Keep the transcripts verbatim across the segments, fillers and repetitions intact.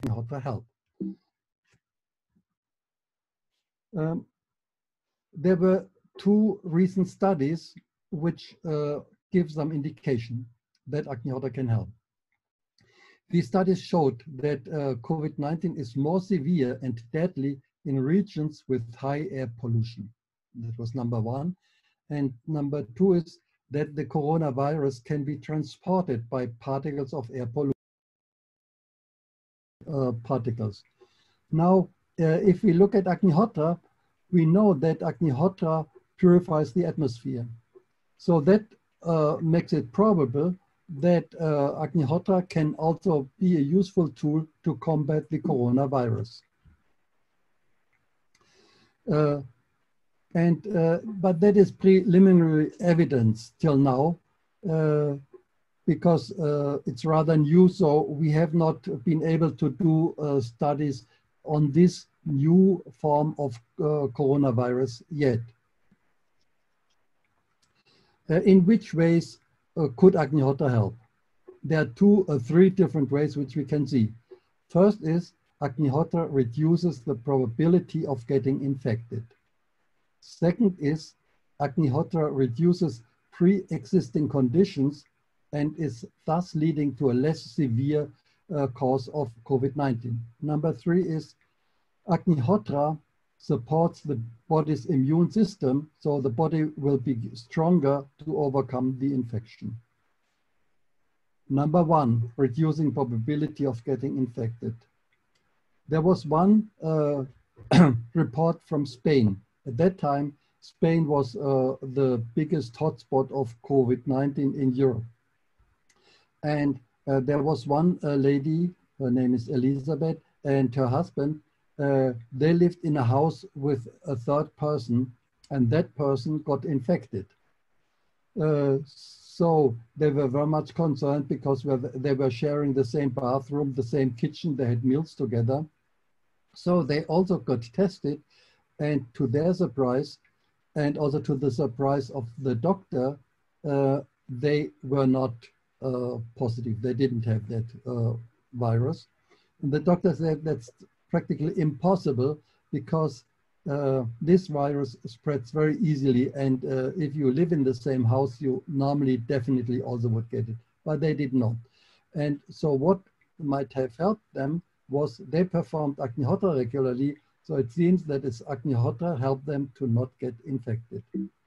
Agnihotra help? Um, there were two recent studies which uh, give some indication that Agnihotra can help. These studies showed that uh, COVID nineteen is more severe and deadly in regions with high air pollution. That was number one. And number two is that the coronavirus can be transported by particles of air pollution uh, particles. Now, uh, if we look at Agnihotra, we know that Agnihotra purifies the atmosphere. So that uh, makes it probable that uh, Agnihotra can also be a useful tool to combat the coronavirus. Uh, and, uh, but that is preliminary evidence till now, uh, because uh, it's rather new, so we have not been able to do uh, studies on this new form of uh, coronavirus yet. Uh, in which ways uh, could Agnihotra help? There are two or three different ways which we can see. First is Agnihotra reduces the probability of getting infected. Second is Agnihotra reduces pre-existing conditions and is thus leading to a less severe uh, cause of COVID nineteen. Number three is Agnihotra supports the body's immune system, so the body will be stronger to overcome the infection. Number one, reducing probability of getting infected. There was one uh, report from Spain. At that time, Spain was uh, the biggest hotspot of COVID nineteen in Europe. And uh, there was one uh, lady, her name is Elizabeth, and her husband, uh, they lived in a house with a third person, and that person got infected. Uh, so they were very much concerned because they were sharing the same bathroom, the same kitchen, they had meals together. So they also got tested, and to their surprise, and also to the surprise of the doctor, uh, they were not uh, positive. They didn't have that uh, virus. And the doctor said that's practically impossible because uh, this virus spreads very easily. And uh, if you live in the same house, you normally definitely also would get it, but they did not. And so what might have helped them was they performed Agnihotra regularly. So it seems that it's Agnihotra helped them to not get infected.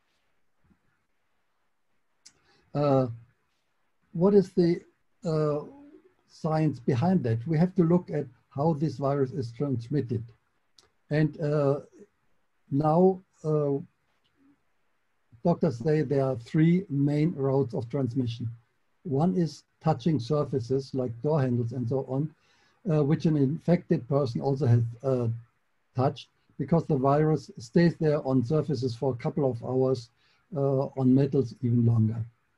Uh, what is the uh, science behind that? We have to look at how this virus is transmitted. And uh, now uh, doctors say there are three main routes of transmission. One is touching surfaces like door handles and so on, uh, which an infected person also has uh, touched, because the virus stays there on surfaces for a couple of hours, uh, on metals even longer.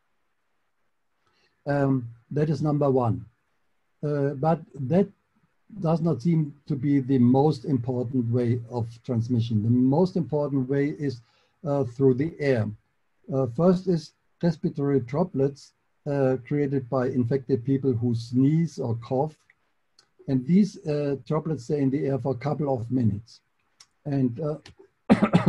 Um, that is number one. Uh, but that does not seem to be the most important way of transmission. The most important way is uh, through the air. Uh, first is respiratory droplets uh, created by infected people who sneeze or cough. And these uh, droplets stay in the air for a couple of minutes. And uh,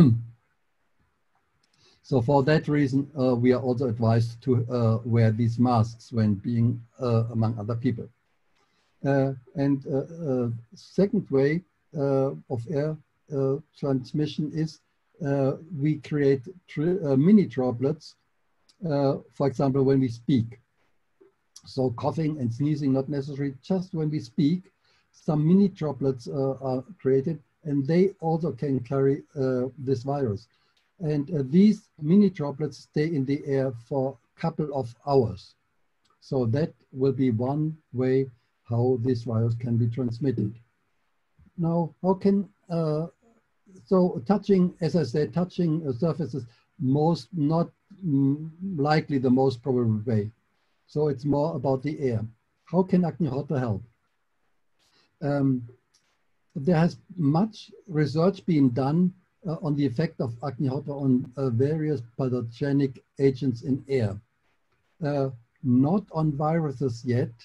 so for that reason, uh, we are also advised to uh, wear these masks when being uh, among other people. Uh, and uh, uh, second way uh, of air uh, transmission is uh, we create uh, mini droplets, uh, for example, when we speak. So coughing and sneezing not necessary, just when we speak, some mini droplets uh, are created, and they also can carry uh, this virus. And uh, these mini droplets stay in the air for a couple of hours. So that will be one way how this virus can be transmitted. Now, how can, uh, so touching, as I said, touching uh, surfaces, most, not mm, likely the most probable way. So it's more about the air. How can Agnihotra help? Um, there has much research been done uh, on the effect of Agnihotra on uh, various pathogenic agents in air. Uh, not on viruses yet,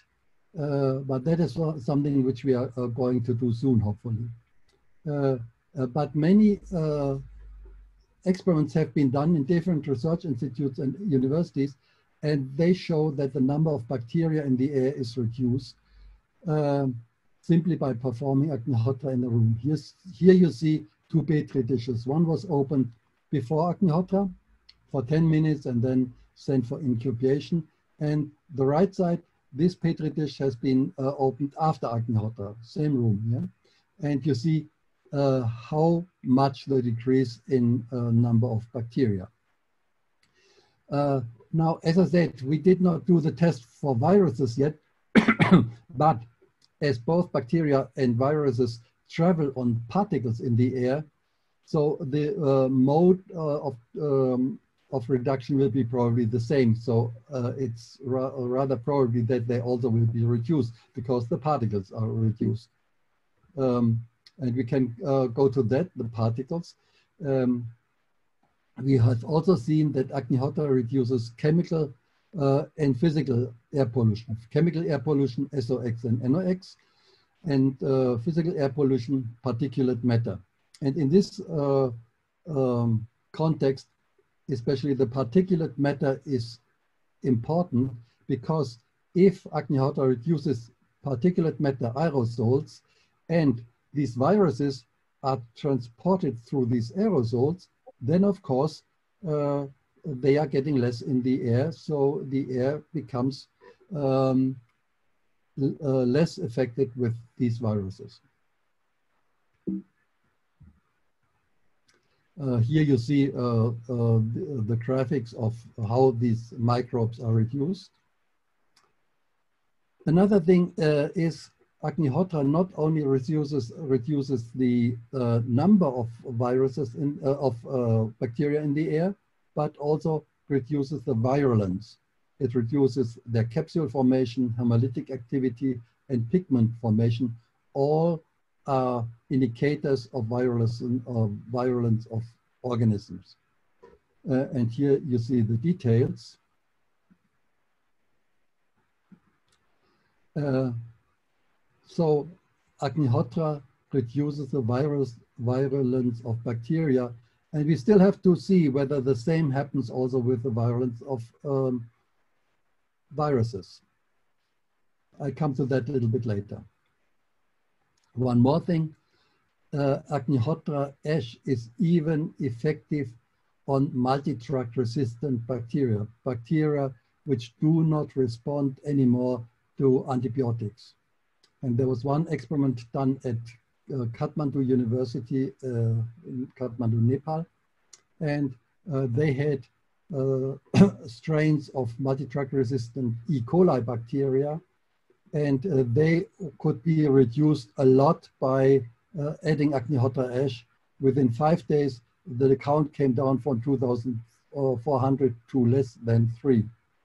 uh, but that is something which we are uh, going to do soon, hopefully. Uh, uh, but many uh, experiments have been done in different research institutes and universities, and they show that the number of bacteria in the air is reduced um, simply by performing Agnihotra in the room. Here's, here you see two Petri dishes. One was opened before Agnihotra for ten minutes and then sent for incubation. And the right side, this Petri dish has been uh, opened after Agnihotra, same room. Yeah? And you see uh, how much the decrease in uh, number of bacteria. Uh, now, as I said, we did not do the test for viruses yet, but as both bacteria and viruses travel on particles in the air, so the uh, mode uh, of, um, of reduction will be probably the same. So uh, it's ra rather probably that they also will be reduced because the particles are reduced. Um, and we can uh, go to that, the particles. Um, we have also seen that Agnihotra reduces chemical uh, and physical air pollution. Chemical air pollution, S O X and N O X, and uh, physical air pollution, particulate matter. And in this uh, um, context, especially the particulate matter is important because if Agnihotra reduces particulate matter aerosols and these viruses are transported through these aerosols, then of course uh, they are getting less in the air, so the air becomes um, uh, less affected with these viruses. Uh, here you see uh, uh, the, the graphics of how these microbes are reduced. Another thing uh, is Agnihotra not only reduces, reduces the uh, number of viruses, in, uh, of uh, bacteria in the air, but also reduces the virulence. It reduces their capsule formation, hemolytic activity, and pigment formation. All are indicators of virulence, of virulence of organisms. Uh, and here you see the details. Uh, so Agnihotra reduces the virus virulence of bacteria, and we still have to see whether the same happens also with the virulence of um, viruses. I come to that a little bit later. One more thing, uh, Agnihotra ash is even effective on multi-drug resistant bacteria, bacteria which do not respond anymore to antibiotics. And there was one experiment done at uh, Kathmandu University uh, in Kathmandu, Nepal, and uh, they had uh, strains of multi-drug resistant E. coli bacteria, and uh, they could be reduced a lot by uh, adding Agnihotra ash. Within five days, the count came down from two thousand four hundred to less than three.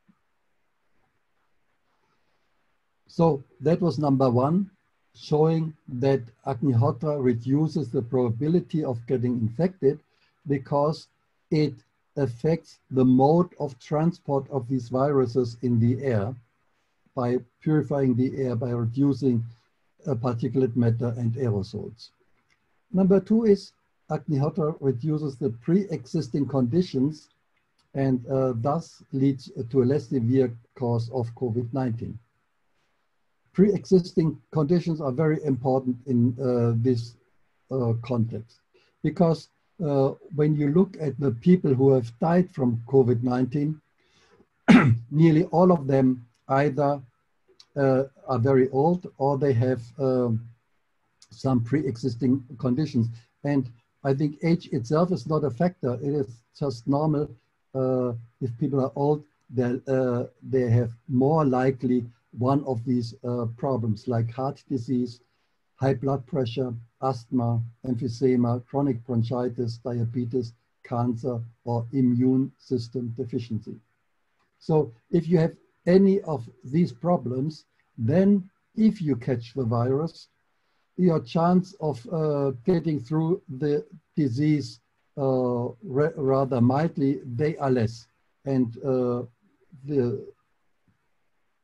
So that was number one, showing that Agnihotra reduces the probability of getting infected because it affects the mode of transport of these viruses in the air by purifying the air, by reducing uh, particulate matter and aerosols. Number two is Agnihotra reduces the pre-existing conditions and uh, thus leads to a less severe cause of COVID nineteen. Pre-existing conditions are very important in uh, this uh, context because uh, when you look at the people who have died from COVID nineteen, nearly all of them either uh, are very old or they have um, some pre-existing conditions. And I think age itself is not a factor. It is just normal. Uh, if people are old, uh, they have more likely one of these uh, problems like heart disease, high blood pressure, asthma, emphysema, chronic bronchitis, diabetes, cancer, or immune system deficiency. So if you have any of these problems, then if you catch the virus, your chance of uh, getting through the disease uh, rather mildly, they are less. And uh, the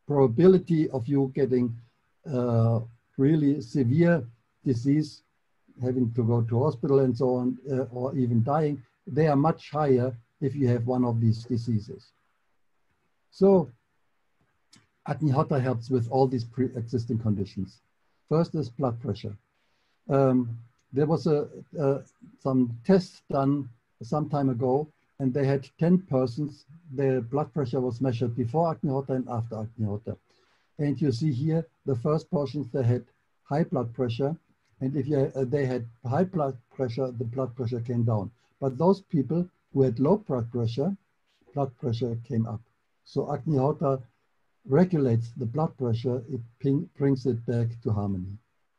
probability of you getting uh, really severe disease, having to go to hospital and so on, uh, or even dying, they are much higher if you have one of these diseases. So Agnihotra helps with all these pre-existing conditions. First is blood pressure. Um, there was a, uh, some tests done some time ago, and they had ten persons. Their blood pressure was measured before Agnihotra and after Agnihotra. And you see here, the first persons, they had high blood pressure. And if you, uh, they had high blood pressure, the blood pressure came down. But those people who had low blood pressure, blood pressure came up. So Agnihotra regulates the blood pressure, it ping, brings it back to harmony.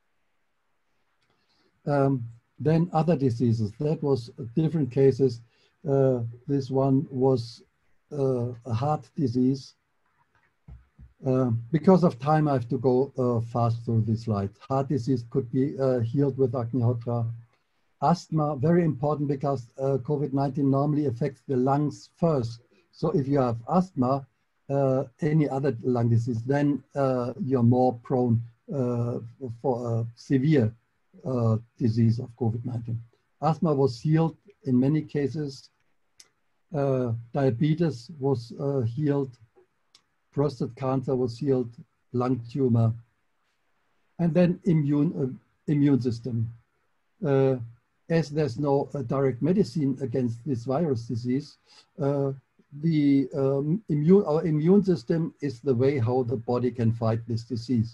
Um, then other diseases, that was different cases. Uh, this one was uh, a heart disease. Uh, because of time, I have to go uh, fast through these slides. Heart disease could be uh, healed with Agnihotra. Asthma, very important because uh, COVID nineteen normally affects the lungs first. So if you have asthma, uh, any other lung disease, then uh, you're more prone uh, for a severe uh, disease of COVID nineteen. Asthma was healed in many cases. Uh, diabetes was uh, healed. Prostate cancer was healed, lung tumor. And then immune, uh, immune system. Uh, as there's no uh, direct medicine against this virus disease, uh, the um, immune, our immune system is the way how the body can fight this disease.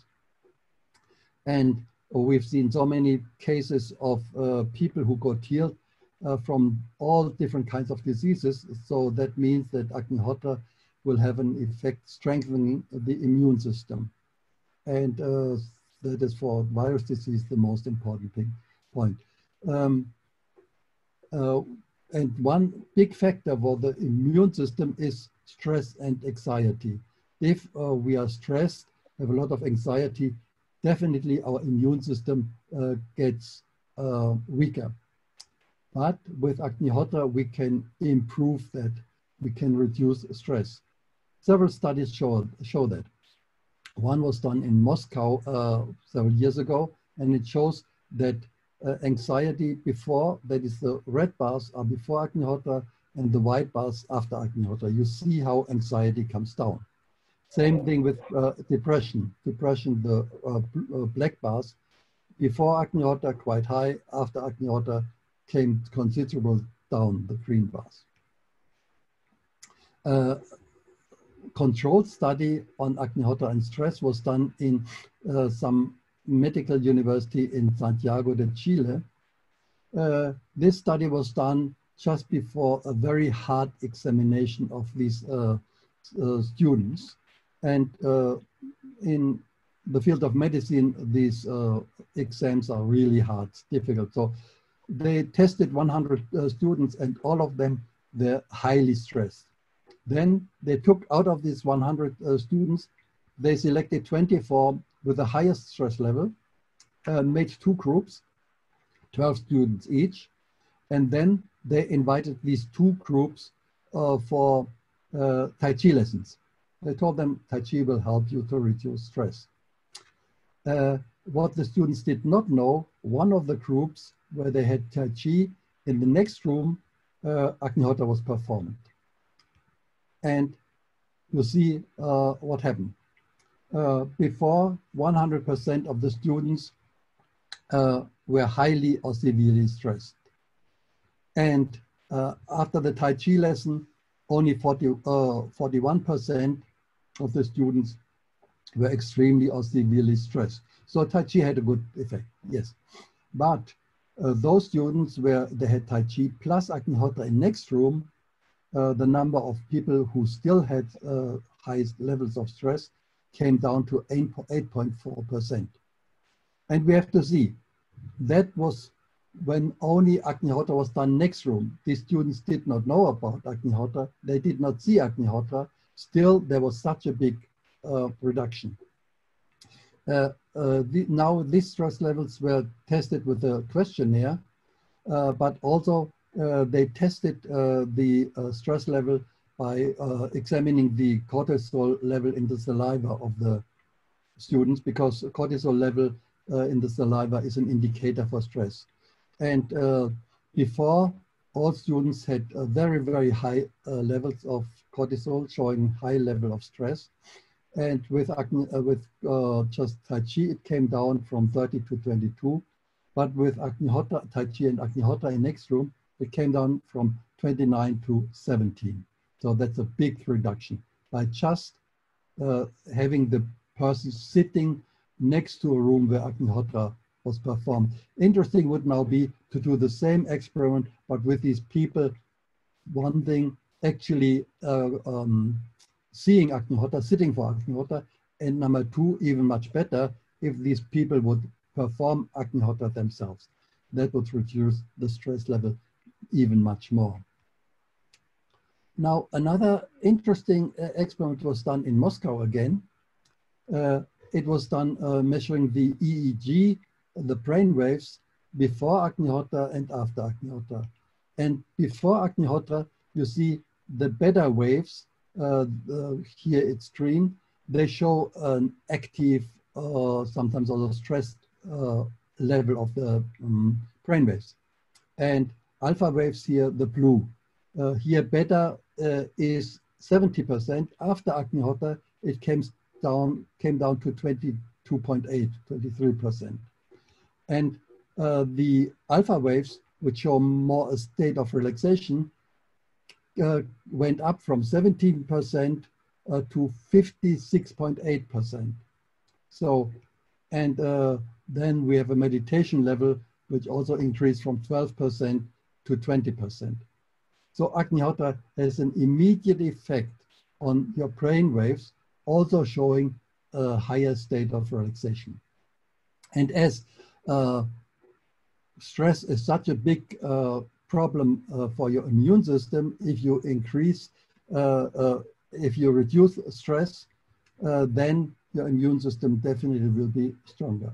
And we've seen so many cases of uh, people who got healed uh, from all different kinds of diseases. So that means that Agnihotra will have an effect strengthening the immune system. And uh, that is for virus disease the most important thing, point. Um, uh, and one big factor for the immune system is stress and anxiety. If uh, we are stressed, have a lot of anxiety, definitely our immune system uh, gets uh, weaker. But with Agnihotra, we can improve that. We can reduce stress. Several studies show, show that. One was done in Moscow uh, several years ago, and it shows that uh, anxiety before, that is the red bars are before Agnihotra and the white bars after Agnihotra. You see how anxiety comes down. Same thing with uh, depression. Depression, the uh, uh, black bars, before Agnihotra quite high, after Agnihotra came considerable down, the green bars. Uh, controlled study on Agnihotra and stress was done in uh, some medical university in Santiago de Chile. Uh, this study was done just before a very hard examination of these uh, uh, students. And uh, in the field of medicine, these uh, exams are really hard, difficult. So they tested one hundred uh, students and all of them, they're highly stressed. Then they took out of these one hundred uh, students, they selected twenty-four with the highest stress level, uh, made two groups, twelve students each, and then they invited these two groups uh, for uh, Tai Chi lessons. They told them Tai Chi will help you to reduce stress. Uh, what the students did not know, one of the groups where they had Tai Chi, in the next room, uh, Agnihotra was performed. And you see uh, what happened. Uh, before, one hundred percent of the students uh, were highly or severely stressed. And uh, after the Tai Chi lesson, only forty-one percent of the students were extremely or severely stressed. So Tai Chi had a good effect, yes. But uh, those students where they had Tai Chi plus Agnihotra in next room, uh, the number of people who still had uh, highest levels of stress came down to eight point four percent. And we have to see, that was when only Agnihotra was done next room. These students did not know about Agnihotra. They did not see Agnihotra. Still, there was such a big uh, reduction. Uh, uh, the, now, these stress levels were tested with a questionnaire, uh, but also uh, they tested uh, the uh, stress level by uh, examining the cortisol level in the saliva of the students, because cortisol level uh, in the saliva is an indicator for stress. And uh, before, all students had uh, very, very high uh, levels of cortisol, showing high level of stress. And with, acne, uh, with uh, just Tai Chi, it came down from thirty to twenty-two. But with Agnihotra, Tai Chi and Agnihotra in next room, it came down from twenty-nine to seventeen. So that's a big reduction by just uh, having the person sitting next to a room where Agnihotra was performed. Interesting would now be to do the same experiment, but with these people, one thing, actually uh, um, seeing Agnihotra, sitting for Agnihotra, and number two, even much better, if these people would perform Agnihotra themselves. That would reduce the stress level even much more. Now, another interesting uh, experiment was done in Moscow again. Uh, it was done uh, measuring the E E G, the brain waves, before Agnihotra and after Agnihotra. And before Agnihotra, you see the beta waves, uh, the, here it's green, they show an active, uh, sometimes also stressed uh, level of the um, brain waves. And alpha waves here, the blue. Uh, here beta uh, is seventy percent. After Agnihotra, it came down, came down to twenty-two point eight, twenty-three percent. And uh, the alpha waves, which show more a state of relaxation, uh, went up from seventeen percent uh, to fifty-six point eight percent. So, and uh, then we have a meditation level, which also increased from twelve percent to twenty percent. So Agnihotra has an immediate effect on your brain waves, also showing a higher state of relaxation. And as uh, stress is such a big uh, problem uh, for your immune system, if you increase, uh, uh, if you reduce stress, uh, then your immune system definitely will be stronger.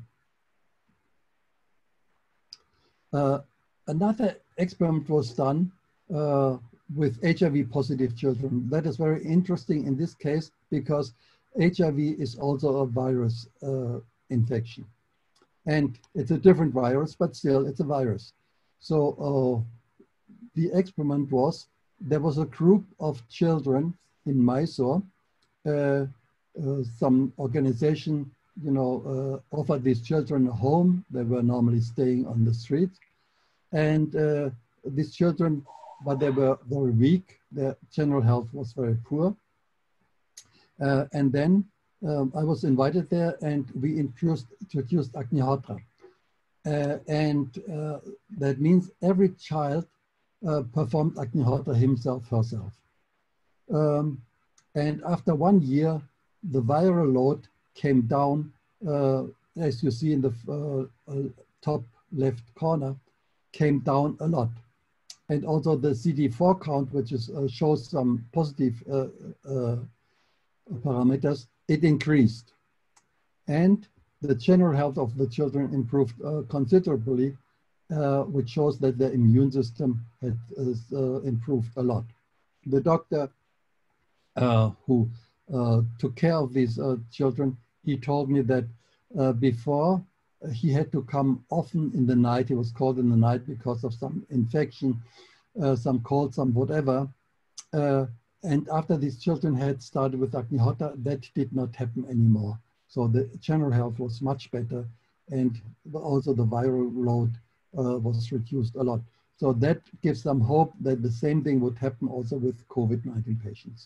Uh, another experiment was done uh, with H I V positive children. That is very interesting in this case because H I V is also a virus uh, infection. And it's a different virus, but still it's a virus. So uh, the experiment was, there was a group of children in Mysore, uh, uh, some organization, you know, uh, offered these children a home. They were normally staying on the street. And uh, these children, but they were very weak. Their general health was very poor. Uh, and then um, I was invited there and we introduced, introduced Agnihotra. Uh, and uh, that means every child uh, performed Agnihotra himself, herself. Um, and after one year, the viral load came down, uh, as you see in the uh, uh, top left corner, came down a lot. And also the C D four count, which is, uh, shows some positive uh, uh, parameters, it increased. And the general health of the children improved uh, considerably, uh, which shows that the immune system had uh, improved a lot. The doctor uh, who uh, took care of these uh, children, he told me that uh, before uh, he had to come often in the night. He was called in the night because of some infection, uh, some cold, some whatever. Uh, and after these children had started with Agnihotra, that did not happen anymore. So the general health was much better, and also the viral load uh, was reduced a lot. So that gives them hope that the same thing would happen also with COVID nineteen patients.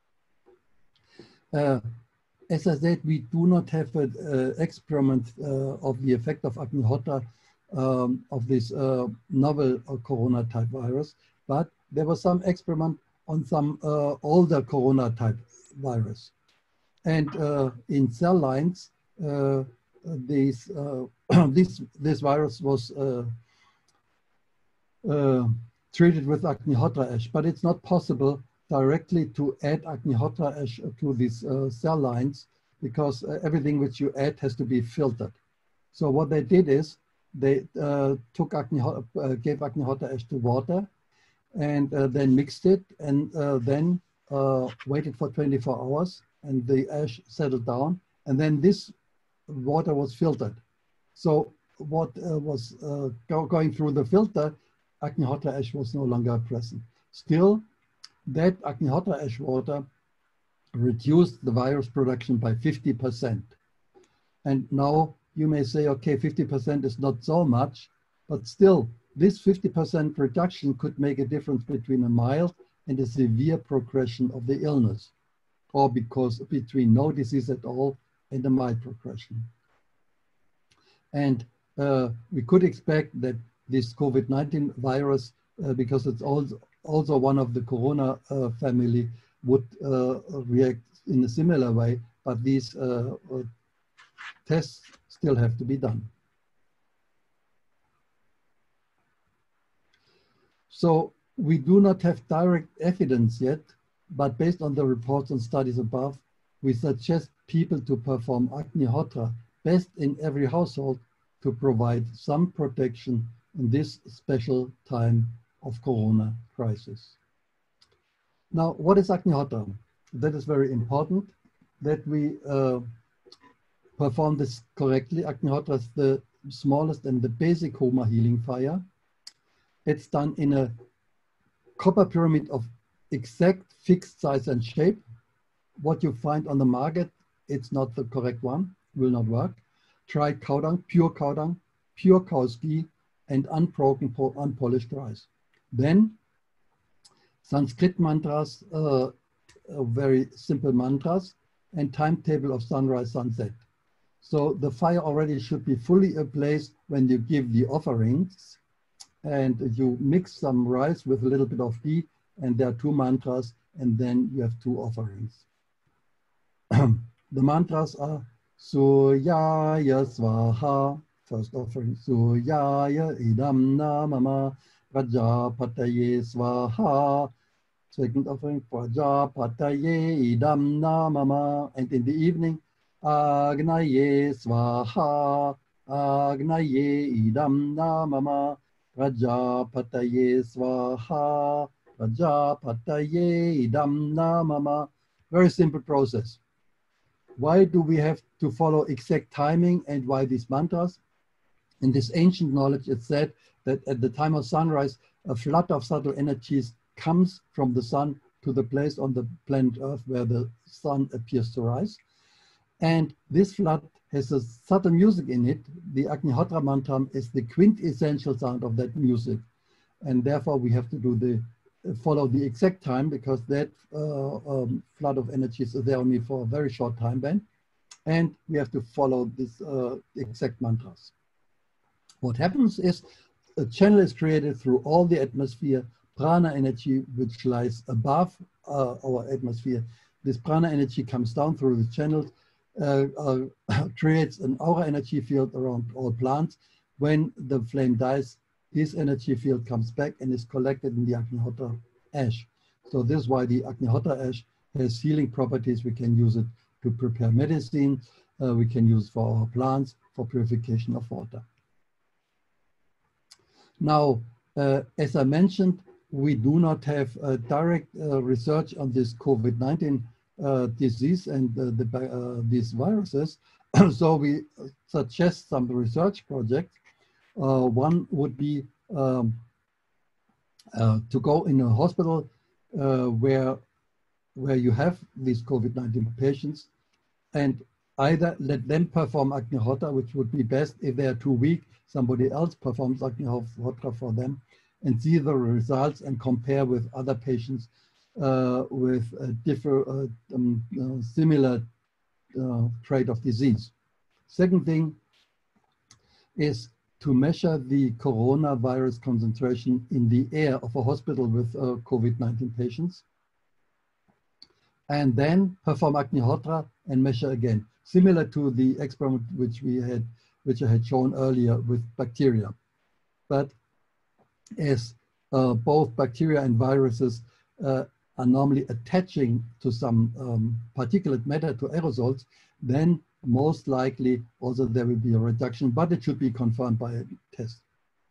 Uh, as I said, we do not have an uh, experiment uh, of the effect of Agnihotra um, of this uh, novel uh, corona type virus, but there was some experiment on some uh, older corona type virus. And uh, in cell lines, uh, these, uh, this, this virus was uh, uh, treated with Agnihotra ash, but it's not possible directly to add Agnihotra ash to these uh, cell lines because uh, everything which you add has to be filtered. So what they did is they uh, took Agnihotra, uh, gave Agnihotra ash to water and uh, then mixed it, and uh, then uh, waited for twenty-four hours and the ash settled down. And then this water was filtered. So what uh, was uh, go going through the filter, Agnihotra ash was no longer present. Still, that Agnihotra ash water reduced the virus production by fifty percent. And now you may say, okay, fifty percent is not so much, but still, this fifty percent reduction could make a difference between a mild and a severe progression of the illness, or because between no disease at all and a mild progression. And uh, we could expect that this COVID nineteen virus, uh, because it's also, also one of the corona uh, family, would uh, react in a similar way, but these uh, uh, tests still have to be done. So we do not have direct evidence yet, but based on the reports and studies above, we suggest people to perform Agnihotra best in every household to provide some protection in this special time of corona crisis. Now, what is Agnihotra? That is very important that we uh, perform this correctly. Agnihotra is the smallest and the basic Homa healing fire. It's done in a copper pyramid of exact fixed size and shape. What you find on the market, it's not the correct one, will not work. Try cow dung, pure cow dung, pure cow's ghee, and unbroken, unpolished rice. Then Sanskrit mantras, uh, uh, very simple mantras, and timetable of sunrise, sunset. So the fire already should be fully ablaze when you give the offerings, and you mix some rice with a little bit of ghee, and there are two mantras, and then you have two offerings. The mantras are Suryaya Swaha, first offering, Suryaya Idam Namama, Prajapataye Swaha, second offering, Prajapataye Idam Namama, and in the evening, Agnaye Swaha, Agnaye Idam Namama, Prajapataye Swaha, Prajapataye Idam Namama. Very simple process. Why do we have to follow exact timing and why these mantras? In this ancient knowledge, it's said that at the time of sunrise, a flood of subtle energies comes from the sun to the place on the planet Earth where the sun appears to rise. And this flood has a subtle music in it. The Agnihotra mantra is the quintessential sound of that music. And therefore we have to do the follow the exact time, because that uh, um, flood of energies is there only for a very short time band, and we have to follow this uh, exact mantras. What happens is a channel is created through all the atmosphere, prana energy, which lies above uh, our atmosphere. This prana energy comes down through the channels, uh, uh, creates an aura energy field around all plants. When the flame dies, this energy field comes back and is collected in the Agnihotra ash. So this is why the Agnihotra ash has healing properties. We can use it to prepare medicine. Uh, we can use it for our plants, for purification of water. Now, uh, as I mentioned, we do not have uh, direct uh, research on this COVID nineteen uh, disease and uh, the, uh, these viruses. So we suggest some research projects. Uh, one would be um, uh, to go in a hospital uh, where, where you have these COVID nineteen patients, and either let them perform Agnihotra, which would be best. If they are too weak, somebody else performs Agnihotra for them, and see the results and compare with other patients uh, with a different, uh, um, uh, similar uh, trait of disease. Second thing is to measure the coronavirus concentration in the air of a hospital with uh, COVID nineteen patients, and then perform Agnihotra and measure again, similar to the experiment which we had, which I had shown earlier with bacteria. But as uh, both bacteria and viruses uh, are normally attaching to some um, particulate matter, to aerosols, then most likely also there will be a reduction, but it should be confirmed by a test.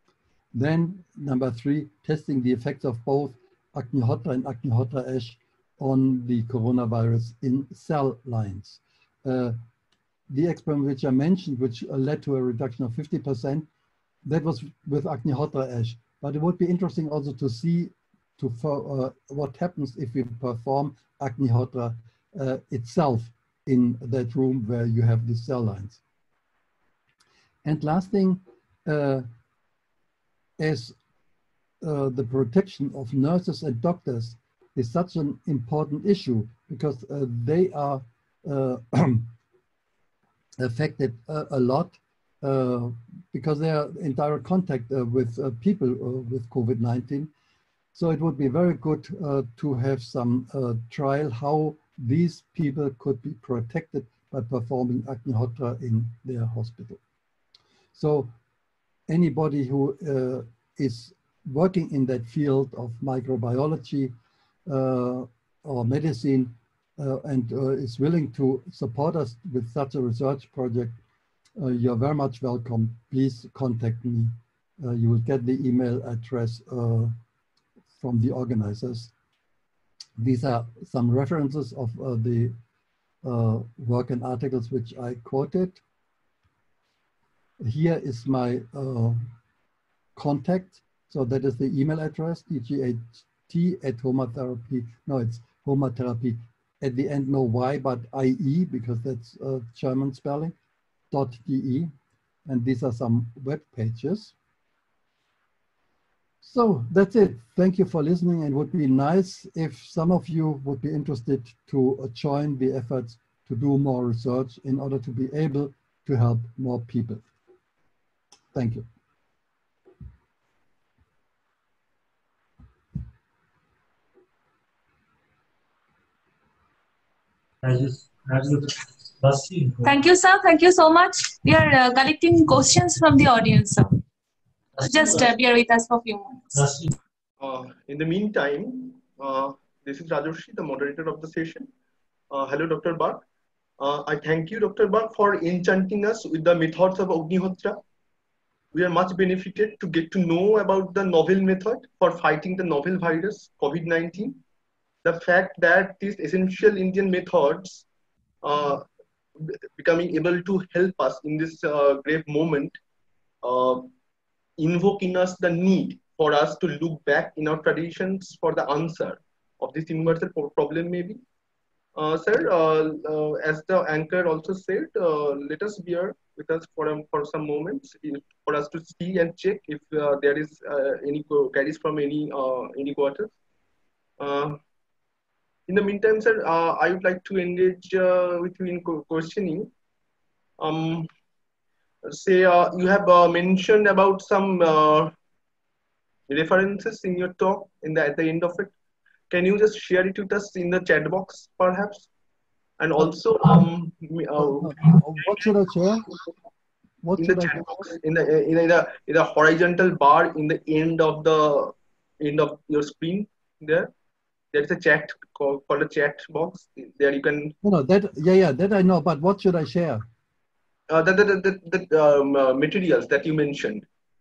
Then number three, testing the effects of both Agnihotra and Agnihotra ash on the coronavirus in cell lines. Uh, the experiment which I mentioned, which uh, led to a reduction of fifty percent, that was with Agnihotra ash. But it would be interesting also to see to uh, what happens if we perform Agnihotra uh, itself in that room where you have these cell lines. And last thing, uh, as uh, the protection of nurses and doctors is such an important issue because uh, they are uh, affected uh, a lot uh, because they are in direct contact uh, with uh, people uh, with COVID nineteen. So it would be very good uh, to have some uh, trial how these people could be protected by performing Agnihotra in their hospital. So anybody who uh, is working in that field of microbiology uh, or medicine uh, and uh, is willing to support us with such a research project, uh, you're very much welcome. Please contact me. Uh, you will get the email address uh, from the organizers. These are some references of uh, the uh, work and articles which I quoted. Here is my uh, contact. So that is the email address, D G H T at homatherapy. No, it's homatherapy. At the end, no Y, but I E, because that's uh, German spelling, dot D E. And these are some web pages. So that's it. Thank you for listening. And it would be nice if some of you would be interested to uh, join the efforts to do more research in order to be able to help more people. Thank you. Thank you, sir. Thank you so much. We are uh, collecting questions from the audience, sir. Just uh, bear with us for a few moments. Uh, in the meantime, uh, this is Rajarshi, the moderator of the session. Uh, hello, Doctor Bach. Uh, I thank you, Doctor Bach, for enchanting us with the methods of Agnihotra. We are much benefited to get to know about the novel method for fighting the novel virus, COVID nineteen. The fact that these essential Indian methods uh, becoming able to help us in this uh, grave moment uh, invoke in us the need for us to look back in our traditions for the answer of this universal problem maybe. Uh, sir, uh, uh, as the anchor also said, uh, let us bear with us for, um, for some moments in, for us to see and check if uh, there is uh, any carries from any, uh, any quarters. Uh, in the meantime, sir, uh, I would like to engage uh, with you in questioning. Um, say uh, you have uh, mentioned about some uh, references in your talk in the, at the end of it. Can you just share it with us in the chat box, perhaps? And also, um, uh, what should I share? What in should the I chat box, in the in the in the horizontal bar in the end of the end of your screen, there, there is a chat called, called a chat box. There you can. No, no, that yeah, yeah, that I know. But what should I share? Uh, the the the, the um, uh, materials that you mentioned.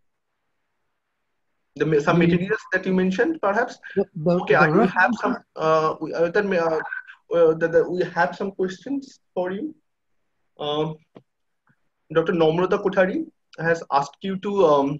The, some The, materials that you mentioned, perhaps. The, the, okay, the I will have some. Uh, we, uh, then, uh, uh, the, the, we have some questions for you. Um, Doctor Namrata Kothari has asked you to um,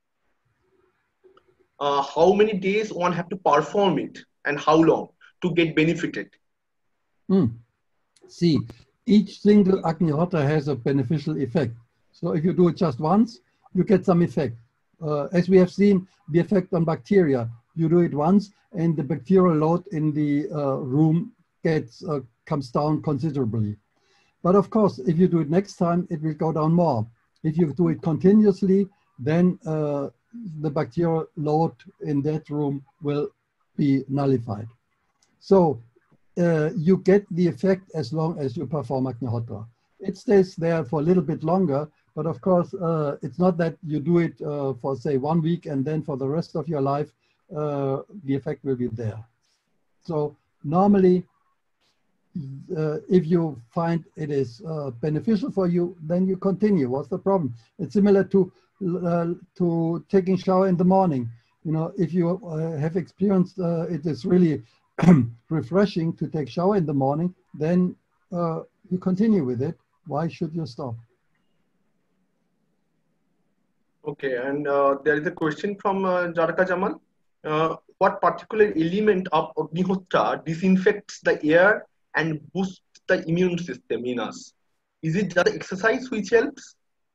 uh, how many days one have to perform it and how long to get benefited. Mm. See, each single Agnihotra has a beneficial effect. So if you do it just once, you get some effect. Uh, as we have seen, the effect on bacteria, you do it once and the bacterial load in the uh, room gets uh, comes down considerably. But of course, if you do it next time, it will go down more. If you do it continuously, then uh, the bacterial load in that room will be nullified. So uh, you get the effect as long as you perform Agnihotra. It stays there for a little bit longer, but of course, uh, it's not that you do it uh, for say one week and then for the rest of your life, uh, the effect will be there. So normally, uh, if you find it is uh, beneficial for you, then you continue. What's the problem? It's similar to uh, to taking shower in the morning. You know, if you uh, have experienced uh, it is really refreshing to take shower in the morning, then uh, you continue with it. Why should you stop? Okay, and uh, there is a question from uh, Jarka Jamal. Uh, what particular element of Agnihotra disinfects the air and boosts the immune system in us? Is it just the exercise which helps?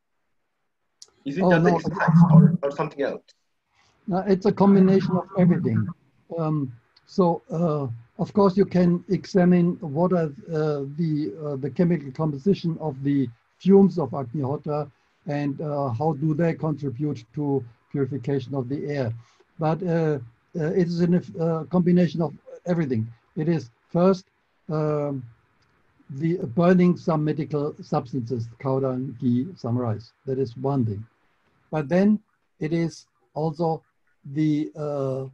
Is it Oh, just the no. exercise or, or something else? No, it's a combination of everything. Um, so, uh, of course, you can examine what are uh, the uh, the chemical composition of the fumes of Agnihotra and uh, how do they contribute to purification of the air. But uh, uh, it is a uh, combination of everything. It is first um, the burning some medical substances, Kaudan, ghee, some rice. That is one thing. But then it is also the uh,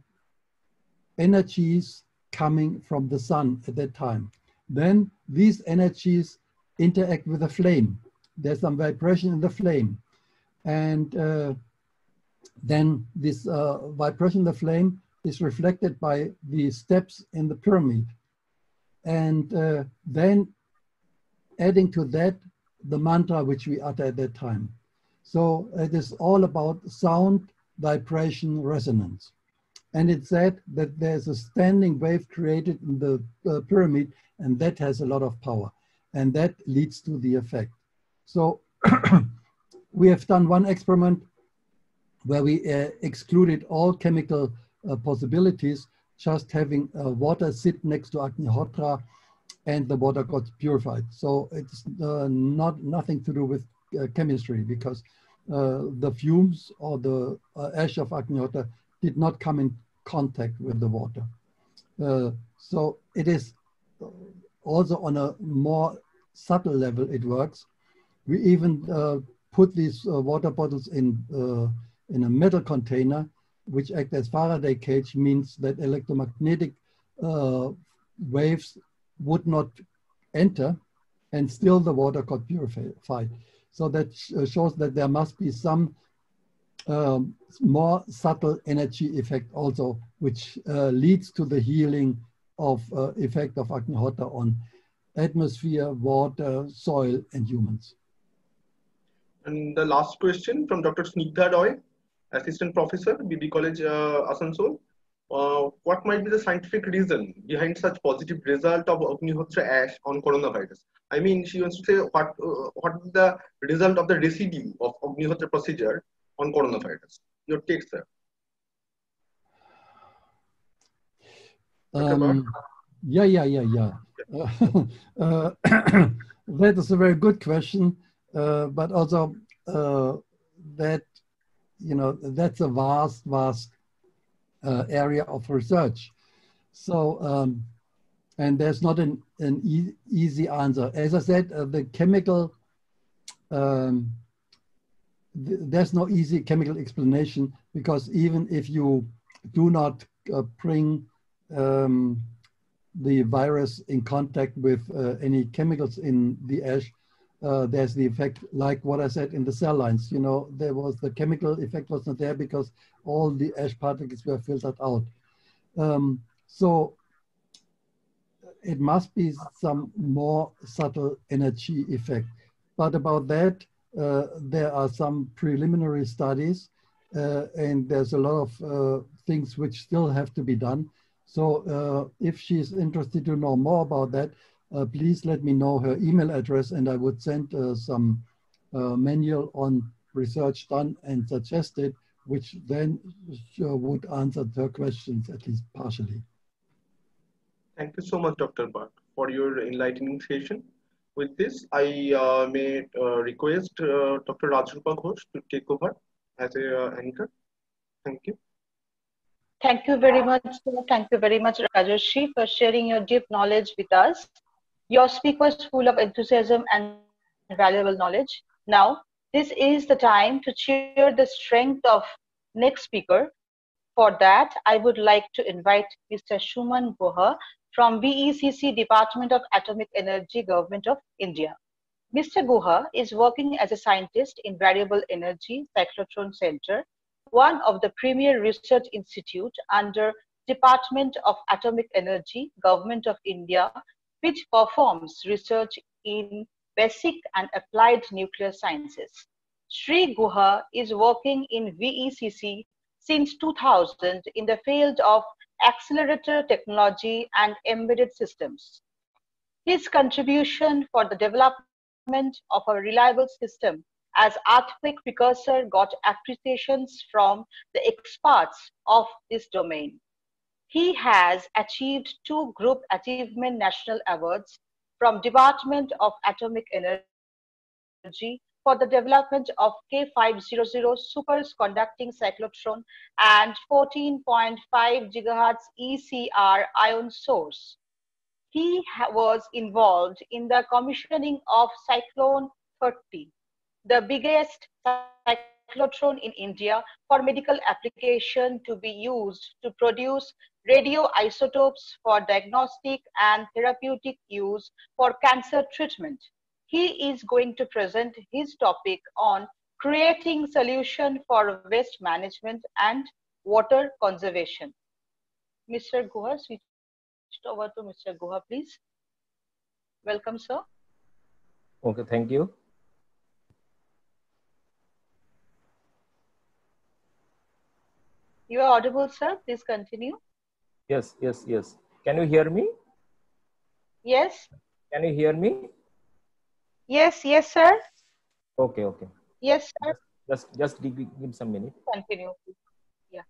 energies coming from the sun at that time. Then these energies interact with the flame. There's some vibration in the flame. And uh, then this uh, vibration in the flame is reflected by the steps in the pyramid. And uh, then adding to that, the mantra which we utter at that time. So it is all about sound, vibration, resonance. And it said that there's a standing wave created in the uh, pyramid, and that has a lot of power. And that leads to the effect. So we have done one experiment where we uh, excluded all chemical uh, possibilities, just having uh, water sit next to Agnihotra, and the water got purified. So it's uh, not nothing to do with uh, chemistry, because uh, the fumes or the uh, ash of Agnihotra did not come in contact with the water. Uh, so it is also on a more subtle level it works. We even uh, put these uh, water bottles in, uh, in a metal container, which act as Faraday cage, means that electromagnetic uh, waves would not enter, and still the water got purified. So that sh shows that there must be some um, more subtle energy effect also, which uh, leads to the healing of uh, effect of Agnihotra on atmosphere, water, soil, and humans. And the last question from Doctor Snigdha Roy, Assistant Professor, B B College, uh, Asansol. Uh, what might be the scientific reason behind such positive result of Agnihotra ash on coronavirus? I mean, she wants to say what uh, what is the result of the residue of Agnihotra procedure on coronavirus? Your take, sir. Um, yeah, yeah, yeah, yeah. Uh, uh, that is a very good question, uh, but also uh, that, you know, that's a vast, vast uh, area of research. So, um, and there's not an, an e easy answer. As I said, uh, the chemical, um, th there's no easy chemical explanation, because even if you do not uh, bring um, the virus in contact with uh, any chemicals in the ash, uh, there's the effect, like what I said in the cell lines. You know, there was the chemical effect was not there because all the ash particles were filtered out. Um, so it must be some more subtle energy effect. But about that, uh, there are some preliminary studies, uh, and there's a lot of uh, things which still have to be done. So uh, if she's interested to know more about that, uh, please let me know her email address, and I would send uh, some uh, manual on research done and suggested, which then uh, would answer her questions, at least partially. Thank you so much, Doctor Bhatt, for your enlightening session. With this, I uh, may uh, request uh, Doctor Rajrupa Ghosh to take over as a uh, anchor. Thank you. Thank you very much. Thank you very much, Rajarshi, for sharing your deep knowledge with us. Your speech was full of enthusiasm and valuable knowledge. Now, this is the time to cheer the strength of next speaker. For that, I would like to invite Mister Suman Guha from B E C C Department of Atomic Energy, Government of India. Mister Guha is working as a scientist in Variable Energy Cyclotron Center, one of the premier research institutes under Department of Atomic Energy, Government of India, which performs research in basic and applied nuclear sciences. Sri Guha is working in V E C C since two thousand in the field of accelerator technology and embedded systems. His contribution for the development of a reliable system as earthquake precursor got appreciations from the experts of this domain. He has achieved two Group Achievement National Awards from Department of Atomic Energy for the development of K five hundred superconducting cyclotron and fourteen point five gigahertz E C R ion source. He was involved in the commissioning of Cyclone thirty, the biggest cyclotron in India for medical application to be used to produce radioisotopes for diagnostic and therapeutic use for cancer treatment. He is going to present his topic on creating solution for waste management and water conservation. Mister Guha, switch over to Mister Guha, please. Welcome, sir. Okay, thank you. You are audible, sir. Please continue. Yes, yes, yes. Can you hear me? Yes. Can you hear me? Yes, yes, sir. Okay, okay. Yes, sir. Just, just give, give some minute. Continue. Yeah.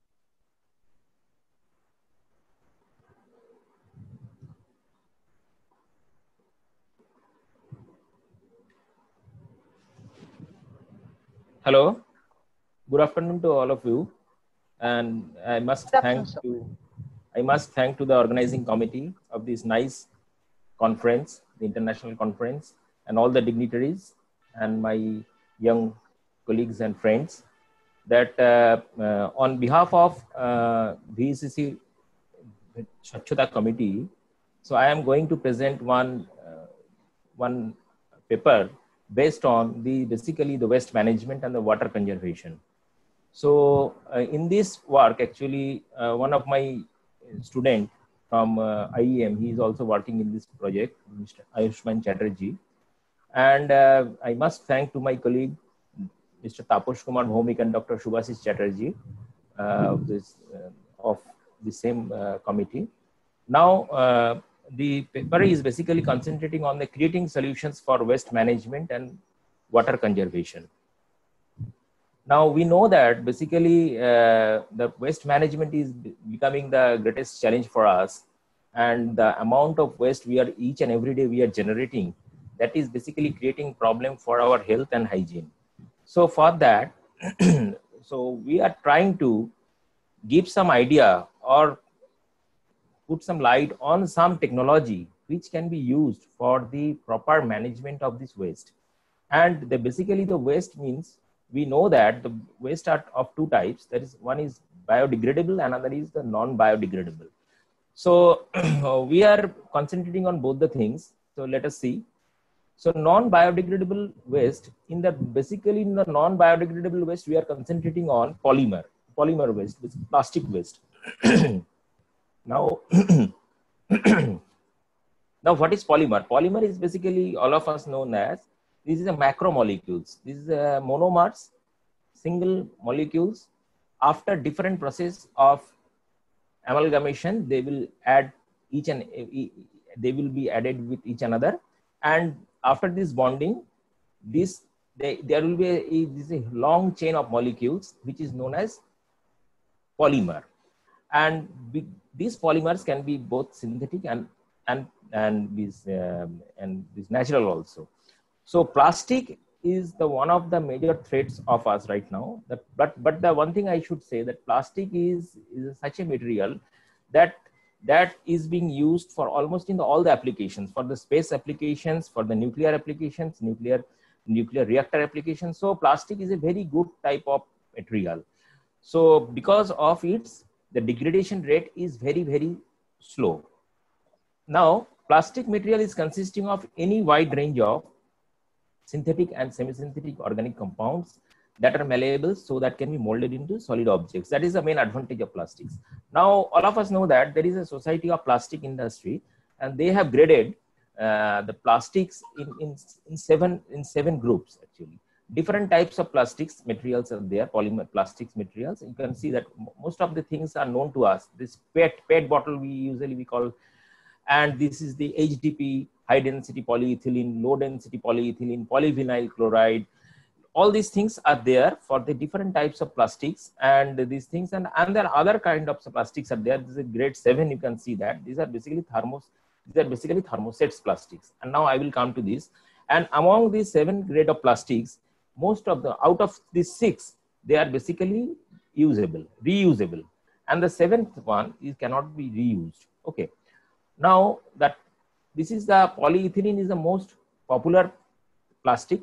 Hello. Good afternoon to all of you. And I must thank to, I must thank to the organizing committee of this nice conference, the international conference, and all the dignitaries and my young colleagues and friends that uh, uh, on behalf of uh, V E C C Swachhata Committee, so I am going to present one, uh, one paper based on the basically the waste management and the water conservation. So uh, in this work, actually, uh, one of my students from uh, I E M, he is also working in this project, Mister Ayushman Chatterjee. And uh, I must thank to my colleague, Mister Taposh Kumar Bhaumik and Doctor Subhasis Chatterjee uh, this, uh, of the same uh, committee. Now, uh, the paper is basically concentrating on the creating solutions for waste management and water conservation. Now, we know that basically uh, the waste management is becoming the greatest challenge for us, and the amount of waste we are each and every day we are generating, that is basically creating problem for our health and hygiene. So for that, so we are trying to give some idea or put some light on some technology which can be used for the proper management of this waste. And the, basically the waste means, we know that the waste are of two types. That is, one is biodegradable, another is the non-biodegradable. So we are concentrating on both the things. So let us see. So non-biodegradable waste, in the basically in the non-biodegradable waste, we are concentrating on polymer, polymer waste, which is plastic waste. Now, now what is polymer? Polymer is basically all of us known as, this is a macromolecules. This is a monomers, single molecules. After different process of amalgamation, they will add each and they will be added with each another. And after this bonding, this they, there will be a, this a long chain of molecules which is known as polymer. And we, these polymers can be both synthetic and and and these um, and this natural also. So plastic is the one of the major threats of us right now. That, but but the one thing I should say, that plastic is, is such a material that that is being used for almost in the, all the applications, for the space applications, for the nuclear applications, nuclear nuclear reactor applications. So plastic is a very good type of material. So because of its, the degradation rate is very, very slow. Now, plastic material is consisting of any wide range of synthetic and semi-synthetic organic compounds that are malleable, so that can be molded into solid objects. That is the main advantage of plastics. Now, all of us know that there is a Society of Plastic Industry, and they have graded uh, the plastics in, in, in, seven, in seven groups actually. Different types of plastics materials are there, polymer plastics materials. You can see that most of the things are known to us. This P E T, P E T bottle we usually we call, and this is the H D P, high density polyethylene, low density polyethylene, polyvinyl chloride. All these things are there for the different types of plastics, and these things, and, and there are other kind of plastics are there. This is grade seven, you can see that. These are basically thermos, these are basically thermosets plastics. And now I will come to this. And among these seven grade of plastics, most of the, out of these six, they are basically usable, reusable. And the seventh one is cannot be reused. Okay. Now that this is the polyethylene is the most popular plastic.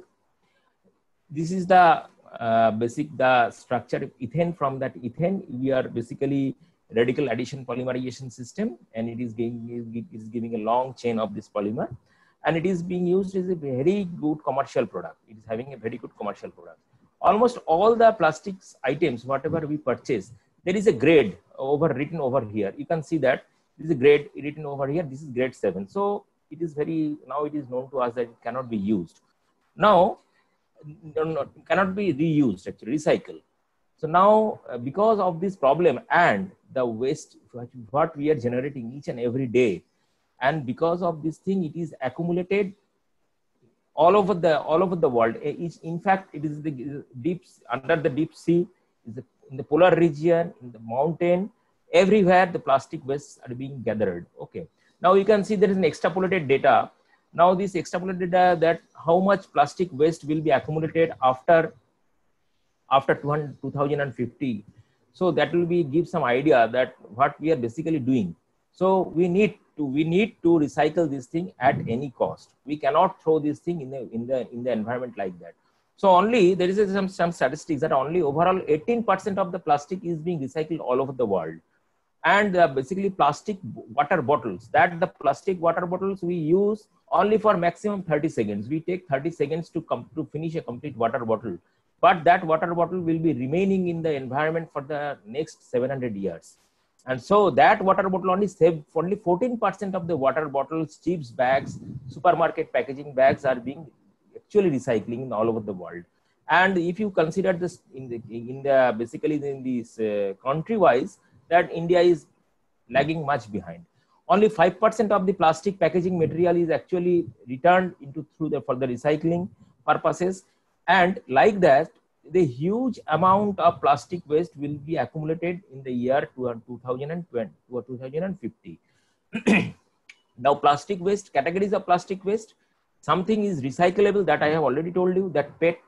This is the uh, basic, the structure of ethane. From that ethane, we are basically radical addition polymerization system, and it is giving, it is giving a long chain of this polymer, and it is being used as a very good commercial product. It is having a very good commercial product. Almost all the plastics items, whatever we purchase, there is a grade over written over here. You can see that this is a grade written over here. This is grade seven. So it is very, now it is known to us that it cannot be used. Now, no, no, cannot be reused, actually, recycle. So now, uh, because of this problem and the waste, what we are generating each and every day, and because of this thing, it is accumulated all over the all over the world. Each, in fact, it is the deep under the deep sea, is the, in the polar region, in the mountain, everywhere the plastic wastes are being gathered. Okay. Now you can see there is an extrapolated data. Now this extrapolated data that how much plastic waste will be accumulated after after two thousand fifty. So that will be give some idea that what we are basically doing. So we need to we need to recycle this thing at any cost. We cannot throw this thing in the in the in the environment like that. So only there is some some statistics that only overall eighteen percent of the plastic is being recycled all over the world. And uh, basically plastic water bottles, that the plastic water bottles we use only for maximum thirty seconds. We take thirty seconds to come to finish a complete water bottle, but that water bottle will be remaining in the environment for the next seven hundred years. And so that water bottle only save only fourteen percent of the water bottles, chips bags, supermarket packaging bags are being actually recycling all over the world. And if you consider this in the in the basically in this uh, country wise, that India is lagging much behind. Only five percent of the plastic packaging material is actually returned into through the for the recycling purposes. And like that, the huge amount of plastic waste will be accumulated in the year two thousand twenty or two thousand fifty. Now, plastic waste, categories of plastic waste, something is recyclable that I have already told you, that P E T,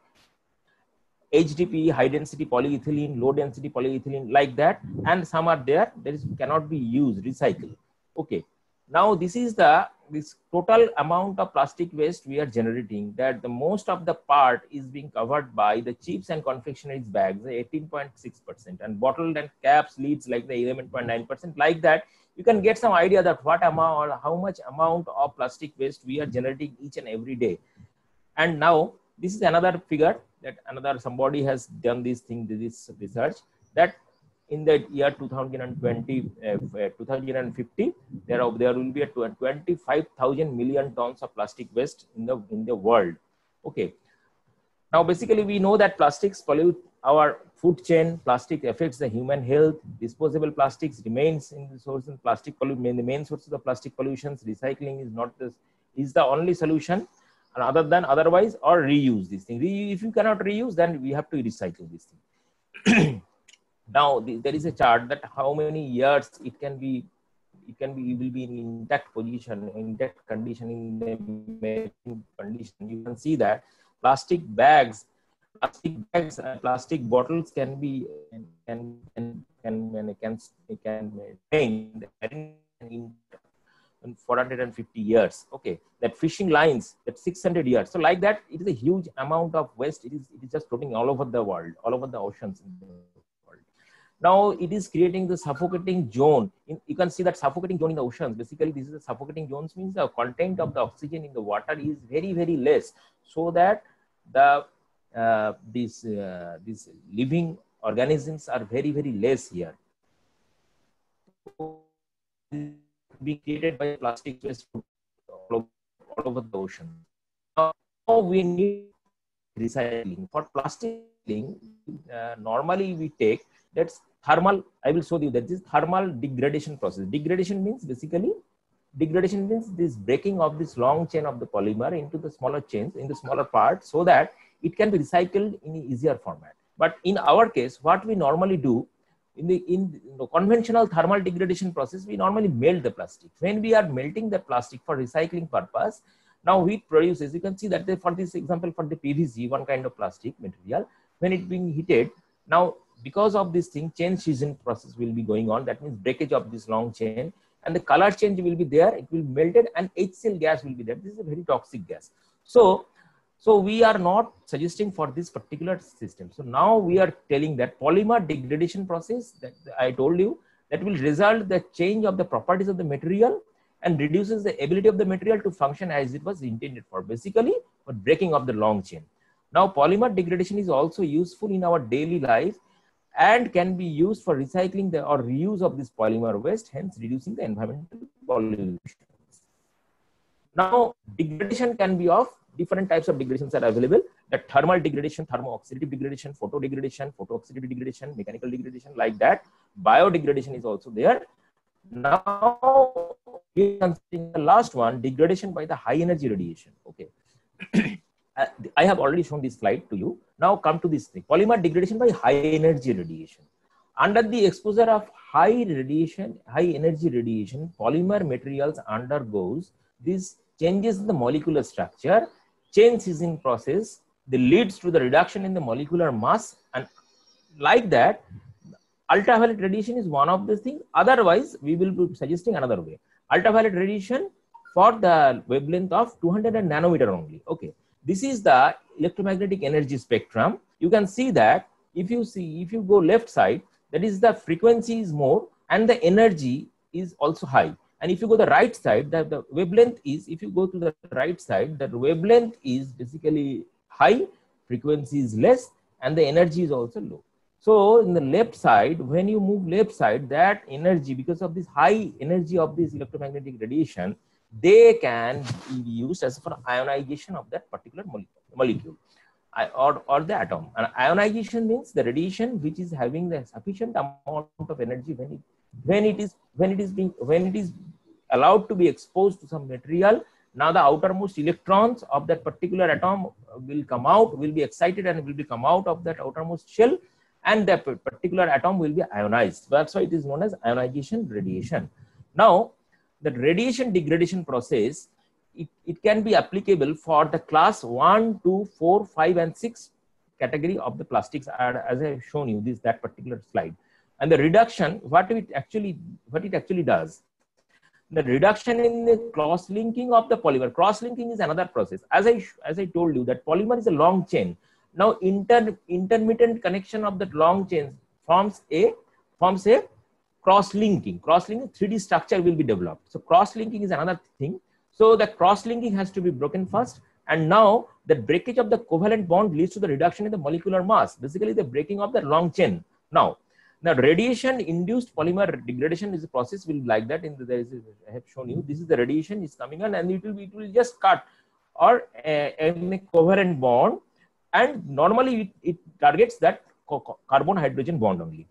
H D P, high density polyethylene, low density polyethylene, like that, and some are there that is cannot be used, recycle. Okay. Now this is the this total amount of plastic waste we are generating, that the most of the part is being covered by the chips and confectionery bags, eighteen point six percent, and bottled and caps, lids like the eleven point nine percent. Like that, you can get some idea that what amount or how much amount of plastic waste we are generating each and every day. And now this is another figure that another somebody has done this thing, this research, that in the year two thousand twenty, uh, two thousand fifty, there are, there will be a twenty-five thousand million tons of plastic waste in the in the world. Okay. Now, basically, we know that plastics pollute our food chain. Plastic affects the human health. Disposable plastics remains in the source of plastic pollution. The main source of the plastic pollutions. Recycling is not the is the only solution, and other than otherwise, or reuse this thing. If you cannot reuse, then we have to recycle this thing. Now, the, there is a chart that how many years it can be, it can be, it will be in intact position, intact condition, in the condition. You can see that plastic bags, plastic bags, and plastic bottles can be, can, can, can, can, can remain in four hundred fifty years. Okay, that fishing lines, that six hundred years. So like that, it is a huge amount of waste. It is, it is just floating all over the world, all over the oceans. Now it is creating the suffocating zone. In, you can see that suffocating zone in the oceans. Basically, this is the suffocating zones, means the content of the oxygen in the water is very, very less, so that the uh, these, uh, these living organisms are very, very less here. Be created by plastic waste all over, all over the ocean. Now we need recycling. For plastic, uh, normally we take that's thermal. I will show you that this thermal degradation process. Degradation means basically degradation means this breaking of this long chain of the polymer into the smaller chains, in the smaller parts, so that it can be recycled in an easier format. But in our case, what we normally do in the in the conventional thermal degradation process, we normally melt the plastic. When we are melting the plastic for recycling purpose, now we produce, as you can see that they, for this example, for the P V C, one kind of plastic material, when it being heated, now because of this thing, chain scission process will be going on. That means breakage of this long chain, and the color change will be there. It will melted, and H C L gas will be there. This is a very toxic gas. So, so we are not suggesting for this particular system. So now we are telling that polymer degradation process that I told you, that will result the change of the properties of the material and reduces the ability of the material to function as it was intended for, basically for breaking of the long chain. Now polymer degradation is also useful in our daily life and can be used for recycling the or reuse of this polymer waste, hence reducing the environmental pollution. Now degradation can be of different types of degradations are available. The thermal degradation, thermo-oxidative degradation, photo degradation, photo-oxidative degradation, mechanical degradation, like that. Biodegradation is also there. Now we are considering the last one, degradation by the high energy radiation. Okay. I have already shown this slide to you. Now come to this thing, polymer degradation by high energy radiation. Under the exposure of high radiation, high energy radiation, polymer materials undergoes these changes in the molecular structure, chain scission process, that leads to the reduction in the molecular mass, and like that, ultraviolet radiation is one of the things. Otherwise, we will be suggesting another way. Ultraviolet radiation for the wavelength of two hundred nanometer only. Okay. This is the electromagnetic energy spectrum. You can see that if you see, if you go left side, that is the frequency is more and the energy is also high. And if you go the right side, that the wavelength is, if you go to the right side, that wavelength is basically high, frequency is less, and the energy is also low. So in the left side, when you move left side, that energy, because of this high energy of this electromagnetic radiation, they can be used as for ionization of that particular molecule or, or the atom. And ionization means the radiation which is having the sufficient amount of energy when it when it is when it is being when it is allowed to be exposed to some material. Now the outermost electrons of that particular atom will come out, will be excited and will be come out of that outermost shell, and that particular atom will be ionized. That's why it is known as ionization radiation. Now the radiation degradation process, it, it can be applicable for the class one, two, four, five, and six category of the plastics, as I have shown you this that particular slide. And the reduction, what it actually what it actually does, the reduction in the cross-linking of the polymer. Cross-linking is another process. As I as I told you, that polymer is a long chain. Now inter intermittent connection of that long chain forms a forms a cross-linking. Cross-linking, three D structure will be developed. So cross-linking is another thing. So the cross-linking has to be broken first. And now the breakage of the covalent bond leads to the reduction in the molecular mass, basically the breaking of the long chain. Now, now radiation-induced polymer degradation is a process will be like that. In the, there is, I have shown you, this is the radiation is coming on, and it will be, it will just cut or a, a covalent bond. And normally it, it targets that carbon-hydrogen bond only.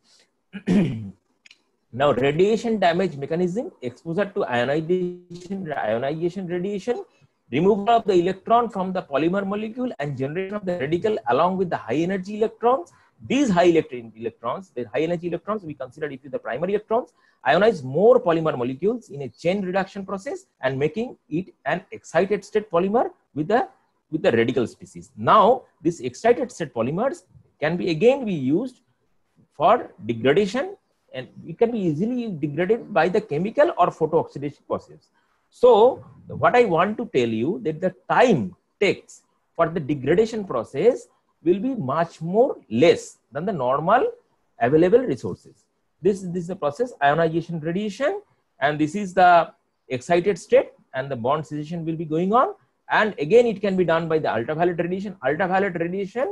Now, radiation damage mechanism, exposure to ionization, ionization radiation, removal of the electron from the polymer molecule, and generation of the radical along with the high energy electrons. These high electron electrons, the high energy electrons, we consider it is the primary electrons, ionize more polymer molecules in a chain reduction process and making it an excited state polymer with the with the radical species. Now, these excited state polymers can be again be used for degradation, and it can be easily degraded by the chemical or photo-oxidation process. So, what I want to tell you that the time takes for the degradation process will be much more less than the normal available resources. This, this is the process, ionization radiation, and this is the excited state, and the bond scission will be going on. And again, it can be done by the ultraviolet radiation. Ultraviolet radiation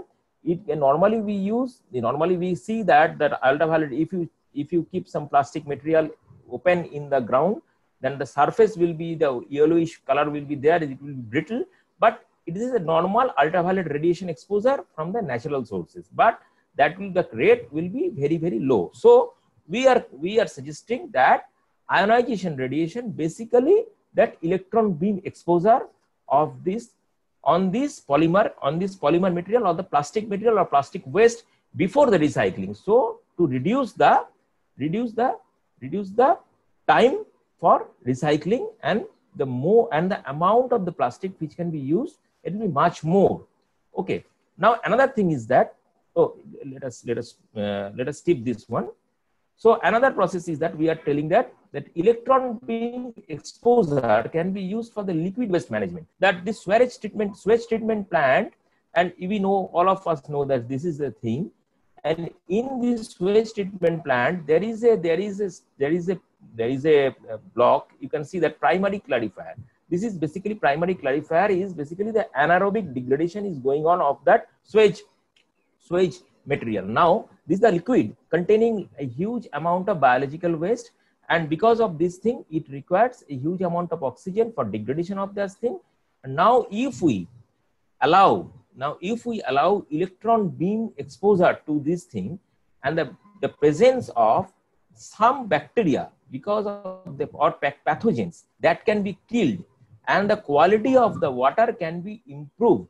it normally we use, normally we see that, that ultraviolet, if you, if you keep some plastic material open in the ground, then the surface will be, the yellowish color will be there, it will be brittle, but it is a normal ultraviolet radiation exposure from the natural sources, but that will, the rate will be very, very low. So we are, we are suggesting that ionization radiation, basically that electron beam exposure of this, on this polymer, on this polymer material or the plastic material or plastic waste before the recycling. So to reduce the, reduce the, reduce the time for recycling, and the more, and the amount of the plastic which can be used, it will be much more. Okay. Now another thing is that, oh, let us, let us, uh, let us skip this one. So another process is that we are telling that, that electron beam exposure can be used for the liquid waste management. That this sewage treatment, sewage treatment plant, and we know, all of us know that this is the thing. And in this sewage treatment plant, there is a, there is a, there is a, there is a, a block. You can see that primary clarifier. This is basically, primary clarifier is basically the anaerobic degradation is going on of that sewage, sewage material. Now, this is the liquid containing a huge amount of biological waste, and because of this thing, it requires a huge amount of oxygen for degradation of this thing. And now, if we allow, now if we allow electron beam exposure to this thing, and the, the presence of some bacteria, because of the, or pathogens that can be killed, and the quality of the water can be improved,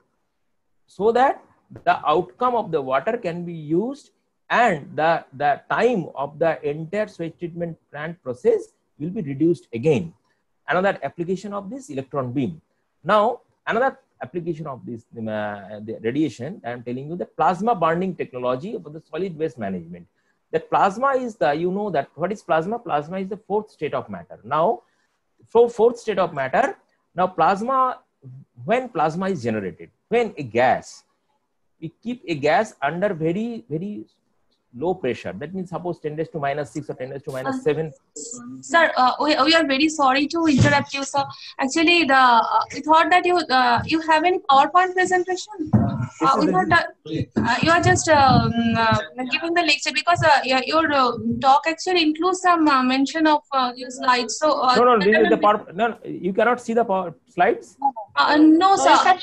so that the outcome of the water can be used, and the, the time of the entire sewage treatment plant process will be reduced again. Another application of this electron beam. Now, another application of this uh, the radiation, I am telling you, the plasma burning technology for the solid waste management. That plasma is the, you know that, what is plasma? Plasma is the fourth state of matter. Now, for fourth state of matter, now plasma, when plasma is generated, when a gas, we keep a gas under very, very low pressure. That means suppose ten raised to minus six or ten raised to minus seven. Sir, uh, we, we are very sorry to interrupt you, sir. Actually, the uh, we thought that you uh, you have any PowerPoint presentation. Uh, we thought that, uh, you are just um, uh, giving the lecture, because uh, your, your uh, talk actually includes some uh, mention of uh, your slides. So uh, no, no, this is the power. No, you cannot see the power slides. Uh, no, sir.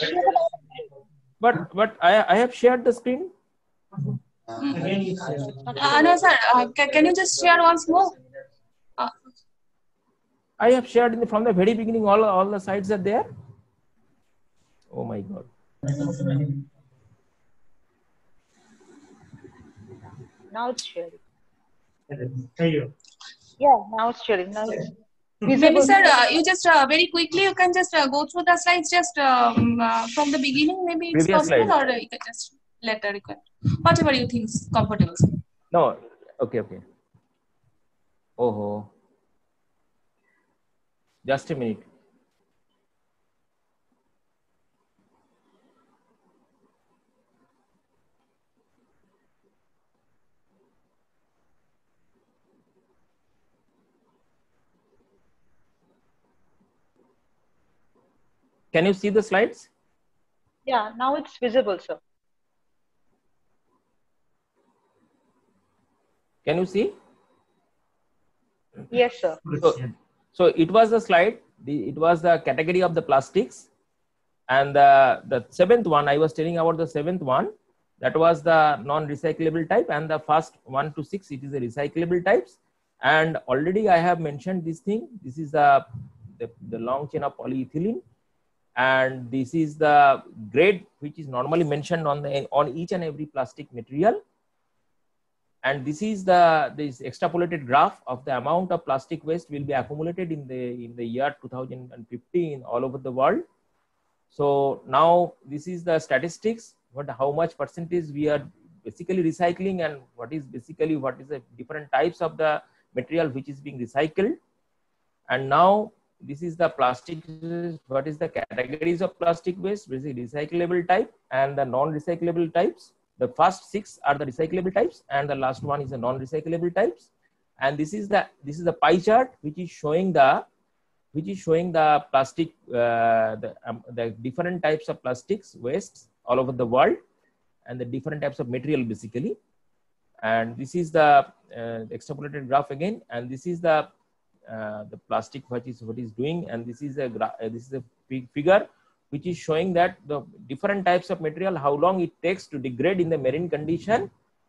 But but I I have shared the screen. Uh, no, sir. Uh, can, can you just share once more? Uh, I have shared in the, from the very beginning. All all the slides are there. Oh my God. Now it's sharing. Thank you. Yeah, now it's sharing. Now it's maybe, sir, uh, you just uh, very quickly, you can just uh, go through the slides just um, uh, from the beginning. Maybe it's Previous possible, slide. or uh, you can just later record. Whatever you think is comfortable, sir. No. Okay. Okay. Oh. Just a minute. Can you see the slides? Yeah, now it's visible, sir. Can you see? Yes, sir. So, so it was the slide. The, it was the category of the plastics, and the the seventh one I was telling about the seventh one. That was the non-recyclable type, and the first one to six, it is the recyclable types. And already I have mentioned this thing. This is the the, the long chain of polyethylene. And this is the grade which is normally mentioned on the on each and every plastic material. And this is the this extrapolated graph of the amount of plastic waste will be accumulated in the in the year two thousand fifteen all over the world. So now this is the statistics, what how much percentage we are basically recycling, and what is basically what is the different types of the material which is being recycled. And now this is the plastic, what is the categories of plastic waste, basically recyclable type and the non-recyclable types. The first six are the recyclable types, and the last one is the non-recyclable types. And this is the this is the pie chart which is showing the which is showing the plastic uh, the um, the different types of plastics wastes all over the world. and the different types of material basically. And this is the uh, extrapolated graph again, and this is the uh, the plastic what is what is doing, and this is a uh, this is a figure which is showing that the different types of material, how long it takes to degrade in the marine condition.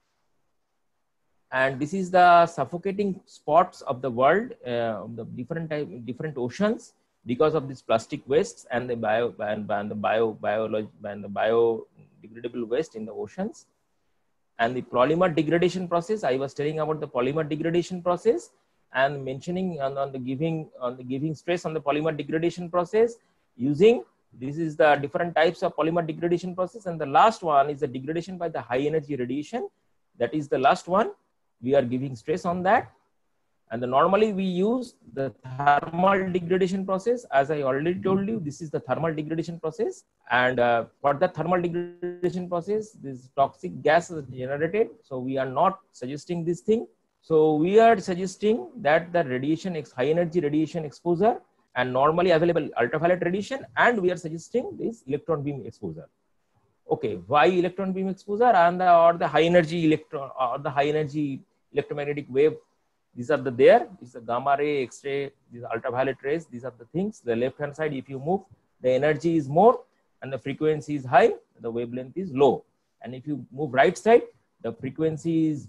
And this is the suffocating spots of the world, uh, of the different type, different oceans, because of this plastic wastes and the bio and, and the bio biology and the biodegradable waste in the oceans. And the polymer degradation process, I was telling about the polymer degradation process and mentioning on, on the giving on the giving stress on the polymer degradation process using, this is the different types of polymer degradation process. And the last one is the degradation by the high energy radiation. That is the last one. We are giving stress on that. And the, normally we use the thermal degradation process. As I already told you, this is the thermal degradation process. And uh, for the thermal degradation process, this toxic gas is generated. So we are not suggesting this thing. So we are suggesting that the radiation, high energy radiation exposure and normally available ultraviolet radiation, and we are suggesting this electron beam exposure. Okay, why electron beam exposure and the, or the high energy electron or the high energy electromagnetic wave? These are the there. This is the gamma ray, X-ray, these are ultraviolet rays. These are the things. The left hand side, if you move, the energy is more and the frequency is high. The wavelength is low. And if you move right side, the frequency is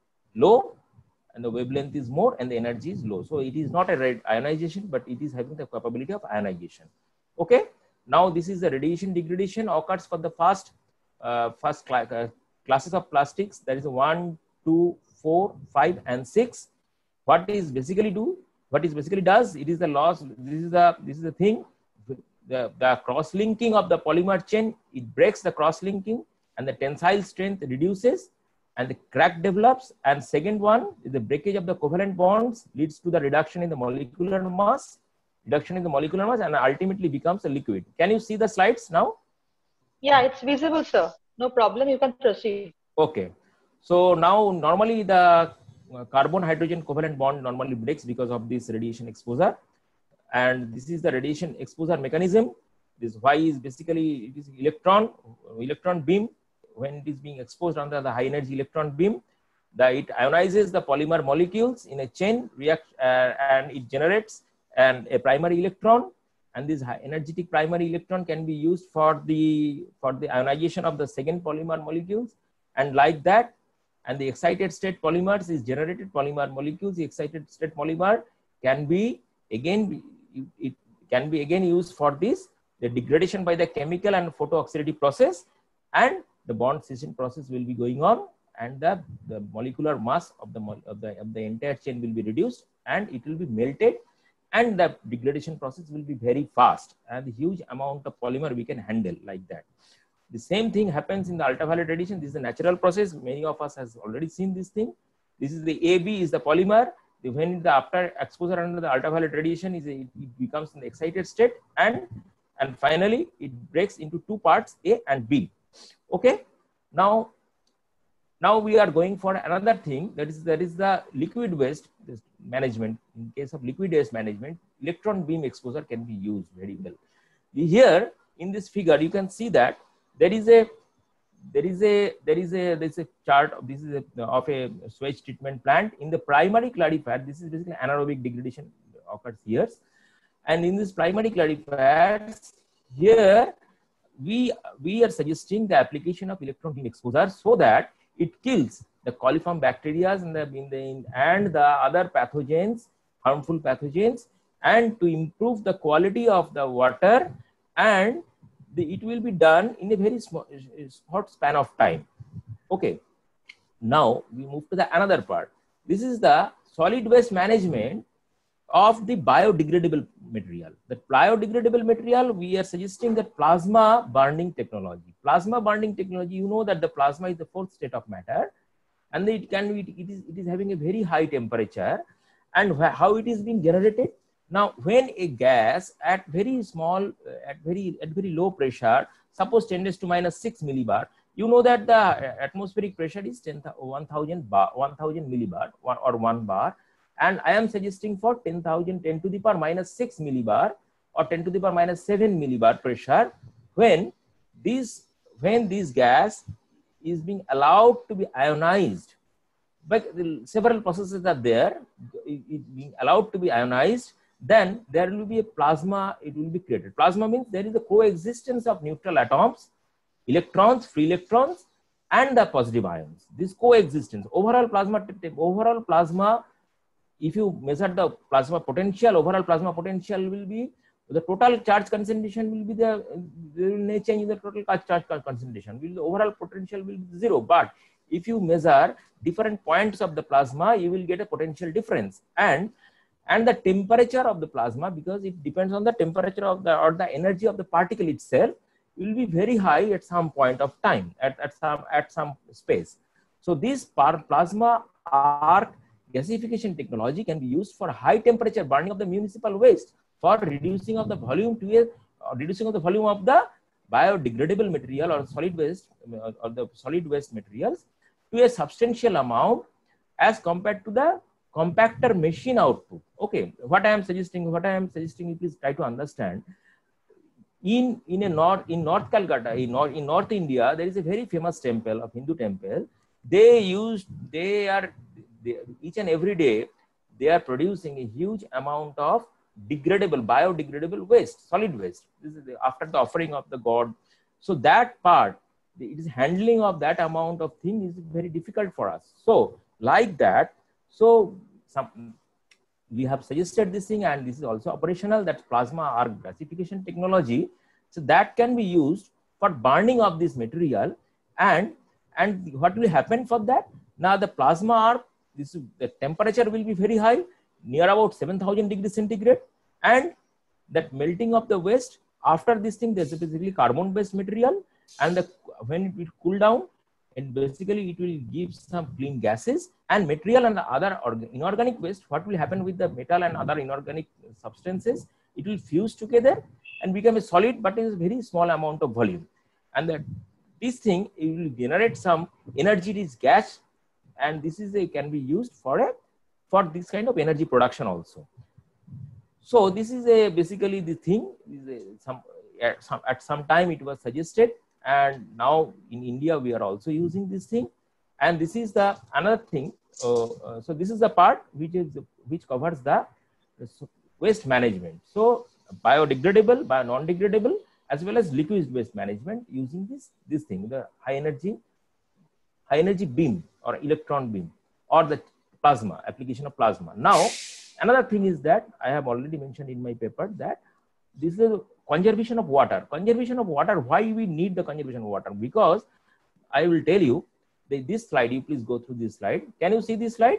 low and the wavelength is more and the energy is low. So it is not a red ionization, but it is having the capability of ionization. Okay. Now this is the radiation degradation occurs for the first, uh, first cl uh, classes of plastics. That is one, two, four, five, and six. What is basically do? What is basically does? It is the loss. This is the this is the thing. The, the cross linking of the polymer chain, it breaks the cross linking and the tensile strength reduces and the crack develops. And second one is the breakage of the covalent bonds leads to the reduction in the molecular mass, reduction in the molecular mass, and ultimately becomes a liquid. Can you see the slides now? Yeah, it's visible, sir. No problem. You can proceed. Okay. So now normally the carbon hydrogen covalent bond normally breaks because of this radiation exposure. And this is the radiation exposure mechanism. This Y is basically it is electron, electron beam. When it is being exposed under the high energy electron beam, the, it ionizes the polymer molecules in a chain react uh, and it generates and a primary electron. And this high energetic primary electron can be used for the, for the ionization of the second polymer molecules. And like that, and the excited state polymers is generated polymer molecules. The excited state polymer can be again, be, it can be again used for this, the degradation by the chemical and photooxidative process, and the bond scission process will be going on, and the, the molecular mass of the, of the of the entire chain will be reduced and it will be melted, and the degradation process will be very fast and the huge amount of polymer we can handle like that. The same thing happens in the ultraviolet radiation. This is a natural process. Many of us has already seen this thing. This is the A B is the polymer. When the after exposure under the ultraviolet radiation is a, it becomes an excited state, and and finally it breaks into two parts, A and B. Okay. Now, now we are going for another thing, that is that is the liquid waste management. In case of liquid waste management, electron beam exposure can be used very well. Here in this figure, you can see that there is a there is a there is a there is a chart of this is a, of a sewage treatment plant. In the primary clarifier, this is basically anaerobic degradation occurs here, and in this primary clarifiers here we we are suggesting the application of electron beam exposure so that it kills the coliform bacteria in the in the in, and the other pathogens, harmful pathogens, and to improve the quality of the water, and The, it will be done in a very small, short span of time. Okay. Now we move to the another part. This is the solid waste management of the biodegradable material. The biodegradable material, we are suggesting that plasma burning technology. Plasma burning technology, you know that the plasma is the fourth state of matter, and it can be, it is, it is having a very high temperature, and how it is being generated. Now, when a gas at very small, at very at very low pressure, suppose ten raised to minus six millibar, you know that the atmospheric pressure is ten, one thousand bar, one thousand millibar or one bar, and I am suggesting for ten thousand, ten to the power minus six millibar or ten to the power minus seven millibar pressure. When these when this gas is being allowed to be ionized, but several processes are there, it, it being allowed to be ionized, then there will be a plasma, it will be created. Plasma means there is a coexistence of neutral atoms, electrons, free electrons, and the positive ions. This coexistence, overall plasma, overall plasma, if you measure the plasma potential, overall plasma potential will be, the total charge concentration will be the, there will no change in the total charge concentration, will the overall potential will be zero. But if you measure different points of the plasma, you will get a potential difference. And and the temperature of the plasma, because it depends on the temperature of the, or the energy of the particle itself, will be very high at some point of time, at, at some at some space. So this plasma arc gasification technology can be used for high temperature burning of the municipal waste, for reducing of the volume to a uh, reducing of the volume of the biodegradable material or solid waste uh, or the solid waste materials to a substantial amount as compared to the compactor machine output. Okay, what I am suggesting, what I am suggesting, please try to understand. In in a north in North Calcutta, in North in North India, there is a very famous temple of Hindu temple. They use they are they, each and every day they are producing a huge amount of degradable, biodegradable waste, solid waste. This is the, after the offering of the god. So that part, it is handling of that amount of thing is very difficult for us. So like that, so some we have suggested this thing, and this is also operational, that plasma arc gasification technology. So that can be used for burning of this material, and and what will happen for that? Now the plasma arc, this the temperature will be very high, near about seven thousand degrees centigrade, and that melting of the waste after this thing, there's basically carbon based material, and the when it will cool down, and basically it will give some clean gases and material and other inorganic waste. What will happen with the metal and other inorganic substances? It will fuse together and become a solid, but is very small amount of volume. And that this thing, it will generate some energy, this gas, and this is a, can be used for a for this kind of energy production also. So this is a basically the thing is a, some at some at some time it was suggested. And now in India, we are also using this thing. And this is the another thing. Uh, uh, so this is the part which is which covers the waste management. So biodegradable, bio non-degradable, as well as liquid waste management using this this thing, the high energy, high energy beam or electron beam or the plasma, application of plasma. Now, another thing is that I have already mentioned in my paper that this is a conservation of water. Conservation of water, why we need the conservation of water? Because I will tell you, this slide, you please go through this slide. Can you see this slide?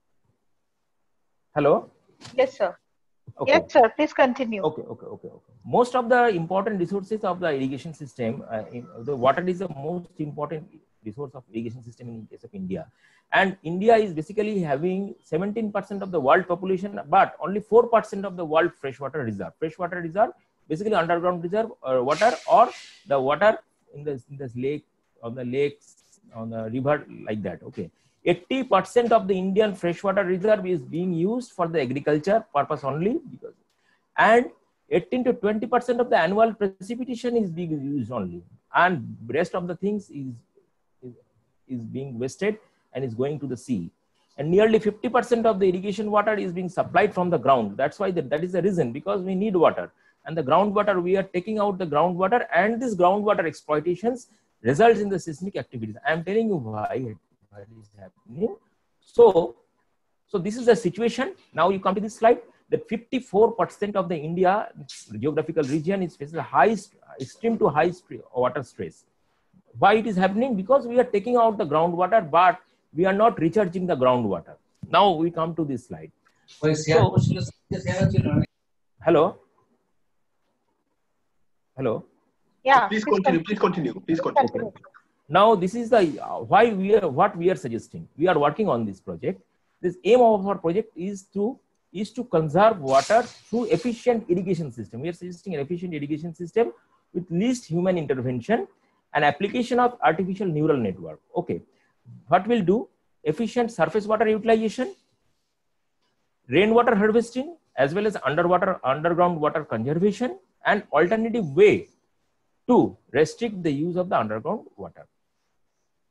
Hello? Yes, sir. Okay. Yes, sir. Please continue. Okay, okay, okay, okay. Most of the important resources of the irrigation system, uh, in, the water is the most important resource of irrigation system in case of India. And India is basically having seventeen percent of the world population, but only four percent of the world freshwater reserve. Freshwater reserve, basically underground reserve or water, or the water in the, in the lake, on the lakes, on the river, like that. Okay. eighty percent of the Indian freshwater reserve is being used for the agriculture purpose only, because, and eighteen to twenty percent of the annual precipitation is being used only, and rest of the things is, is, is being wasted and is going to the sea. And nearly fifty percent of the irrigation water is being supplied from the ground. That's why the, that is the reason, because we need water. And the groundwater, we are taking out the groundwater, and this groundwater exploitations results in the seismic activities. I am telling you why. What is happening. So, so this is the situation. Now you come to this slide, that fifty-four percent of the India geographical region is faces high, extreme to high water stress. Why it is happening? Because we are taking out the groundwater, but we are not recharging the groundwater. Now we come to this slide. So, hello? Hello? Yeah. Please continue, please continue, please continue. Okay. Now this is the uh, why we are what we are suggesting. We are working on this project. This aim of our project is to is to conserve water through efficient irrigation system. We are suggesting an efficient irrigation system with least human intervention and application of artificial neural network. Okay, what we'll do? Efficient surface water utilization, rainwater harvesting, as well as underwater underground water conservation, and alternative way to restrict the use of the underground water.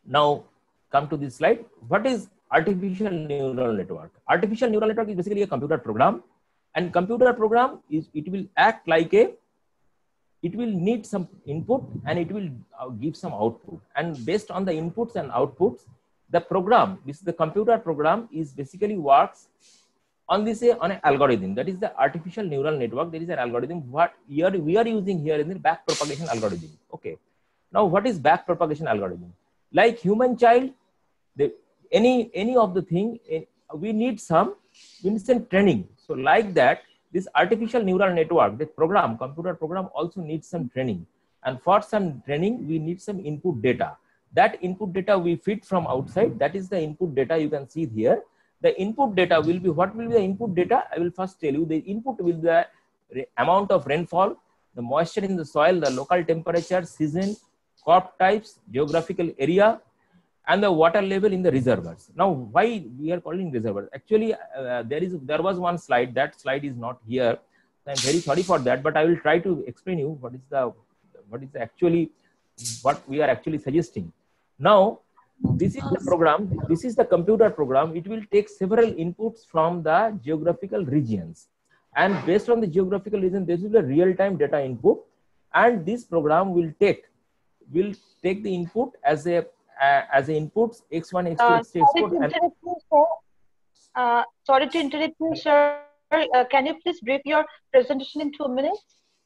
Now come to this slide. What is artificial neural network? Artificial neural network is basically a computer program, and computer program is, it will act like a, it will need some input and it will give some output, and based on the inputs and outputs, the program, this is the computer program, is basically works on this uh, on an algorithm. That is the artificial neural network. There is an algorithm. What here we are using here is the back propagation algorithm. Okay. Now what is back propagation algorithm? Like human child, the, any any of the thing, we need some we need some training. So like that, this artificial neural network, the program, computer program also needs some training. And for some training, we need some input data. That input data we feed from outside. That is the input data you can see here. The input data will be, what will be the input data? I will first tell you. The input will be the amount of rainfall, the moisture in the soil, the local temperature, season, crop types, geographical area, and the water level in the reservoirs. Now, why we are calling reservoirs? Actually, uh, there is there was one slide. That slide is not here. I'm very sorry for that, but I will try to explain you what is the what is actually what we are actually suggesting. Now, this is the program. This is the computer program. It will take several inputs from the geographical regions, and based on the geographical region, this will be a real-time data input, and this program will take will take the input as a uh, as a inputs x one, x two, Uh, x three, x four. sorry to And interrupt you, sir. Uh, sorry to interrupt you, sir. Uh, can you please brief your presentation in two minutes?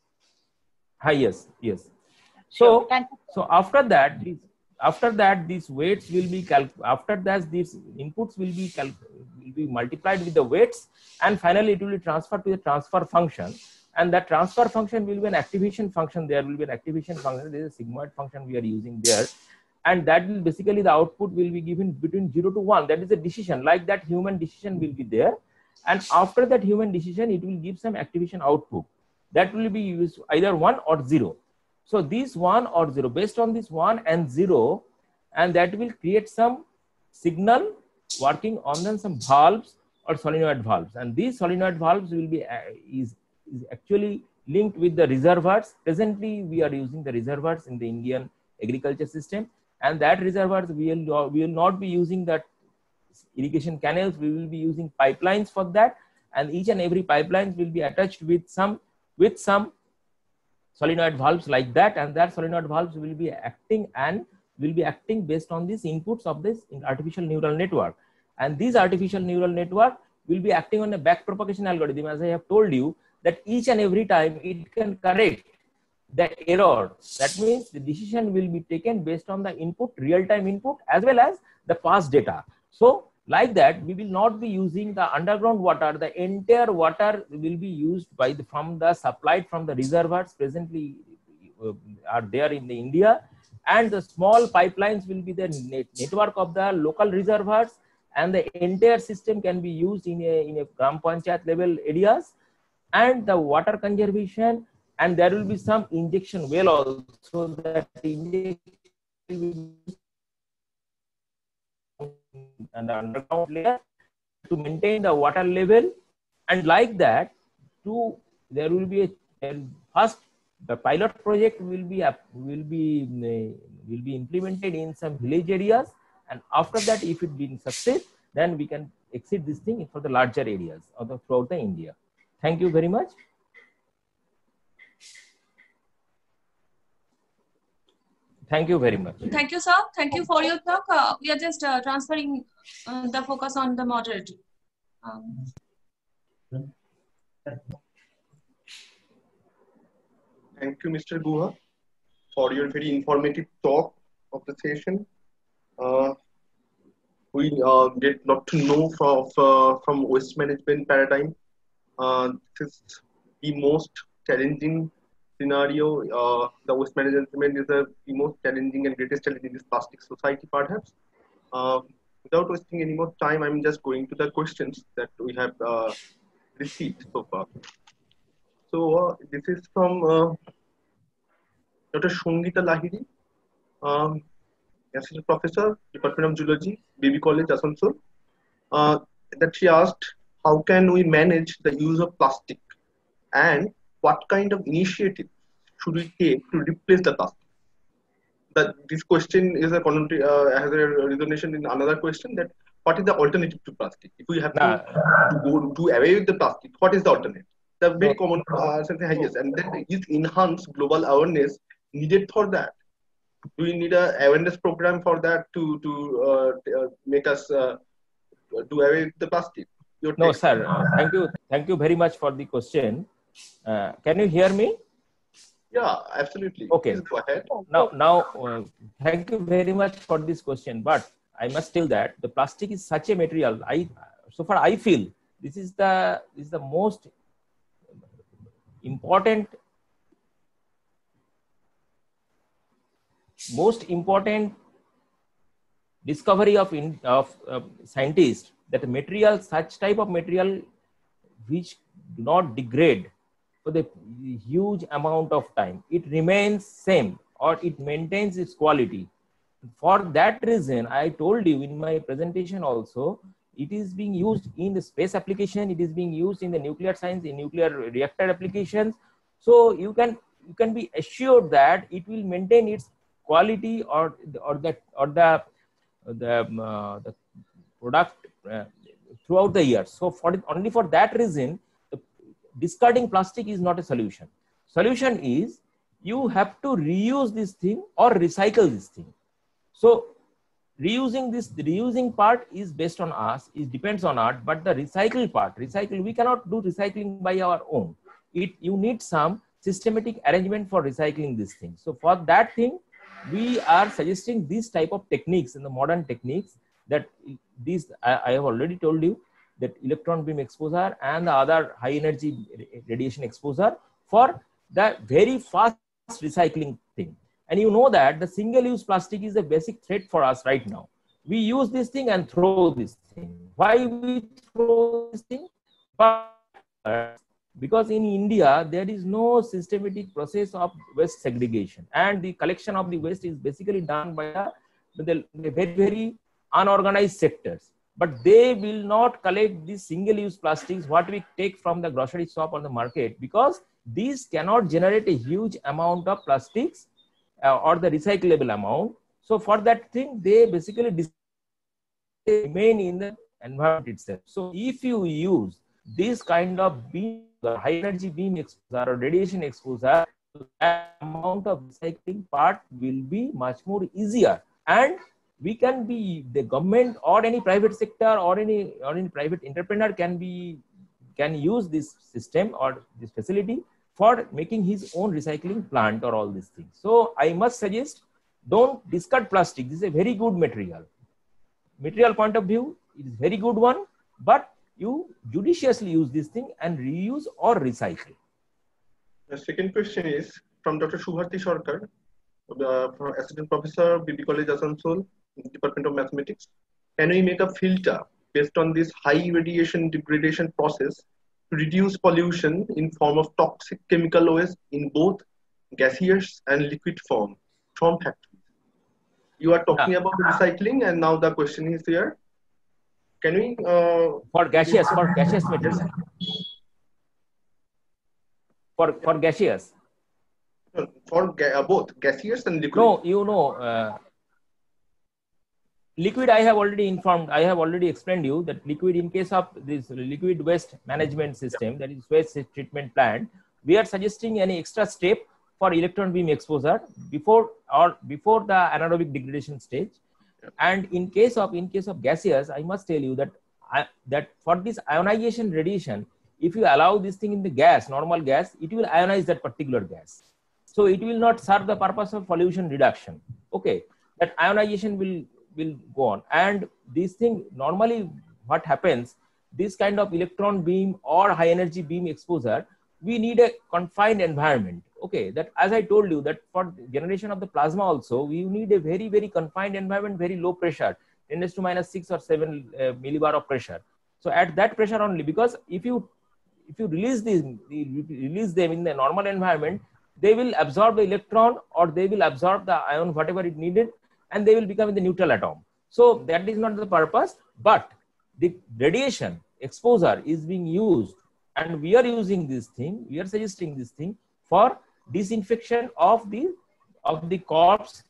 Hi, yes, yes. Sure. So, Thank you. so after that, these, after that, these weights will be cal. After that, these inputs will be cal will be multiplied with the weights, and finally it will be transferred to the transfer function. And that transfer function will be an activation function. There will be an activation function. There is a sigmoid function we are using there. And that will basically, the output will be given between zero to one. That is a decision. Like that, human decision will be there. And after that human decision, it will give some activation output. That will be used either one or zero. So this one or zero, based on this one and zero, and that will create some signal working on them, some valves or solenoid valves. And these solenoid valves will be, uh, is, is actually linked with the reservoirs. Presently, we are using the reservoirs in the Indian agriculture system. And that reservoirs, we will, we will not be using that irrigation canals, we will be using pipelines for that. And each and every pipelines will be attached with some, with some solenoid valves like that. And that solenoid valves will be acting and will be acting based on these inputs of this artificial neural network. And this artificial neural network will be acting on a back propagation algorithm. As I have told you, that each and every time it can correct the error. That means the decision will be taken based on the input, real-time input, as well as the past data. So like that, we will not be using the underground water. The entire water will be used by the, from the supplied from the reservoirs presently uh, are there in the India. And the small pipelines will be the net network of the local reservoirs, and the entire system can be used in a, in a Gram Panchayat level areas. And the water conservation, and there will be some injection well also, that injection will be and the underground layer to maintain the water level. And like that, to there will be a, a first the pilot project will be up will be uh, will be implemented in some village areas, and after that, if it being success, then we can exceed this thing for the larger areas of the throughout the India. Thank you very much. Thank you very much. Thank you, sir. Thank you for your talk. Uh, we are just uh, transferring uh, the focus on the moderator. Um, Thank you, Mister Guha, for your very informative talk of the session. Uh, we uh, get a lot to know from, uh, from waste management paradigm. Uh, this is the most challenging scenario. Uh, the waste management is a, the most challenging and greatest challenge in this plastic society, perhaps. Uh, without wasting any more time, I'm just going to the questions that we have uh, received so far. So uh, this is from uh, Doctor Shongita Lahiri, um, Assistant Professor, Department of Zoology, Baby College, Asansol. Uh, that she asked, how can we manage the use of plastic, and what kind of initiative should we take to replace the plastic? that this question is a uh, has a resonation in another question, that what is the alternative to plastic? If we have nah. to, to go do away with the plastic, what is the alternative? The very No. common uh, something, yes, and then is enhanced global awareness needed for that? Do we need a awareness program for that to to uh, uh, make us uh, do away with the plastic? Your No, take. sir. Uh, thank you. Thank you very much for the question. Uh, can you hear me? Yeah, absolutely. Okay. Please go ahead. Now, now, uh, thank you very much for this question. But I must tell that the plastic is such a material. I, so far, I feel this is the this is the most important, most important discovery of in, of uh, scientists, that the material, such type of material, which do not degrade for the huge amount of time, it remains same or it maintains its quality. For that reason, I told you in my presentation also, it is being used in the space application, it is being used in the nuclear science, in nuclear reactor applications. So you can you can be assured that it will maintain its quality or or that or the the, uh, the product uh, throughout the year. So for only for that reason, discarding plastic is not a solution. Solution is you have to reuse this thing or recycle this thing. So reusing this, the reusing part is based on us, it depends on us, but the recycle part, recycle, we cannot do recycling by our own. It, you need some systematic arrangement for recycling this thing. So for that thing, we are suggesting this type of techniques in the modern techniques, that these, I, I have already told you, that electron beam exposure and the other high energy radiation exposure for the very fast recycling thing. And you know that the single use plastic is a basic threat for us right now. We use this thing and throw this thing. Why we throw this thing? But because in India, there is no systematic process of waste segregation, and the collection of the waste is basically done by the, the, the very, very unorganized sectors. But they will not collect these single-use plastics, what we take from the grocery shop or the market, because these cannot generate a huge amount of plastics uh, or the recyclable amount. So for that thing, they basically remain in the environment itself. So if you use this kind of beam, the high energy beam exposure or radiation exposure, that amount of recycling part will be much more easier. And we can be, the government or any private sector or any or any private entrepreneur can be can use this system or this facility for making his own recycling plant or all these things. So I must suggest, don't discard plastic. This is a very good material. Material point of view, it is very good one, but you judiciously use this thing and reuse or recycle. The second question is from Doctor Shubharti Sarkar, the Assistant Professor, B B College, Asansol, Department of Mathematics. Can we make a filter based on this high radiation degradation process to reduce pollution in form of toxic chemical waste in both gaseous and liquid form from factories? You are talking yeah. about recycling, and now the question is here. Can we uh, for gaseous for gaseous material for for gaseous for ga uh, both gaseous and liquid? No, you know. Uh, Liquid, I have already informed, I have already explained you that liquid, in case of this liquid waste management system, that is waste treatment plant, we are suggesting any extra step for electron beam exposure before or before the anaerobic degradation stage. And in case of in case of gaseous, I must tell you that I, that for this ionization radiation, if you allow this thing in the gas, normal gas, it will ionize that particular gas. So it will not serve the purpose of pollution reduction. Okay, that ionization will will go on. And this thing, normally what happens, this kind of electron beam or high energy beam exposure, we need a confined environment. Okay, that as I told you, that for generation of the plasma also, we need a very, very confined environment, very low pressure, ten raised to minus six or seven uh, millibar of pressure. So at that pressure only, because if you if you release these, release them in the normal environment, they will absorb the electron or they will absorb the ion, whatever it needed, and they will become in the neutral atom. So that is not the purpose, but the radiation exposure is being used, and we are using this thing, we are suggesting this thing for disinfection of the of the corpse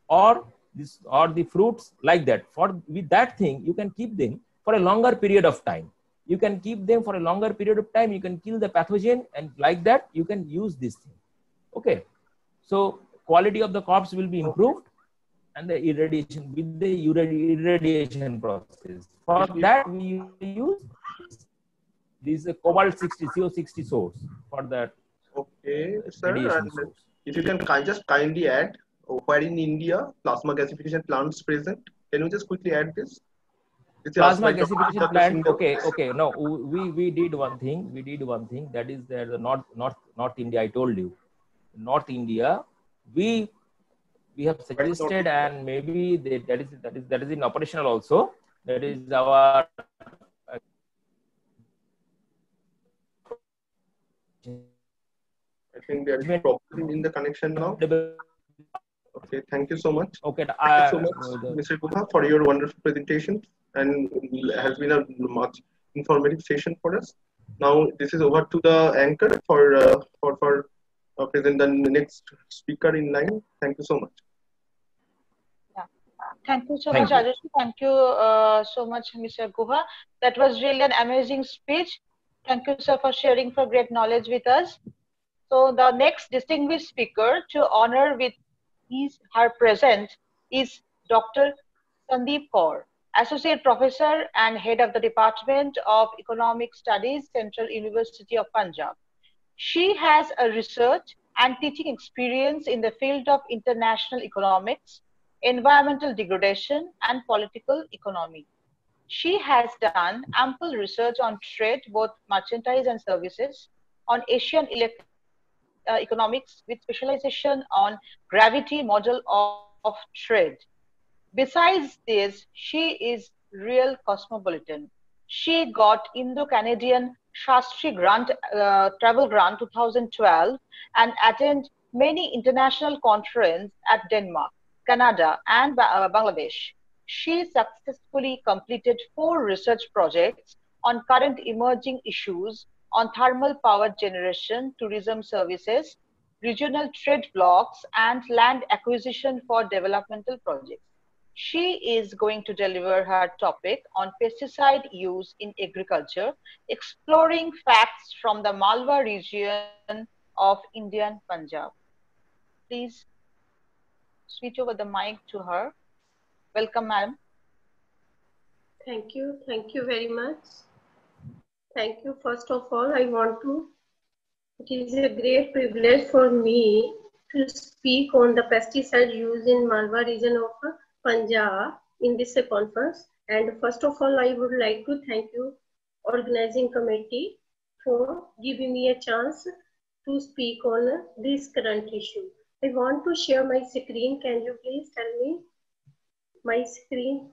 or this or the fruits like that. For with that thing, you can keep them for a longer period of time. You can keep them for a longer period of time. You can kill the pathogen, and like that, you can use this thing. Okay. So quality of the crops will be improved, and the irradiation with the irradiation process. For that, we use this uh, cobalt sixty C O sixty source for that. Okay, sir. Radiation And source. if you can ki- just kindly add uh, where in India plasma gasification plants present. Can you just quickly add this? This is Plasma like the gasification Doctor plant. Singh- Okay, okay. No, we we did one thing. We did one thing. That is there the North North North India. I told you, North India. We we have suggested, and maybe they, that is that is that is in operational also. That is our. I think there is a problem in the connection now. Okay, thank you so much. Okay, Thank I, you so much, Mister Guha, for your wonderful presentation, and has been a much informative session for us. Now this is over to the anchor for uh, for for uh, present the next speaker in line. Thank you so much. Yeah. Thank you so Thank much, you. Rajesh. Thank you uh, so much, Mister Guha. That was really an amazing speech. Thank you, sir, for sharing for great knowledge with us. So the next distinguished speaker to honor with his her present is Doctor Sandeep Kaur, Associate Professor and Head of the Department of Economic Studies, Central University of Punjab. She has a research and teaching experience in the field of international economics, environmental degradation, and political economy. She has done ample research on trade, both merchandise and services, on Asian elect uh, economics with specialization on gravity model of, of trade. Besides this, she is real cosmopolitan. She got Indo-Canadian Shastri Grant, uh, Travel Grant two thousand twelve and attended many international conferences at Denmark, Canada, and ba uh, Bangladesh. She successfully completed four research projects on current emerging issues on thermal power generation, tourism services, regional trade blocks, and land acquisition for developmental projects. She is going to deliver her topic on pesticide use in agriculture, exploring facts from the Malwa region of Indian Punjab. Please switch over the mic to her. Welcome, madam. Thank you. Thank you very much. Thank you. First of all, I want to, it is a great privilege for me to speak on the pesticide use in Malwa region of Punjab in this conference. And first of all, I would like to thank you, organizing committee, for giving me a chance to speak on this current issue. I want to share my screen. Can you please tell me my screen?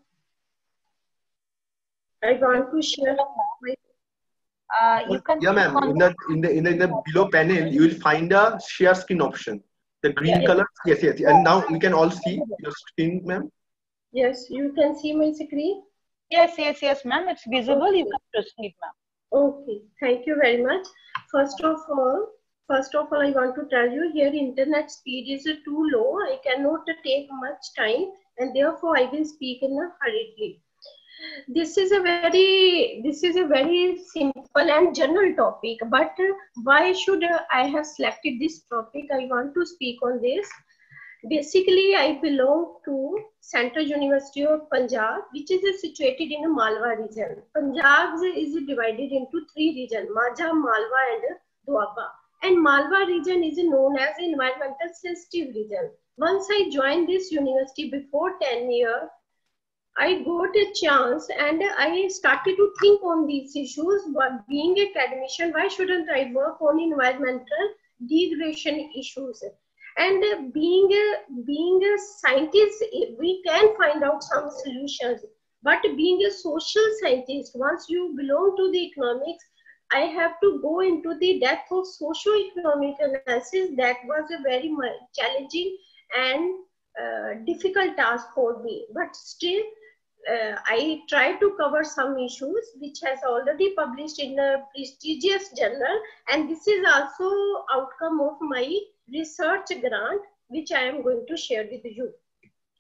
I want to share my Uh, you can Yeah, ma'am. In the in the in the, in the below panel, you will find a share screen option. The green Yeah. color. Yes, yes. And now we can all see your screen, ma'am. Yes, you can see my screen. Yes, yes, yes, ma'am. It's visible. Okay. You can proceed, ma'am. Okay, thank you very much. First of all, first of all, I want to tell you here internet speed is too low. I cannot take much time, and therefore I will speak in a hurriedly. This is a very this is a very simple and general topic, but why should I have selected this topic? I want to speak on this. Basically, I belong to Central University of Punjab, which is situated in the Malwa region. Punjab is divided into three regions: Majha, Malwa, and Doaba. And Malwa region is known as environmental sensitive region. Once I joined this university before ten years, I got a chance and I started to think on these issues. But being a academician, why shouldn't I work on environmental degradation issues? And uh, being a being a scientist, we can find out some solutions. But being a social scientist, once you belong to the economics, I have to go into the depth of socio-economic analysis. That was a very challenging and uh, difficult task for me. But still, uh, I try to cover some issues which has already published in a prestigious journal. And this is also outcome of my research grant, which I am going to share with you.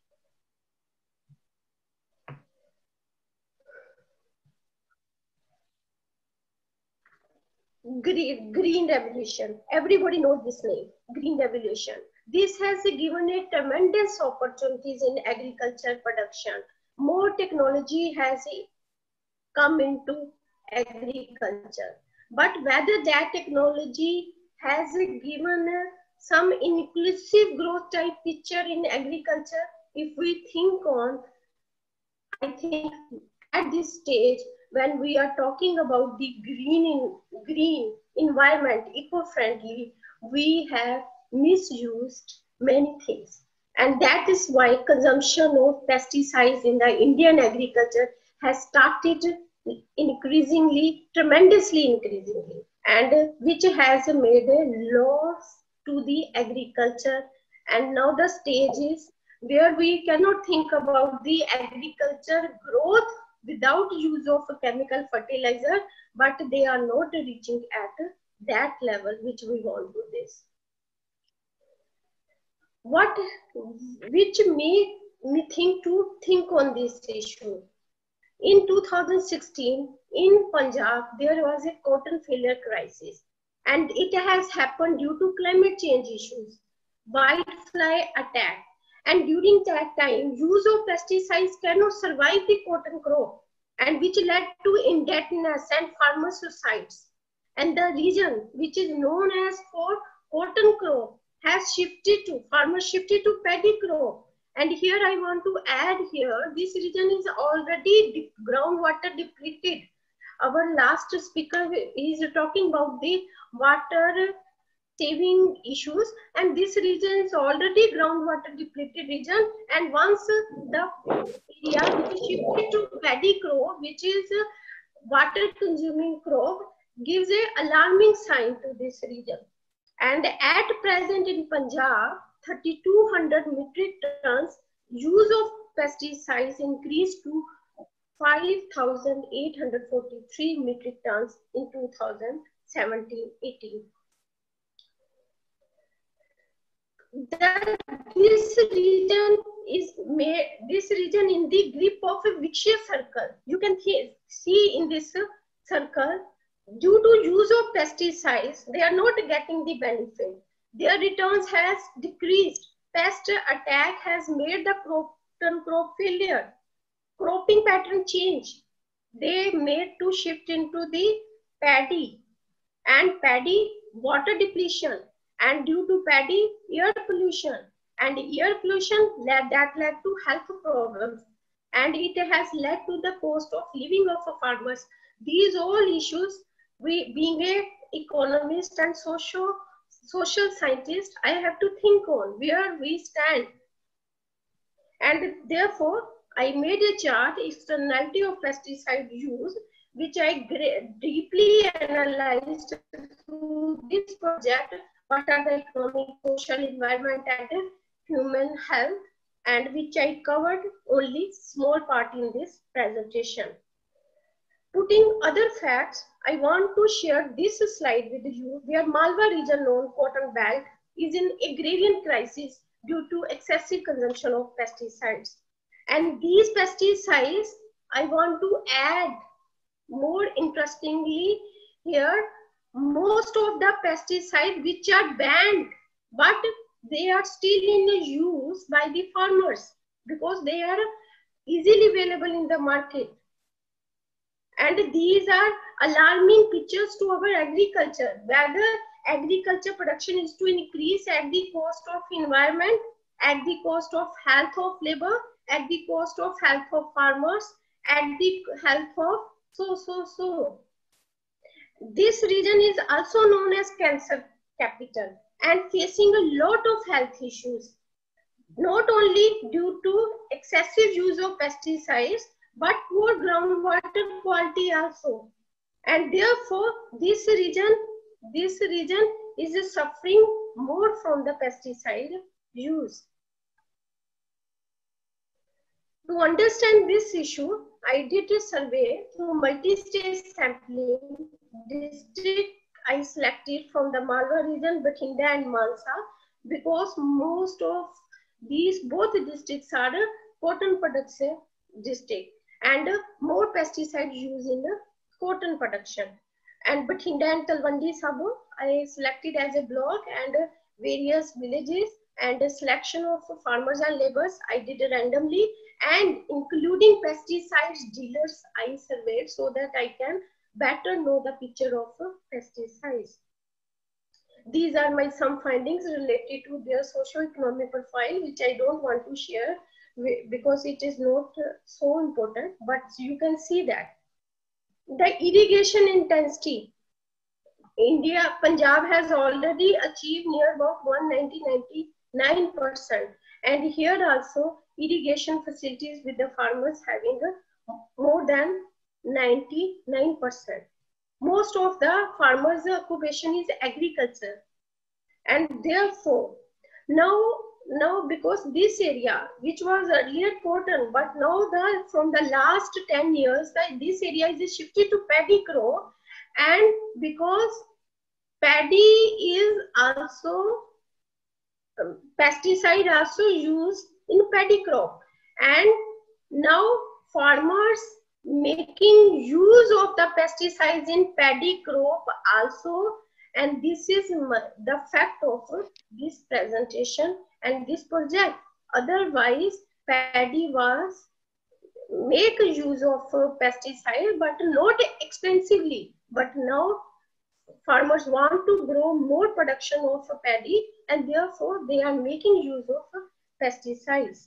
green, green revolution. Everybody knows this name, green revolution. This has given a tremendous opportunities in agriculture production. More technology has come into agriculture, but whether that technology has given some inclusive growth type picture in agriculture, if we think on, I think at this stage, when we are talking about the green, in, green environment, eco-friendly, we have misused many things. And that is why consumption of pesticides in the Indian agriculture has started increasingly, tremendously increasingly, and which has made a loss to the agriculture. And now the stage is where we cannot think about the agriculture growth without use of a chemical fertilizer, but they are not reaching at that level which we want to this. What, which made me think to think on this issue. In two thousand sixteen, in Punjab, there was a cotton failure crisis, and it has happened due to climate change issues, whitefly attack. And during that time, use of pesticides cannot survive the cotton crop, and which led to indebtedness and farmer suicides. And the region which is known as for cotton crop has shifted to, farmers shifted to paddy crop. And here I want to add here, this region is already groundwater depleted. Our last speaker is talking about the water saving issues, and this region is already groundwater depleted region. And once the area which is shifted to paddy crop, which is water consuming crop, gives a alarming sign to this region. And at present in Punjab, thirty-two hundred metric tons use of pesticides increased to five thousand eight hundred forty-three metric tons in two thousand seventeen eighteen. That this region is made, this region in the grip of a vicious circle. You can see in this circle, due to use of pesticides, they are not getting the benefit. Their returns has decreased. Pest attack has made the crop, crop failure. Cropping pattern change. They made to shift into the paddy, and paddy water depletion, and due to paddy air pollution, and air pollution led that led to health problems, and it has led to the cost of living of a farmers. These all issues, we being a economist and social social scientist, I have to think on where we stand. And therefore, I made a chart, externality of pesticide use, which I deeply analyzed through this project. What are the economic, social, environment, and human health, and which I covered only small part in this presentation. Putting other facts, I want to share this slide with you, where Malwa region known cotton belt is in agrarian crisis due to excessive consumption of pesticides. And these pesticides, I want to add more interestingly here, most of the pesticides which are banned, but they are still in use by the farmers because they are easily available in the market. And these are alarming pictures to our agriculture, whether agriculture production is to increase at the cost of environment, at the cost of health of labor, at the cost of health of farmers, at the health of so, so, so. This region is also known as cancer capital and facing a lot of health issues, not only due to excessive use of pesticides, but poor groundwater quality also. And therefore, this region, this region is suffering more from the pesticide use. To understand this issue, I did a survey through multi-stage sampling. District I selected from the Malwa region, Bathinda and Mansa, because most of these both districts are cotton production district, and more pesticide used in cotton production. and Bathinda and Talwandi Sabo. I selected as a block and uh, various villages and a selection of farmers and laborers I did randomly, and including pesticides dealers I surveyed so that I can better know the picture of uh, pesticides. These are my some findings related to their socio-economic profile, which I don't want to share because it is not uh, so important, but you can see that. The irrigation intensity. India, Punjab has already achieved near about one hundred ninety-nine percent. And here also irrigation facilities with the farmers having a more than ninety-nine percent. Most of the farmers' occupation is agriculture. And therefore, now, now because this area, which was earlier cotton, but now the from the last ten years, that this area is shifted to paddy crop, and because paddy is also um, pesticide also used in paddy crop, and now farmers making use of the pesticides in paddy crop also, and this is the fact of this presentation and this project. Otherwise, paddy was make use of pesticide, but not extensively. But now farmers want to grow more production of paddy, and therefore they are making use of pesticides.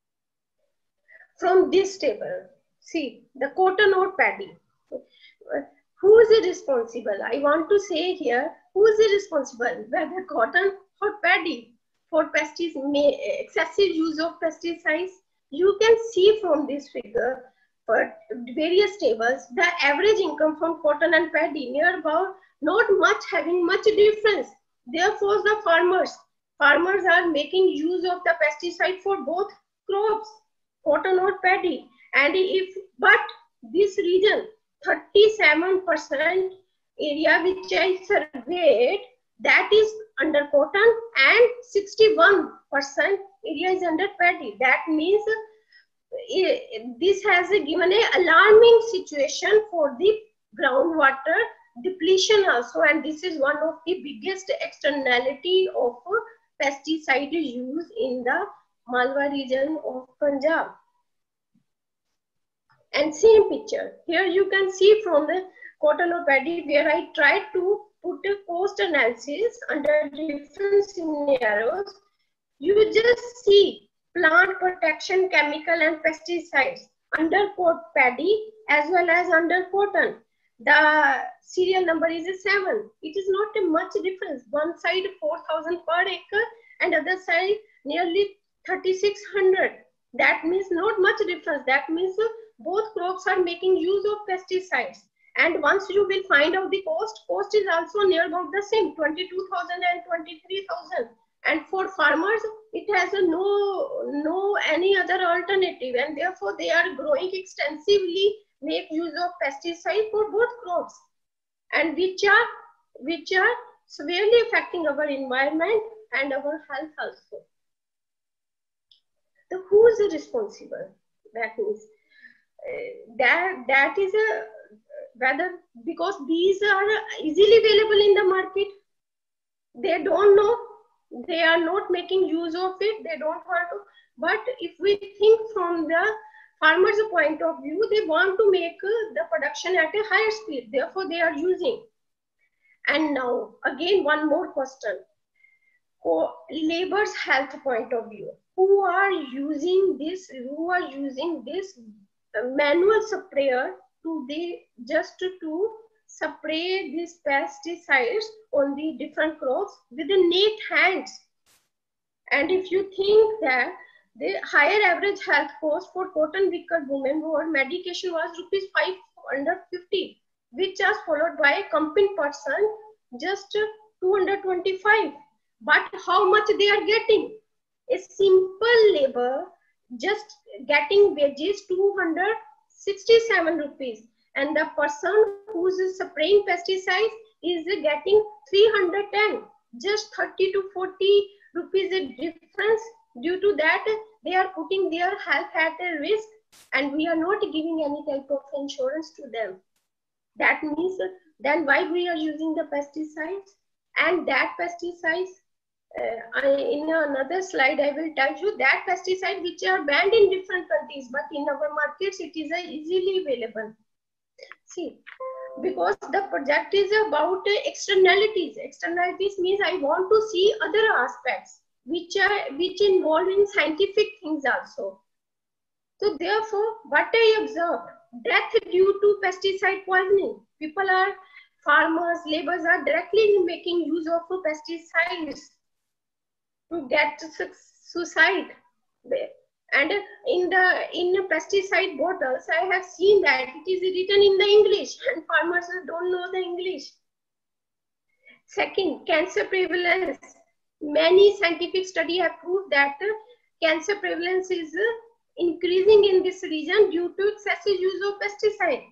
From this table, see the cotton or paddy. Who is responsible? I want to say here, who is responsible, whether cotton or paddy, for pesticides, excessive use of pesticides? You can see from this figure, for various tables, the average income from cotton and paddy near about not much having much difference. Therefore, the farmers, farmers are making use of the pesticide for both crops, cotton or paddy. And if, but this region, thirty-seven percent area which I surveyed, that is under cotton, and sixty-one percent area is under paddy. That means uh, this has given an alarming situation for the groundwater depletion also, and this is one of the biggest externality of uh, pesticide use in the Malwa region of Punjab. And same picture, here you can see from the cotton or paddy, where I tried to put a cost analysis under different scenarios. You just see plant protection, chemical and pesticides under paddy as well as under cotton. The serial number is a seven. It is not a much difference. One side four thousand per acre and other side nearly thirty-six hundred. That means not much difference. That means uh, both crops are making use of pesticides. And once you will find out the cost, cost is also near about the same, twenty-two thousand and twenty-three thousand. And for farmers, it has a no, no any other alternative, and therefore they are growing extensively, make use of pesticide for both crops, and which are, which are severely affecting our environment and our health also. So who is responsible? That means uh, that, that is a, whether, because these are easily available in the market, they don't know, they are not making use of it, they don't want to. But if we think from the farmer's point of view, they want to make uh, the production at a higher speed, therefore they are using. And now again one more question, for labor's health point of view, who are using this, who are using this manual sprayer to the just to, to spray these pesticides on the different crops with the naked hands. And if you think that the higher average health cost for cotton wicked women who medication was rupees five hundred fifty, which was followed by a company person just two hundred twenty-five. But how much they are getting? A simple labor just getting wages two hundred sixty-seven rupees, and the person who is spraying pesticides is getting three hundred ten, just thirty to forty rupees a difference. Due to that, they are putting their health at a risk, and we are not giving any type of insurance to them. That means then why we are using the pesticides, and that pesticides, uh, I, in another slide I will tell you that pesticide which are banned in different countries, but in our markets it is uh, easily available. See, because the project is about uh, externalities. Externalities means I want to see other aspects which are which involve in scientific things also. So therefore, what I observed, death due to pesticide poisoning. People are, farmers, laborers are directly making use of pesticides to get suicide. And in the in the pesticide bottles, I have seen that it is written in the English, and farmers don't know the English. Second, cancer prevalence. Many scientific studies have proved that cancer prevalence is increasing in this region due to excessive use of pesticide.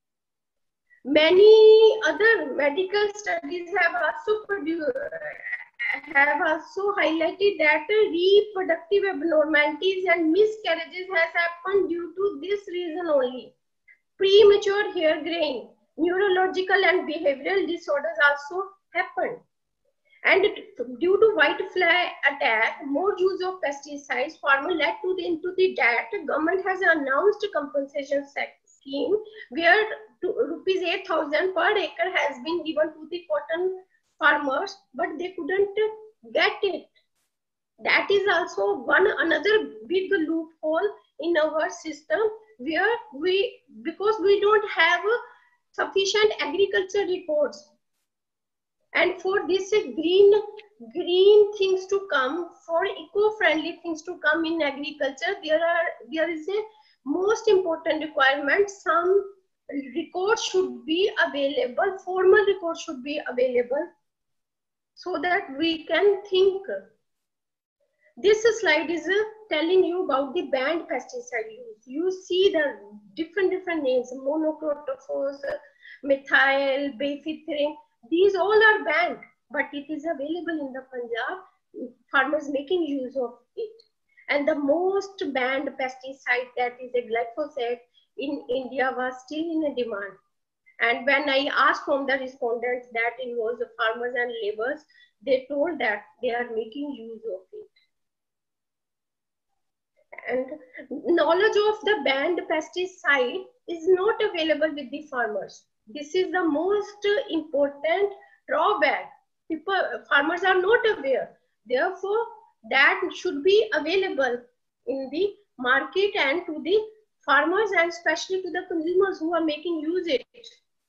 Many other medical studies have also produced, have also highlighted that reproductive abnormalities and miscarriages has happened due to this reason only. Premature hair graying, neurological and behavioral disorders also happened. And due to white fly attack, more use of pesticides, farmer led to the, into the that government has announced compensation scheme where rupees eight thousand per acre has been given to the cotton farmers, but they couldn't get it. That is also one another big loophole in our system where we, because we don't have sufficient agriculture reports. And for this green, green things to come, for eco-friendly things to come in agriculture, there are there is a most important requirement. Some records should be available, formal records should be available, so that we can think. This slide is uh, telling you about the banned pesticide use. You see the different different names: monocrotophos, methyl, bifenthrin. These all are banned, but it is available in the Punjab. Farmers making use of it. And the most banned pesticide, that is a glyphosate, in India was still in demand. And when I asked from the respondents that it was the farmers and laborers, they told that they are making use of it. And knowledge of the banned pesticide is not available with the farmers. This is the most important drawback. People, farmers are not aware. Therefore, that should be available in the market and to the farmers, and especially to the consumers who are making use of it.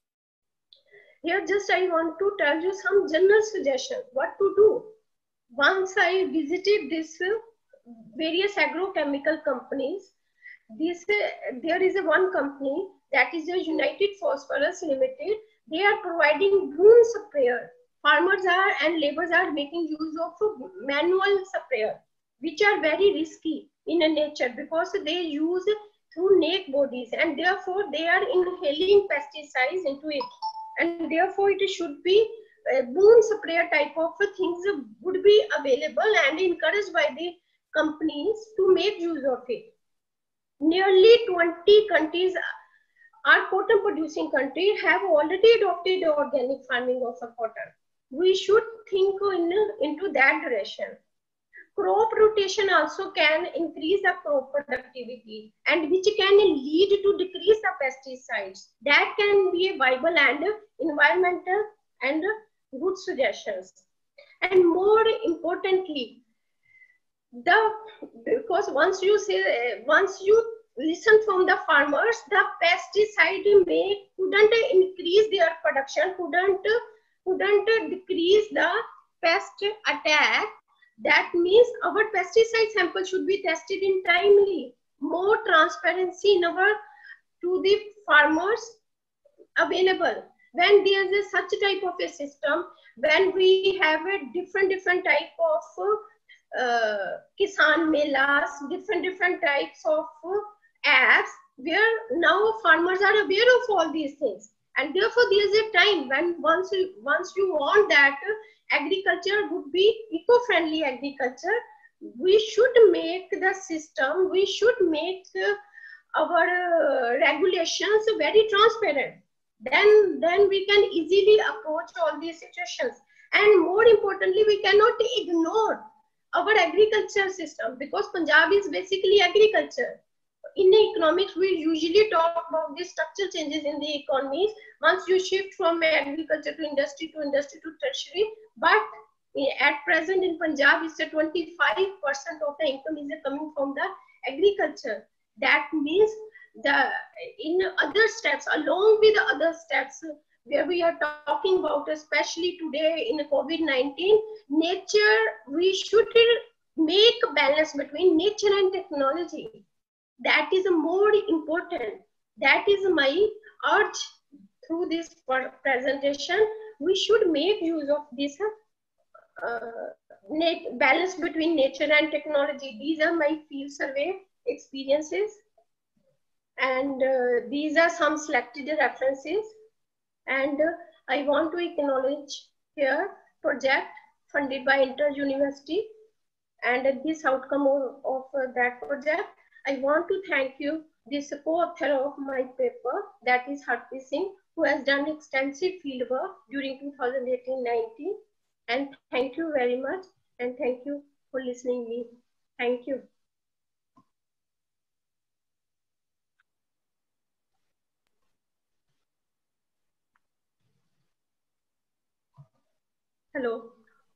Here, just I want to tell you some general suggestions what to do. Once I visited this uh, various agrochemical companies, this uh, there is a one company, that is a United Phosphorus Limited. They are providing broom sprayer. Farmers are and laborers are making use of a manual sprayer, which are very risky in nature because they use through naked bodies, and therefore they are inhaling pesticides into it. And therefore it should be a broom sprayer type of things would be available and encouraged by the companies to make use of it. Nearly twenty countries, our cotton producing country, have already adopted the organic farming of a cotton. We should think in, into that direction. Crop rotation also can increase the crop productivity, and which can lead to decrease the pesticides. That can be a viable and environmental and good suggestions. And more importantly, the because once you say once you listen from the farmers, the pesticide may couldn't increase their production, couldn't couldn't decrease the pest attack. That means our pesticide sample should be tested in timely. More transparency in our to the farmers available. When there is a such type of a system, when we have a different different type of uh, Kisan Melas, different different types of uh, apps, where now farmers are aware of all these things, and therefore there is a time when once you once you want that uh, agriculture would be eco-friendly agriculture, we should make the system, we should make uh, our uh, regulations very transparent. then, then we can easily approach all these situations. And more importantly, we cannot ignore our agriculture system, because Punjab is basically agriculture. In economics, we usually talk about the structural changes in the economies once you shift from agriculture to industry to industry to tertiary. But at present in Punjab, it's a twenty-five percent of the income is coming from the agriculture. That means the in other steps, along with the other steps where we are talking about, especially today in COVID nineteen, nature, we should make a balance between nature and technology. That is more important. That is my urge through this presentation. We should make use of this uh, balance between nature and technology. These are my field survey experiences. And uh, these are some selected references. And uh, I want to acknowledge here project funded by Inter University. And uh, this outcome of, of uh, that project, I want to thank you, the co-author of my paper, that is Harpreet Singh, who has done extensive field work during two thousand eighteen nineteen. And thank you very much. And thank you for listening to me. Thank you. Hello.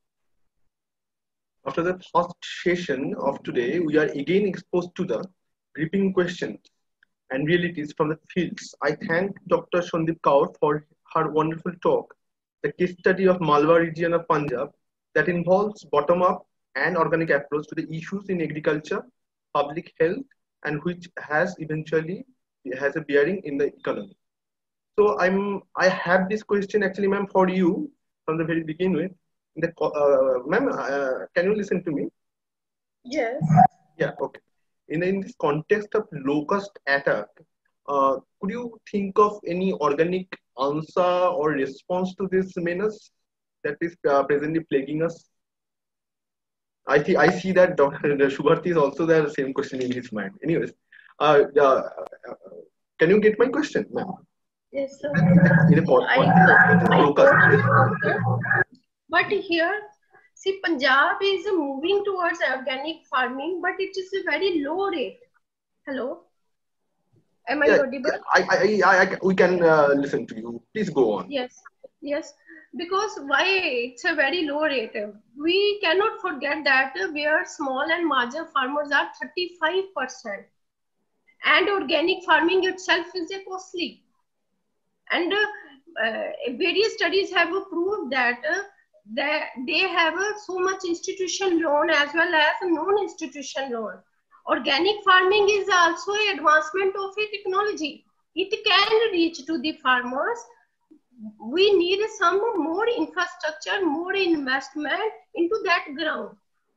After the first session of today, we are again exposed to the gripping questions and realities from the fields. I thank Doctor Sandeep Kaur for her wonderful talk, the case study of Malwa region of Punjab that involves bottom-up and organic approach to the issues in agriculture, public health, and which has eventually has a bearing in the economy. So I'm I have this question actually, ma'am, for you from the very beginning with. The, uh, ma'am, uh, can you listen to me? Yes. Yeah, okay. In, in this context of locust attack, uh, could you think of any organic answer or response to this menace that is uh, presently plaguing us? I see, I see that Doctor Shubharti is also there, the same question in his mind. Anyways, uh, uh, can you get my question, ma'am? Yes, sir. In a context of locust. But here, see, Punjab is moving towards organic farming, but it is a very low rate. Hello? Am I yeah, audible? I, I, I, I, we can uh, listen to you. Please go on. Yes, yes. Because why it's a very low rate? We cannot forget that where small and marginal farmers are thirty-five percent. And organic farming itself is a costly. And uh, various studies have proved that uh, that they have uh, so much institution loan as well as non-institution loan. Organic farming is also an advancement of a technology. It can reach to the farmers. We need some more infrastructure, more investment into that ground.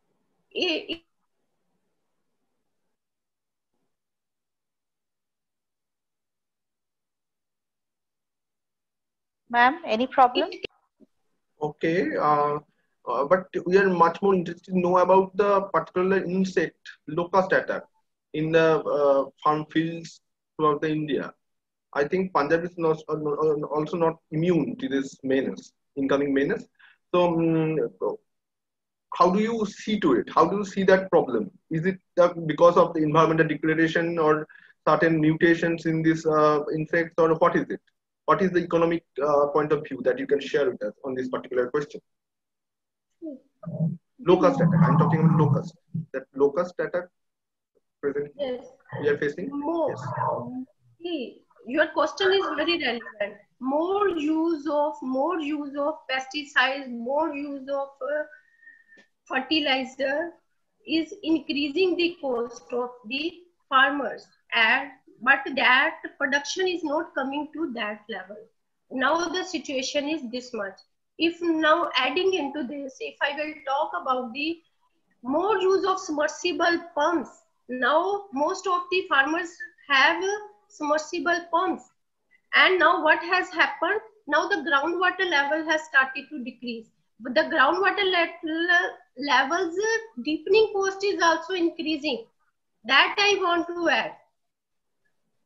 Ma'am, any problem? Okay, uh, uh, but we are much more interested to know about the particular insect, locust attack in the uh, farm fields throughout the India. I think Punjab is not, uh, also not immune to this menace, incoming menace. So, um, how do you see to it? How do you see that problem? Is it uh, because of the environmental degradation or certain mutations in these uh, insects, or what is it? What is the economic uh, point of view that you can share with us on this particular question? Locust attack. I'm talking about locust. That locust attack presently yes. we are facing. More. Yes. See, your question is very relevant. More use of more use of pesticides, more use of uh, fertilizer is increasing the cost of the farmers, and but that production is not coming to that level. Now the situation is this much. If now adding into this, if I will talk about the more use of submersible pumps, now most of the farmers have submersible pumps. And now what has happened? Now the groundwater level has started to decrease. But the groundwater le levels, deepening cost is also increasing. That I want to add.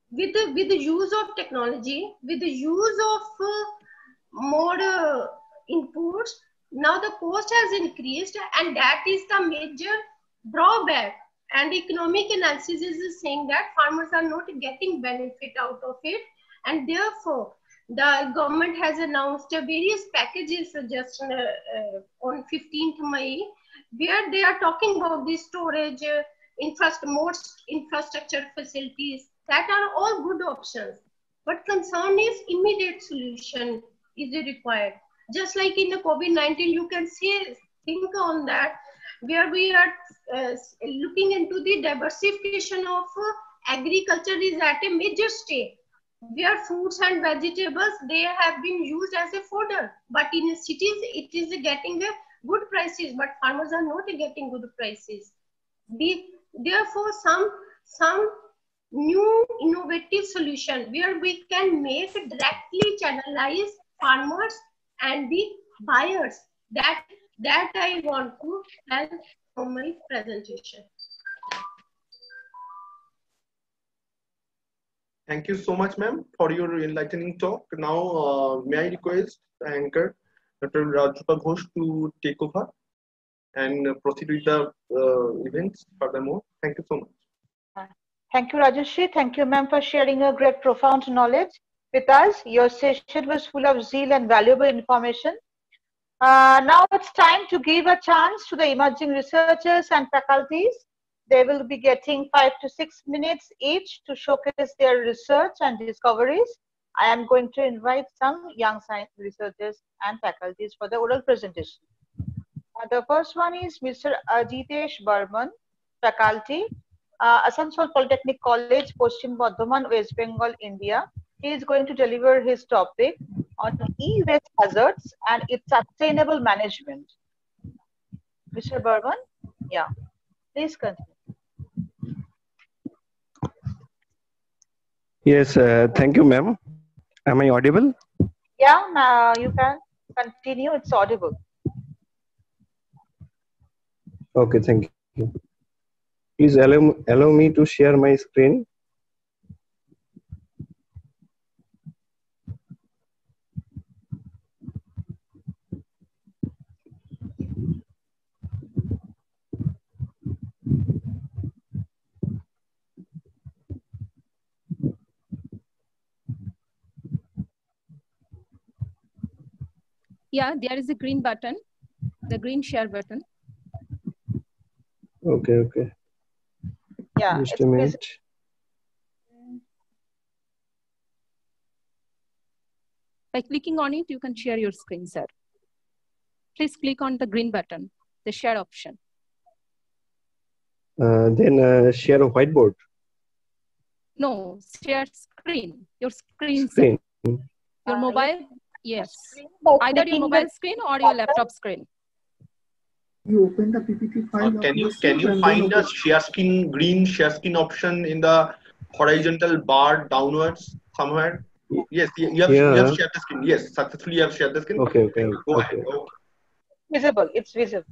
with the with the use of technology, with the use of uh, more uh, inputs, now the cost has increased, and that is the major drawback. And economic analysis is saying that farmers are not getting benefit out of it, and therefore the government has announced various packages just uh, uh, on fifteenth May, where they are talking about the storage, uh, infrastructure, more infrastructure facilities. That are all good options, but concern is immediate solution is required. Just like in the COVID nineteen, you can see, think on that, where we are uh, looking into the diversification of uh, agriculture is at a major stage, where fruits and vegetables, they have been used as a fodder, but in cities it is getting a good prices, but farmers are not getting good prices. Be, therefore, some some new innovative solution where we can make directly channelize farmers and the buyers. That that I want to tell from my presentation. Thank you so much, ma'am, for your enlightening talk. Now, uh, may I request the anchor, Doctor Rajrupa Ghosh, to take over and proceed with the uh, events furthermore. Thank you so much. Thank you, Rajeshri. Thank you, ma'am, for sharing a great, profound knowledge with us. Your session was full of zeal and valuable information. Uh, now it's time to give a chance to the emerging researchers and faculties. They will be getting five to six minutes each to showcase their research and discoveries. I am going to invite some young science researchers and faculties for the oral presentation. Uh, the first one is Mister Ajitesh Burman, faculty, uh, Asansol Polytechnic College, Paschim Bardhaman, West Bengal, India. He is going to deliver his topic on e-waste hazards and its sustainable management. Mister Burman, yeah, please continue. Yes, uh, thank you, ma'am. Am I audible? Yeah, uh, you can continue. It's audible. Okay, thank you. Please allow, allow me to share my screen. Yeah, there is a green button, the green share button. Okay, okay. Yeah, just it's a minute. By clicking on it, you can share your screen, sir. Please click on the green button, the share option. Uh, then uh, share a whiteboard. No, share screen, your screen. Screen. Sir. Your Uh, mobile, yes. by Either your clicking mobile the screen or your laptop screen. You open the P P T file. Uh, can you yourself can you and find then the open- share screen, green share screen option in the horizontal bar downwards somewhere? Yes, you you have, you have Yeah. shared the screen. Yes, successfully you have shared the screen. Okay, okay, Go okay. ahead. Okay. visible, it's visible.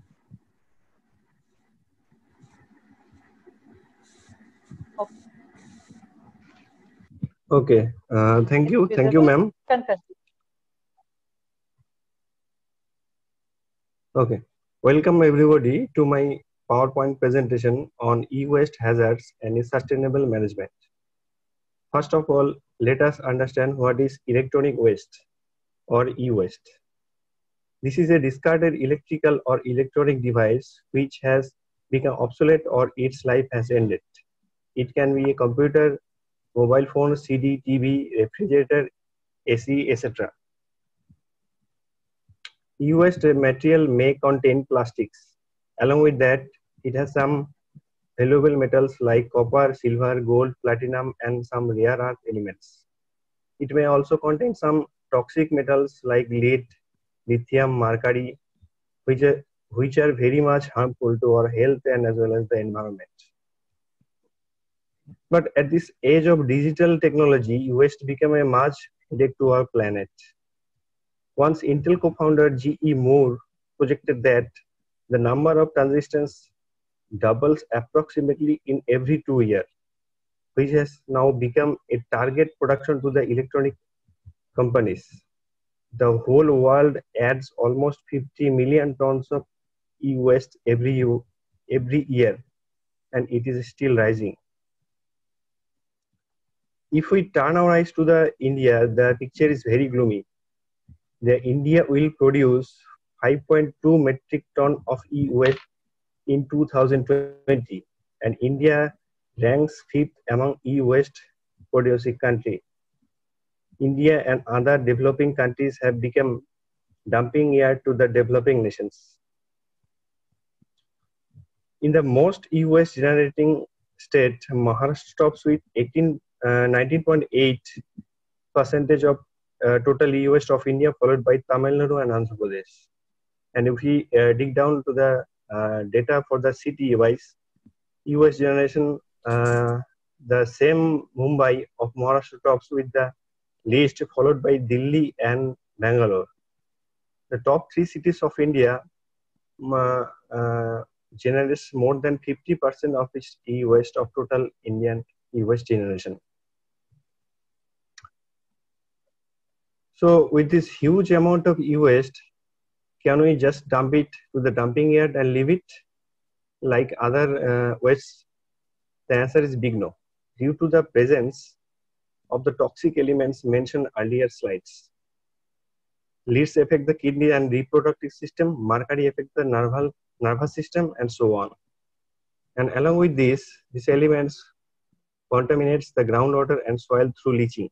Okay. Uh, thank you, thank you, ma'am. Okay. Welcome everybody to my PowerPoint presentation on e-waste hazards and its sustainable management. First of all, let us understand what is electronic waste or e-waste. This is a discarded electrical or electronic device which has become obsolete or its life has ended. It can be a computer, mobile phone, C D, T V, refrigerator, A C, et cetera. E-waste material may contain plastics. Along with that, it has some valuable metals like copper, silver, gold, platinum, and some rare earth elements. It may also contain some toxic metals like lead, lithium, mercury, which are, which are very much harmful to our health and as well as the environment. But at this age of digital technology, waste became a much headache to our planet. Once Intel co-founder G E Moore projected that the number of transistors doubles approximately in every two years. which has now become a target production to the electronic companies. The whole world adds almost fifty million tons of e-waste every, every year, and it is still rising. If we turn our eyes to the India, the picture is very gloomy. The India will produce five point two metric ton of e-waste in two thousand twenty, and India ranks fifth among e-waste producing country. India and other developing countries have become dumping yard to the developing nations. In the most e-waste generating state, Maharashtra tops with nineteen point eight percentage of uh, total e-waste of India, followed by Tamil Nadu and Andhra Pradesh. And if we uh, dig down to the uh, data for the city-wise e-waste generation, uh, the same Mumbai of Maharashtra tops with the list, followed by Delhi and Bangalore. The top three cities of India uh, uh, generates more than fifty percent of its e-waste of total Indian e-waste generation. So with this huge amount of e-waste, can we just dump it to the dumping yard and leave it like other uh, wastes? The answer is big no, due to the presence of the toxic elements mentioned earlier slides. Leads affect the kidney and reproductive system, mercury affect the nerval, nervous system, and so on. And along with this, these elements contaminates the groundwater and soil through leaching.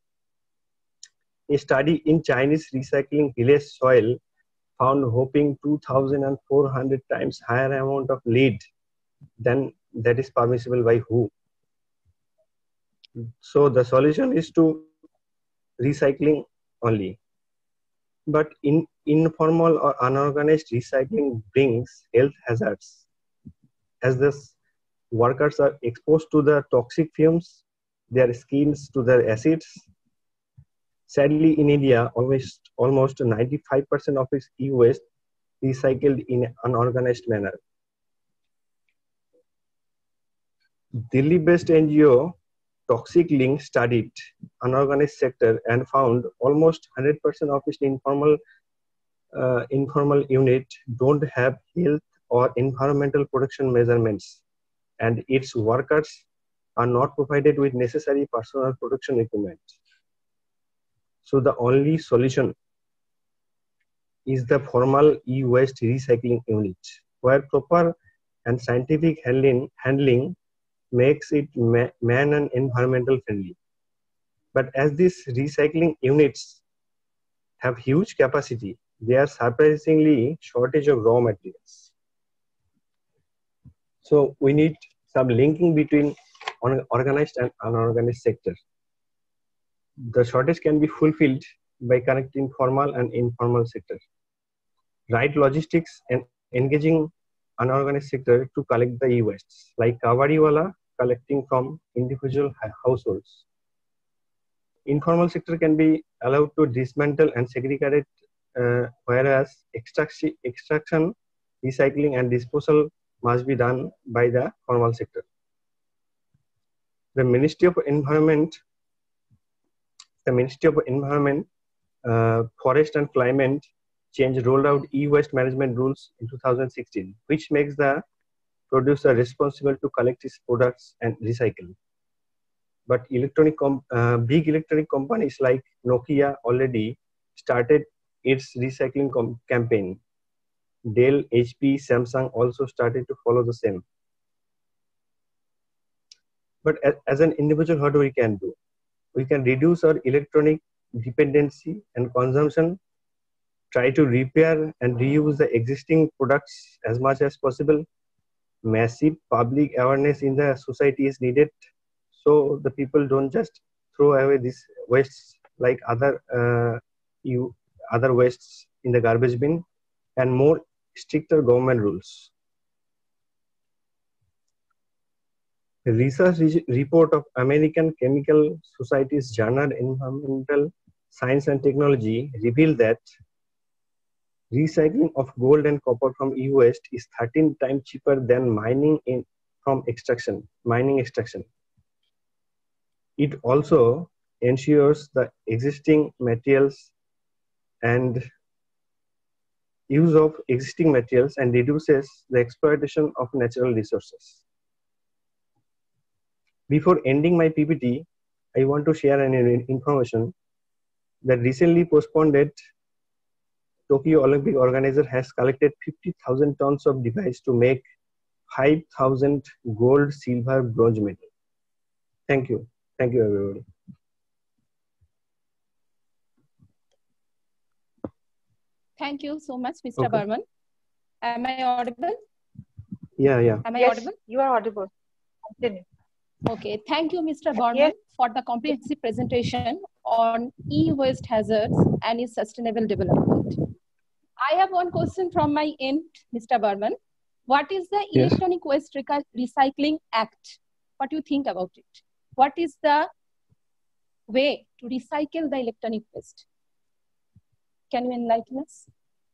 A study in Chinese recycling village soil found whopping two thousand four hundred times higher amount of lead than that is permissible by W H O. So the solution is to recycling only. But in informal or unorganized recycling brings health hazards, as the workers are exposed to the toxic fumes, their skins to the acids. Sadly, in India, almost almost ninety-five percent of its e-waste recycled in an unorganized manner. Delhi-based N G O Toxic Link studied unorganized sector and found almost one hundred percent of its informal uh, informal unit don't have health or environmental protection measurements, and its workers are not provided with necessary personal protection equipment. So the only solution is the formal e-waste recycling unit, where proper and scientific handling, handling makes it ma man and environmental friendly. But as these recycling units have huge capacity, they are surprisingly shortage of raw materials. So we need some linking between organized and unorganized sector. The shortage can be fulfilled by connecting formal and informal sector. Right logistics and engaging unorganized sector to collect the e-wastes, like Kavariwala collecting from individual households. Informal sector can be allowed to dismantle and segregate it, uh, whereas extraction, extraction, recycling and disposal must be done by the formal sector. The Ministry of Environment, the Ministry of Environment, uh, Forest and Climate Change rolled out e-waste management rules in two thousand sixteen, which makes the producer responsible to collect his products and recycle. But electronic uh, big electronic companies like Nokia already started its recycling campaign. Dell, H P, Samsung also started to follow the same. But as, as an individual, what we can do? We can reduce our electronic dependency and consumption, try to repair and reuse the existing products as much as possible. Massive public awareness in the society is needed, so the people don't just throw away these wastes like other uh, you other wastes in the garbage bin, and more stricter government rules. A research re report of American Chemical Society's Journal Environmental Science and Technology revealed that recycling of gold and copper from e-waste is thirteen times cheaper than mining in from extraction, mining extraction. It also ensures the existing materials and use of existing materials and reduces the exploitation of natural resources. Before ending my P P T, I want to share an information that recently postponed Tokyo Olympic organizer has collected fifty thousand tons of device to make five thousand gold, silver, bronze medal. Thank you. Thank you, everybody. Thank you so much, Mister Okay. Burman. Am I audible? Yeah, yeah. Am I Yes, audible? you are audible. Continue. Okay, thank you, Mister Burman, Yes. for the comprehensive presentation on e-waste hazards and its sustainable development. I have one question from my end, Mister Burman. What is the Yes. Electronic Waste Recy- Recycling Act? What do you think about it? What is the way to recycle the electronic waste? Can you enlighten us?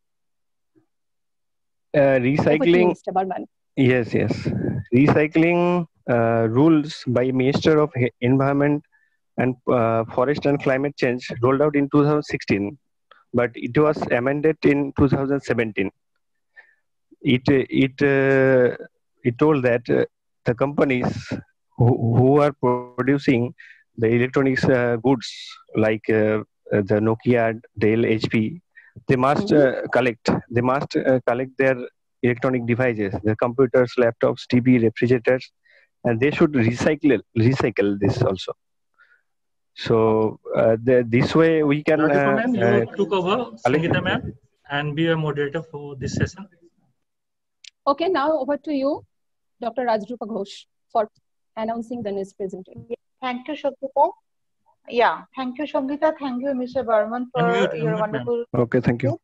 Uh, Over to you, recycling. Mister Burman. Yes, yes. Recycling uh, rules by Minister of He- Environment and uh, Forest and Climate Change rolled out in two thousand sixteen, but it was amended in two thousand seventeen. It it uh, it told that uh, the companies who, who are producing the electronics uh, goods like uh, uh, the Nokia, Dell, H P, they must Mhm. uh, collect. They must uh, collect their electronic devices, the computers, laptops, T V, refrigerators, and they should recycle recycle this also. So uh, the, this way we can Radhika uh, ma'am, you uh, took over collect- Sangeeta ma'am and be a moderator for this session. Okay, now over to you, Doctor Rajrupa Ghosh, for announcing the next presentation. Thank you, Shobhita. Yeah, thank you, Shobhita. Thank you, Mister Burman, for Unmute, your unmute, ma'am. wonderful. Okay, thank you.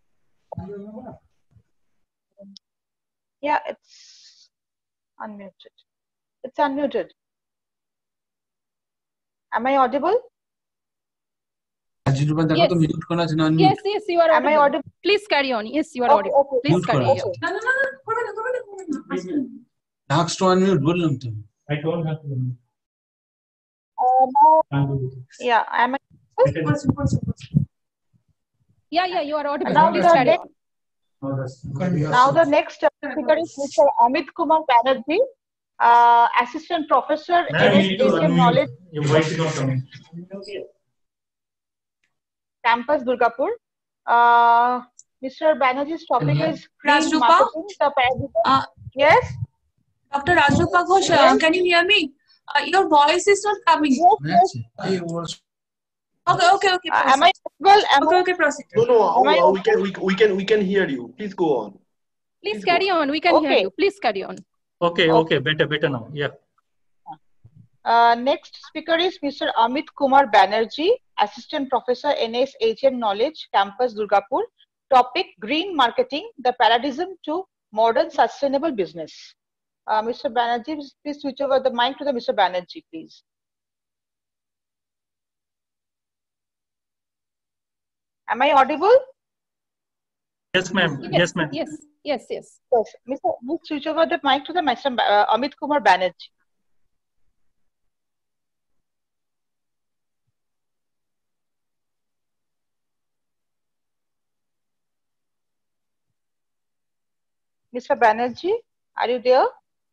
Yeah, it's unmuted. It's unmuted. Am I audible? Yes. Yes, yes, you are Am I audible. audible? Please carry on. Yes, you are Okay, audible. okay. Please Mute carry kora on. আছে। Okay. No, no, no, no, করবে না, করবে না, করবে না, আসবে না। Task to unmute বললাম তো। I don't have to. Uh, now, Can't do this. yeah, am I? করছে, করছে, করছে। Yeah, yeah, you are audible. Now Please the carry next, on. No, that's- now the next speaker is Mister Amit Kumar Banerjee, uh, Assistant Professor, Ma'am, you N S need to H M unmute. Knowledge, Your voice is not coming. Campus, Durgapur. Uh, Mister Banerjee's topic Yeah. is green Rajrupa? marketing, the paradigm. Uh, Yes, Doctor Rajrupa Ghosh, uh, Yes. can you hear me? Uh, your voice is not coming. yes, yes. Hey, what's- Okay, okay, okay. Uh, am I Proceed. audible? Am Okay, I? okay, proceed. No, no, Am I uh, we can we, we can we can hear you. Please go on. Please Please go. carry on. We can hear Okay. you. Please carry on. Okay, okay, better, better now. Yeah. Uh, next speaker is Mister Amit Kumar Banerjee, Assistant Professor, N S H M Knowledge, Campus, Durgapur. Topic: Green Marketing, the Paradigm to Modern Sustainable Business. Uh, Mister Banerjee, please switch over the mic to the Mister Banerjee, please. Am I audible? Yes, ma'am. Yes, ma'am. Yes, yes, yes. Yes. Mister Please switch over the mic to the Mister Ba- uh, Amit Kumar Banerjee. Mister Banerjee, are you there?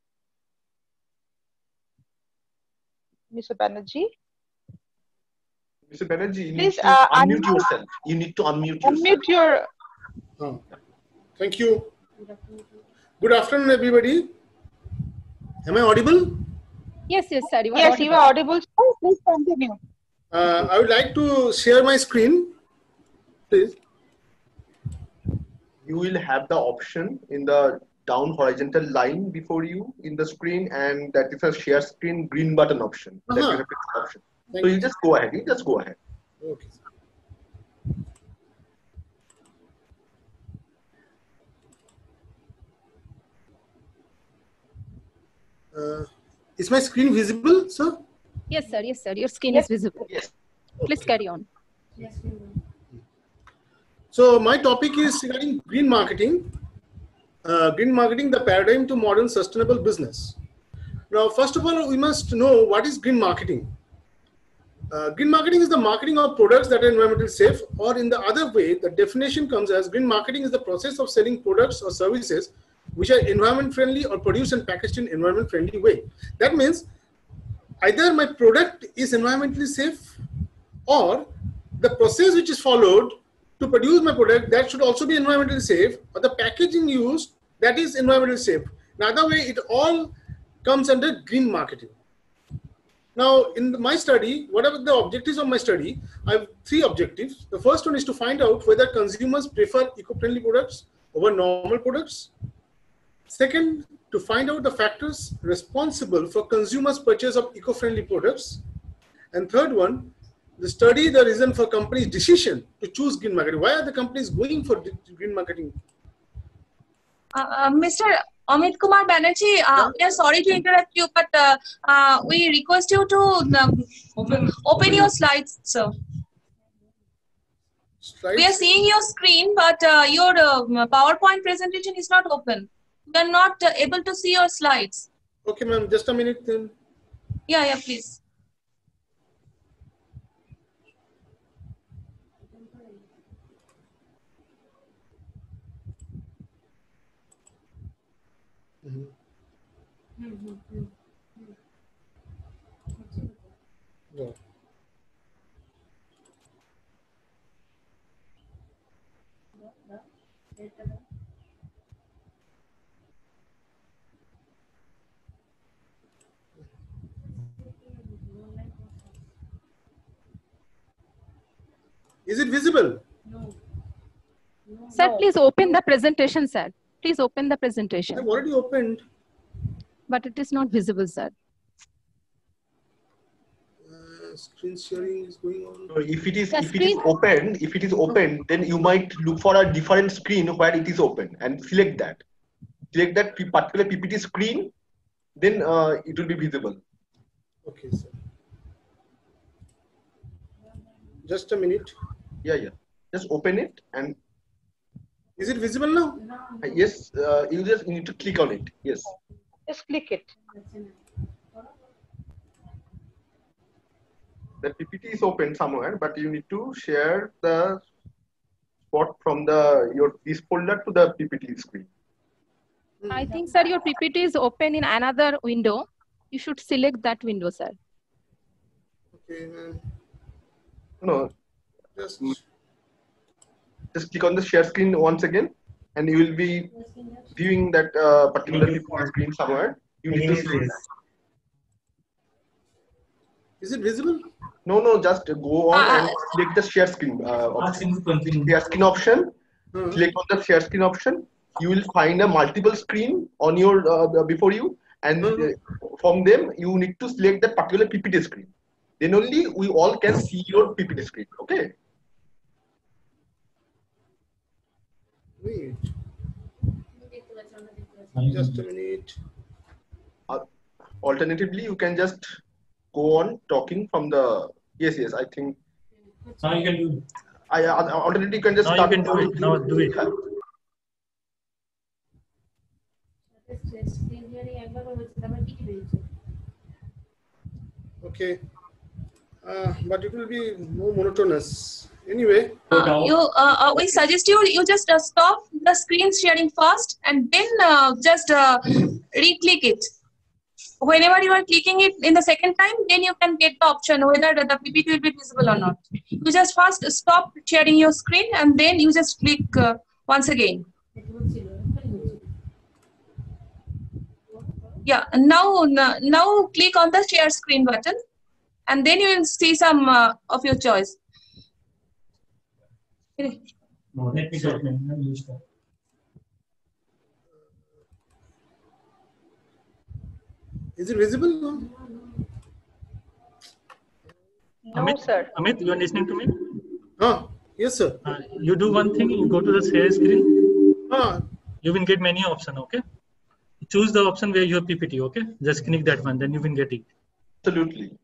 Mister Banerjee, Mister Banerjee, you need please to uh, unmute unmute, yourself. You need to unmute yourself. unmute your. Oh, thank you. Good afternoon, everybody. Am I audible? Yes, yes, sir. You are Yes, audible. you are audible. Sir. Please continue. Uh, I would like to share my screen, please. You will have the option in the down horizontal line before you in the screen, and that is a share screen green button option. That Uh-huh. you have to click option. Thank So you you. just go ahead. You just go ahead. Okay. Uh, is my screen visible, sir? Yes, sir. Yes, sir. Your skin Yes. is visible. Yes. Please carry on. So my topic is regarding green marketing. Uh, green marketing, the paradigm to modern sustainable business. Now, first of all, we must know what is green marketing. Uh, green marketing is the marketing of products that are environmentally safe, or in the other way, the definition comes as green marketing is the process of selling products or services which are environment friendly or produced and packaged in environment friendly way. That means either my product is environmentally safe, or the process which is followed to produce my product, that should also be environmentally safe, or the packaging used, that is environmentally safe. In other way, it all comes under green marketing. Now, in my study, whatever the objectives of my study, I have three objectives. The first one is to find out whether consumers prefer eco-friendly products over normal products. Second, to find out the factors responsible for consumers' purchase of eco-friendly products. And third one, the study the reason for companies' decision to choose green marketing. Why are the companies going for green marketing? Uh, uh, Mister Amit Kumar Banerjee, uh, we are sorry to interrupt you, but uh, uh, we request you to uh, open, open your slides, sir. Slides? We are seeing your screen, but uh, your uh, PowerPoint presentation is not open. We are not uh, able to see your slides. Okay, ma'am, just a minute then. Yeah, yeah, please. Mm-hmm. Yeah. Is it visible? No. Sir, no. Please open the presentation, sir. Please open the presentation. I've already opened. But it is not visible, sir. Uh, screen sharing is going on. So if it is The if screen... it is open, if it is open, then you might look for a different screen where it is open and select that. Select that particular P P T screen, then uh, it will be visible. Okay, sir. Just a minute. Yeah, yeah. Just open it and. Is it visible now? Uh, yes. Uh, you just need to click on it. Yes. Just click it. The P P T is open somewhere, but you need to share the spot from the your this folder to the P P T screen. I think, sir, your P P T is open in another window. You should select that window, sir. Okay, ma'am. No. Just. Just click on the share screen once again, and you will be viewing that uh, particular P P T screen somewhere. You need to select that. Is it visible? No, no, just go on uh, and select the share screen uh, option. Share screen option. Uh-huh. Click on the share screen option. You will find a multiple screen on your uh, before you, and uh-huh. uh, from them you need to select that particular P P T screen. Then only we all can see your P P T screen. Okay. Wait. Just a minute. Uh, alternatively, you can just go on talking from the. Yes, yes. I think. Now you can do it. I uh, alternatively you can just. Now start you can do it. Now do it. Okay. Uh, but it will be more monotonous. Anyway, uh, you uh, uh, we suggest you you just uh, stop the screen sharing first and then uh, just uh, re-click it. Whenever you are clicking it in the second time, then you can get the option whether the P P T will be visible or not. You just first stop sharing your screen and then you just click uh, once again. Yeah. Now now click on the share screen button, and then you will see some uh, of your choice. No, let me get use that. Is it visible? No, no Amit, sir. Amit, you are listening to me? Huh? Yes, sir. Uh, you do one thing, you go to the share screen. Huh? You will get many options, okay? Choose the option where you have P P T, okay? Just click that one, then you will get it. Absolutely.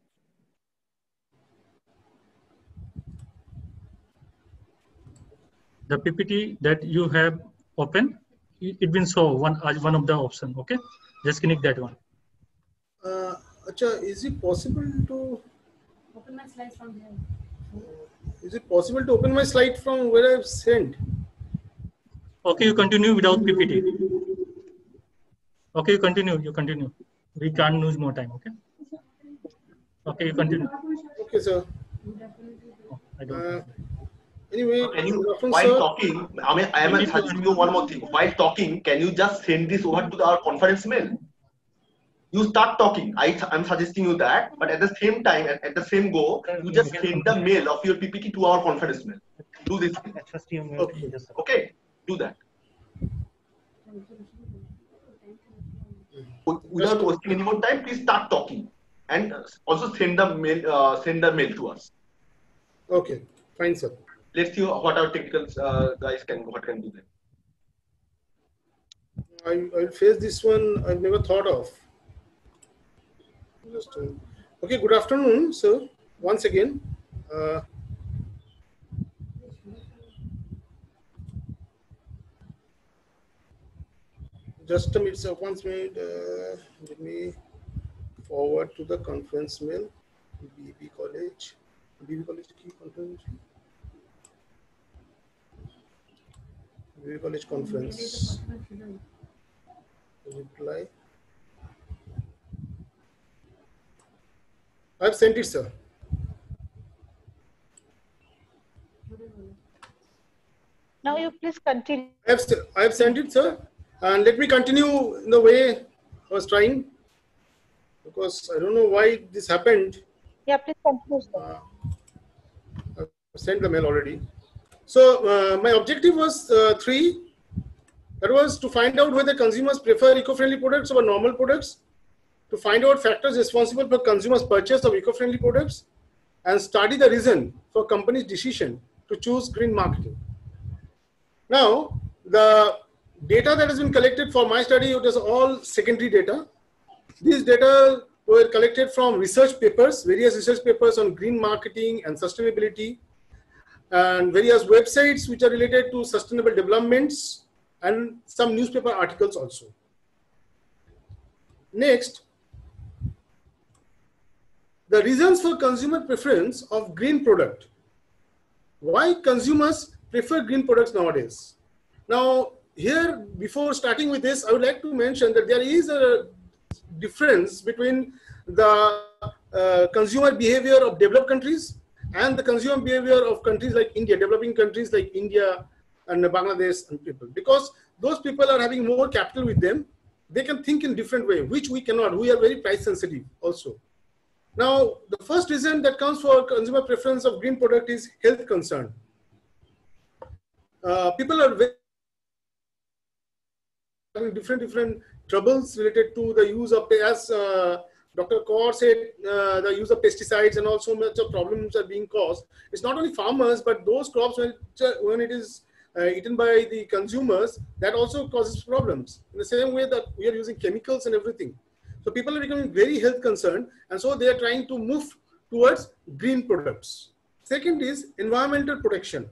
The P P T that you have open, it will show one as one of the option, okay? Just click that one. Uh, Acha, is it possible to Open my slides from here. Is it possible to open my slide from where I've sent? Okay, you continue without P P T. Okay, you continue. You continue. We can't lose more time. Okay. Okay, you continue. Okay, sir. Oh, I don't. Uh, anyway, Can you, reference, while sir. talking, I mean, I am You need to suggesting you one more thing. While talking, can you just send this over to our conference mail? You start talking. I am suggesting you that, but at the same time, at, at the same go, you just send the mail of your P P T to our conference mail. Do this thing. Okay. Okay, do that. Without wasting any more time, please start talking, and also send the mail. Uh, send the mail to us. Okay, fine, sir. Let's see what our technical uh, guys can what can do then. I I'll face this one. I've never thought of. Just, uh, okay. Good afternoon, sir. Once again. Uh, just a minute, sir. Once made. Uh, let me forward to the conference mail. B B College. B B College key conference. B B College conference. Reply. I've sent it, sir. Now you please continue. I've, I've sent it, sir. And let me continue in the way I was trying. Because I don't know why this happened. Yeah, please continue, sir. Uh, I've sent the mail already. So uh, my objective was uh, three. That was to find out whether consumers prefer eco-friendly products over normal products, to find out factors responsible for consumers' purchase of eco-friendly products, and study the reason for companies' decision to choose green marketing. Now, the data that has been collected for my study, it was all secondary data. These data were collected from research papers, various research papers on green marketing and sustainability, and various websites which are related to sustainable developments, and some newspaper articles also. Next, the reasons for consumer preference of green product. Why consumers prefer green products nowadays? Now, here, before starting with this, I would like to mention that there is a difference between the uh, consumer behavior of developed countries and the consumer behavior of countries like India, developing countries like India and Bangladesh and people. Because those people are having more capital with them, they can think in different way, which we cannot. We are very price sensitive also. Now, the first reason that comes for consumer preference of green product is health concern. Uh, people are very having different different troubles related to the use of, as uh, Doctor Kaur said, uh, the use of pesticides and also much of problems are being caused. It's not only farmers, but those crops when it, when it is uh, eaten by the consumers, that also causes problems. In the same way that we are using chemicals and everything. So people are becoming very health concerned, and so they are trying to move towards green products. Second is environmental protection.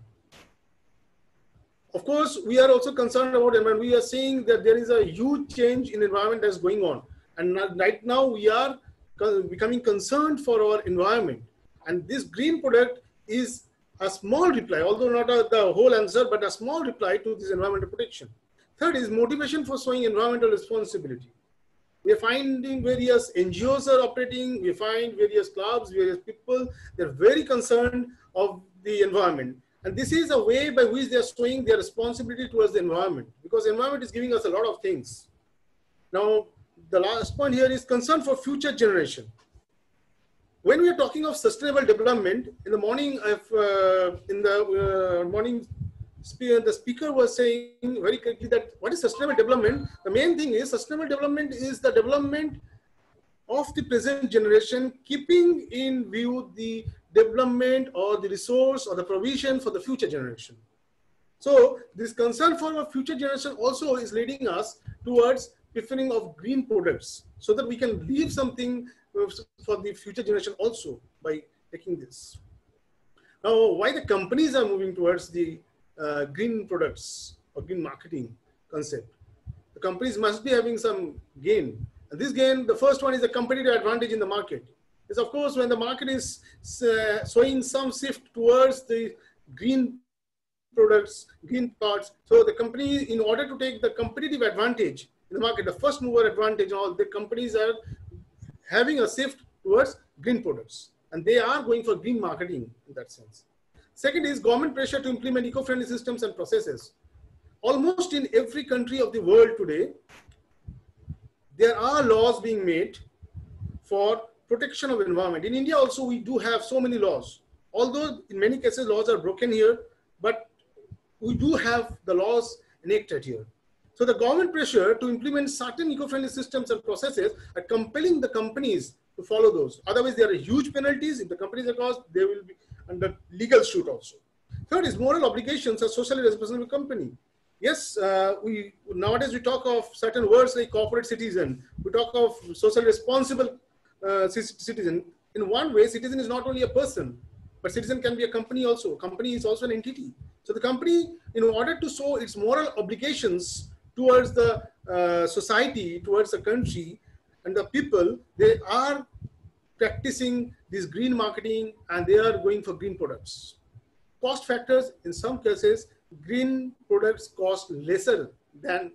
Of course, we are also concerned about environment. We are seeing that there is a huge change in environment that's going on. And right now we are becoming concerned for our environment. And this green product is a small reply, although not a, the whole answer, but a small reply to this environmental protection. Third is motivation for showing environmental responsibility. We are finding various N G Os are operating. We find various clubs, various people. They're very concerned of the environment. And this is a way by which they are showing their responsibility towards the environment, because environment is giving us a lot of things. Now, the last point here is concern for future generation. When we are talking of sustainable development, in the morning, I've, uh, in the uh, morning, the speaker was saying very quickly that what is sustainable development? The main thing is sustainable development is the development of the present generation, keeping in view the development or the resource or the provision for the future generation. So this concern for our future generation also is leading us towards preferring of green products, so that we can leave something for the future generation also by taking this. Now, why the companies are moving towards the uh, green products or green marketing concept? The companies must be having some gain. And this gain, the first one is a competitive advantage in the market. is, of course, when the market is uh, showing some shift towards the green products, green parts. So the company, in order to take the competitive advantage in the market, the first mover advantage, all the companies are having a shift towards green products, and they are going for green marketing in that sense. Second is government pressure to implement eco-friendly systems and processes. Almost in every country of the world today, there are laws being made for protection of environment. In India also, we do have so many laws. Although in many cases laws are broken here, but we do have the laws enacted here. So the government pressure to implement certain eco-friendly systems and processes are compelling the companies to follow those. Otherwise, there are huge penalties. If the companies are caused, they will be under legal suit also. Third is moral obligations as socially responsible company. Yes, uh, we nowadays we talk of certain words like corporate citizen. We talk of socially responsible uh, citizen. In one way, citizen is not only a person, but citizen can be a company also. Company is also an entity. So the company, in order to show its moral obligations towards the uh, society, towards the country and the people, they are practicing this green marketing and they are going for green products. Cost factors, in some cases, green products cost lesser than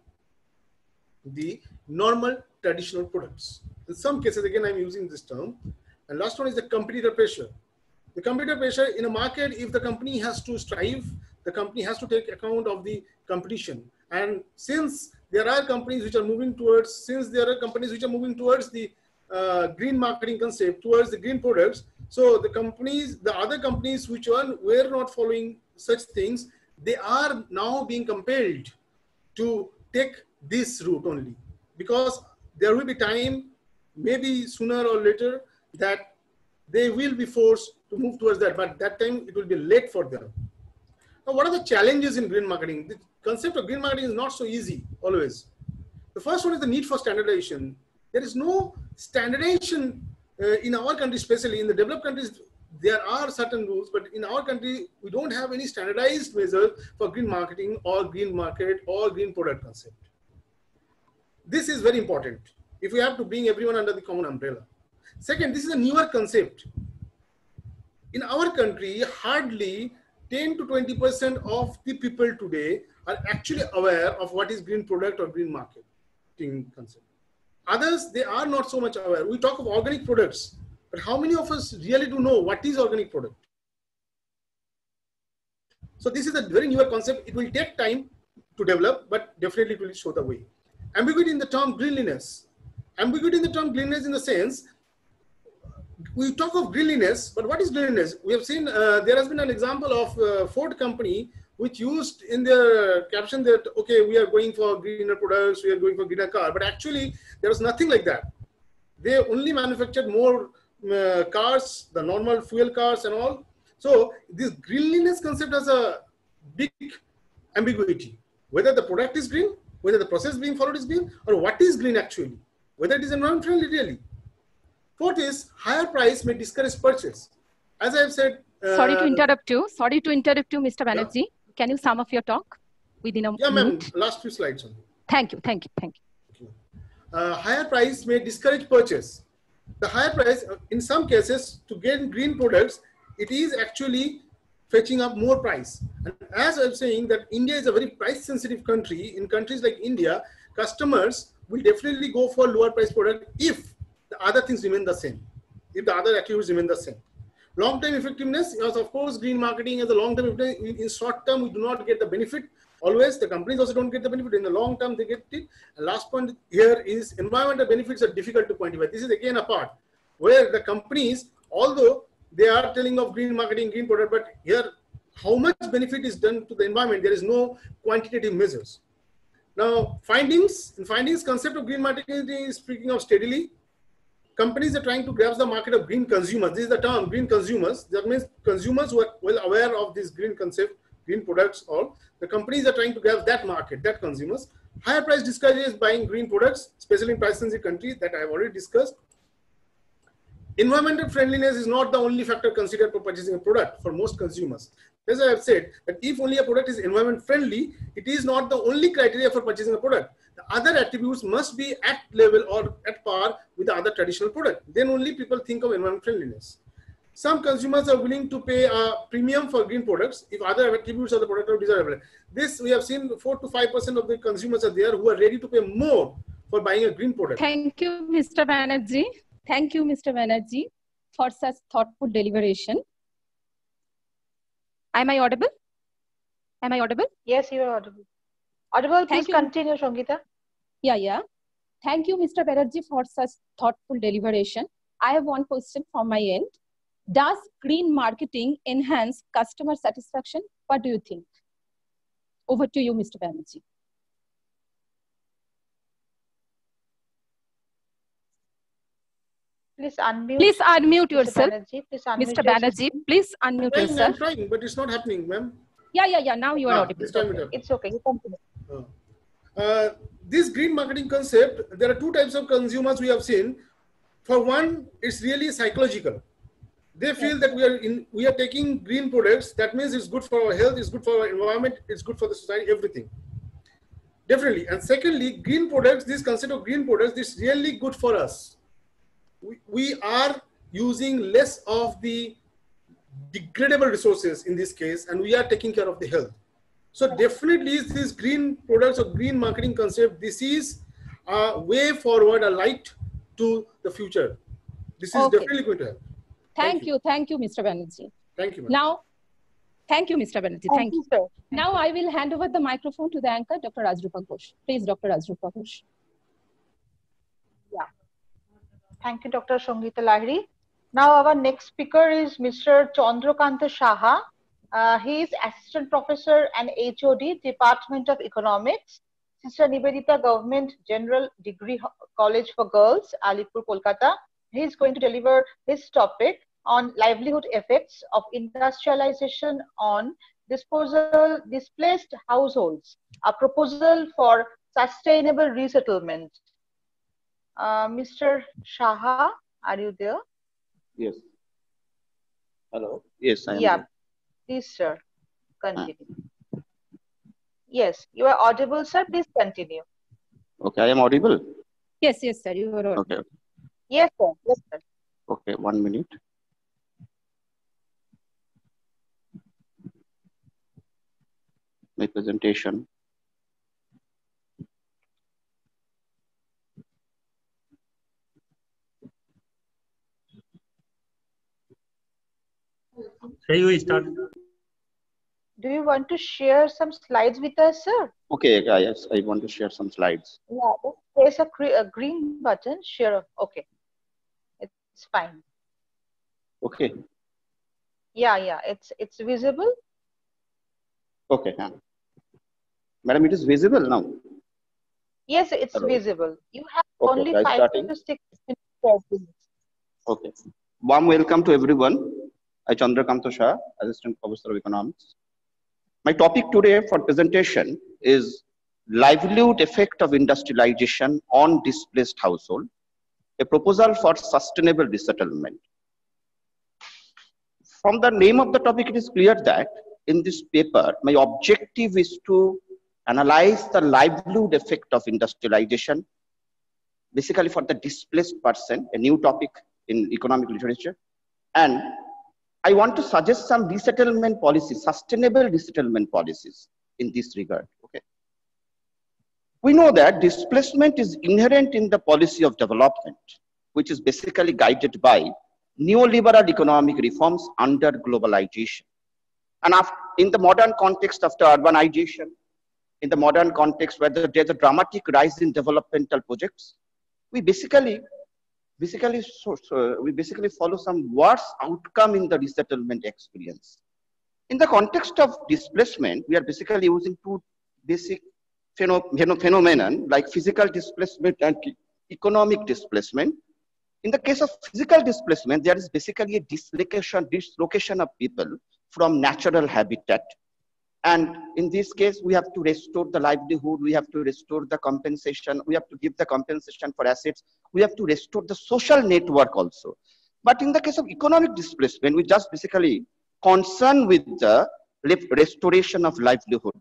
the normal traditional products. In some cases, again, I'm using this term. And last one is the competitor pressure. The competitor pressure in a market, if the company has to strive, the company has to take account of the competition. And since there are companies which are moving towards, since there are companies which are moving towards the uh, green marketing concept, towards the green products, so the companies, the other companies which were, were not following such things, they are now being compelled to take this route only, because there will be time, maybe sooner or later, that they will be forced to move towards that, but that time it will be late for them. Now, what are the challenges in green marketing? The concept of green marketing is not so easy always. The first one is the need for standardization. There is no standardization uh, in our country, especially in the developed countries. There are certain rules, but in our country, we don't have any standardized measures for green marketing or green market or green product concept. This is very important if we have to bring everyone under the common umbrella. Second, this is a newer concept. In our country, hardly ten to twenty percent of the people today are actually aware of what is green product or green marketing concept. Others, they are not so much aware. We talk of organic products, but how many of us really do know what is organic product? So this is a very newer concept. It will take time to develop, but definitely it will show the way. Ambiguity in the term greenliness. Ambiguity in the term greenliness in the sense, we talk of greenliness, but what is greenliness? We have seen, uh, there has been an example of uh, Ford company which used in their caption that, okay, we are going for greener products, we are going for greener car, but actually there was nothing like that. They only manufactured more uh, cars, the normal fuel cars and all. So this greenliness concept has a big ambiguity, whether the product is green, whether the process being followed is green, or what is green actually, whether it is environment friendly really. Fourth is higher price may discourage purchase. As I have said. Uh, Sorry to interrupt you. Sorry to interrupt you, Mister Banerjee. Yeah. Can you sum up your talk within a yeah, minute? Yeah, ma'am. Last few slides only. Thank you. Thank you. Thank you. Uh, higher price may discourage purchase. The higher price, in some cases, to get green products, it is actually fetching up more price. And as I'm saying that India is a very price sensitive country, in countries like India, customers will definitely go for lower price product if the other things remain the same, if the other attributes remain the same. Long-term effectiveness, yes, of course, green marketing is a long-term effectiveness. In short term, we do not get the benefit. Always, the companies also don't get the benefit. In the long term, they get it. And last point here is environmental benefits are difficult to quantify. This is again a part where the companies, although they are telling of green marketing, green product, but here, how much benefit is done to the environment? There is no quantitative measures. Now, findings, in findings, concept of green marketing is speaking of steadily. Companies are trying to grab the market of green consumers. This is the term, green consumers. That means consumers who are well aware of this green concept, green products, all. The companies are trying to grab that market, that consumers. Higher price discourages buying green products, especially in price sensitive countries that I have already discussed. environmental friendliness is not the only factor considered for purchasing a product for most consumers. As I have said, that if only a product is environment friendly, it is not the only criteria for purchasing a product. The other attributes must be at level or at par with the other traditional product. Then only people think of environment friendliness. Some consumers are willing to pay a premium for green products if other attributes of the product are desirable. This we have seen four to five percent of the consumers are there who are ready to pay more for buying a green product. Thank you, Mister Banerjee. Thank you, Mister Banerjee, for such thoughtful deliberation. Am I audible? Am I audible? Yes, you are audible. Audible, please continue, Sangeeta. Yeah, yeah. Thank you, Mister Banerjee, for such thoughtful deliberation. I have one question from my end. Does green marketing enhance customer satisfaction? What do you think? Over to you, Mister Banerjee. Please unmute. Please unmute yourself. Mister Banerjee, please unmute Mister Banerjee, please unmute I'm yourself. trying, but it's not happening, ma'am. Yeah, yeah, yeah. Now you are Ah, audible. this time it happened. It's okay. You continue. Uh, uh, this green marketing concept, there are two types of consumers we have seen. For one, it's really psychological. They feel that we are in, we are taking green products. That means it's good for our health, it's good for our environment, it's good for the society, everything. Definitely. And secondly, green products, this concept of green products, this is really good for us. We, we are using less of the degradable resources in this case, and we are taking care of the health. So definitely this green products or green marketing concept, this is a way forward, a light to the future. This is Okay. definitely going to help. Thank, Thank you. Thank you, Mister Banerjee. Thank you, ma'am. Now, thank you, Mister Banerjee. Thank Thank you, you. sir. Now I will hand over the microphone to the anchor, Doctor Rajrupa Ghosh. Please, Doctor Rajrupa Ghosh. Yeah. Thank you, Doctor Sangeeta Lahiri. Now our next speaker is Mister Chandrakanta Saha. Uh, he is Assistant Professor and H O D, Department of Economics, Sister Nivedita Government General Degree College for Girls, Alipur, Kolkata. He is going to deliver his topic on livelihood effects of industrialization on disposal, displaced households, a proposal for sustainable resettlement. Uh, Mister Saha, are you there? Yes. Hello. Yes, I am. Yeah, there. please, sir, continue. Yes, you are audible, sir. Please continue. Okay, I am audible. Yes, yes, sir. You are audible. Okay. Yes, sir. Yes, sir. Okay, one minute. My presentation. Shall you start? Do you want to share some slides with us, sir? Okay, yeah, yes, I want to share some slides. Yeah, there's a, gre- a green button. Share. Okay, it's fine. Okay. Yeah, yeah, it's it's visible. Okay. Yeah. Madam, it is visible now. Yes, it's Hello. visible. You have Okay, only guys, five starting. to six minutes. Okay. Warm welcome to everyone. I Chandrakanta Shah, Assistant Professor of Economics. My topic today for presentation is livelihood effect of industrialization on displaced household, a proposal for sustainable resettlement. From the name of the topic, it is clear that in this paper, my objective is to analyze the livelihood effect of industrialization, basically for the displaced person, a new topic in economic literature. And I want to suggest some resettlement policies, sustainable resettlement policies in this regard. Okay. We know that displacement is inherent in the policy of development, which is basically guided by neoliberal economic reforms under globalization. And after, in the modern context after urbanization, in the modern context where there's a dramatic rise in developmental projects, we basically Basically, so, so we basically follow some worse outcome in the resettlement experience. In the context of displacement, we are basically using two basic phenomenon like physical displacement and economic displacement. In the case of physical displacement, there is basically a dislocation, dislocation of people from natural habitat. And in this case, we have to restore the livelihood, we have to restore the compensation, we have to give the compensation for assets, we have to restore the social network also. But in the case of economic displacement, we just basically concerned with the restoration of livelihood.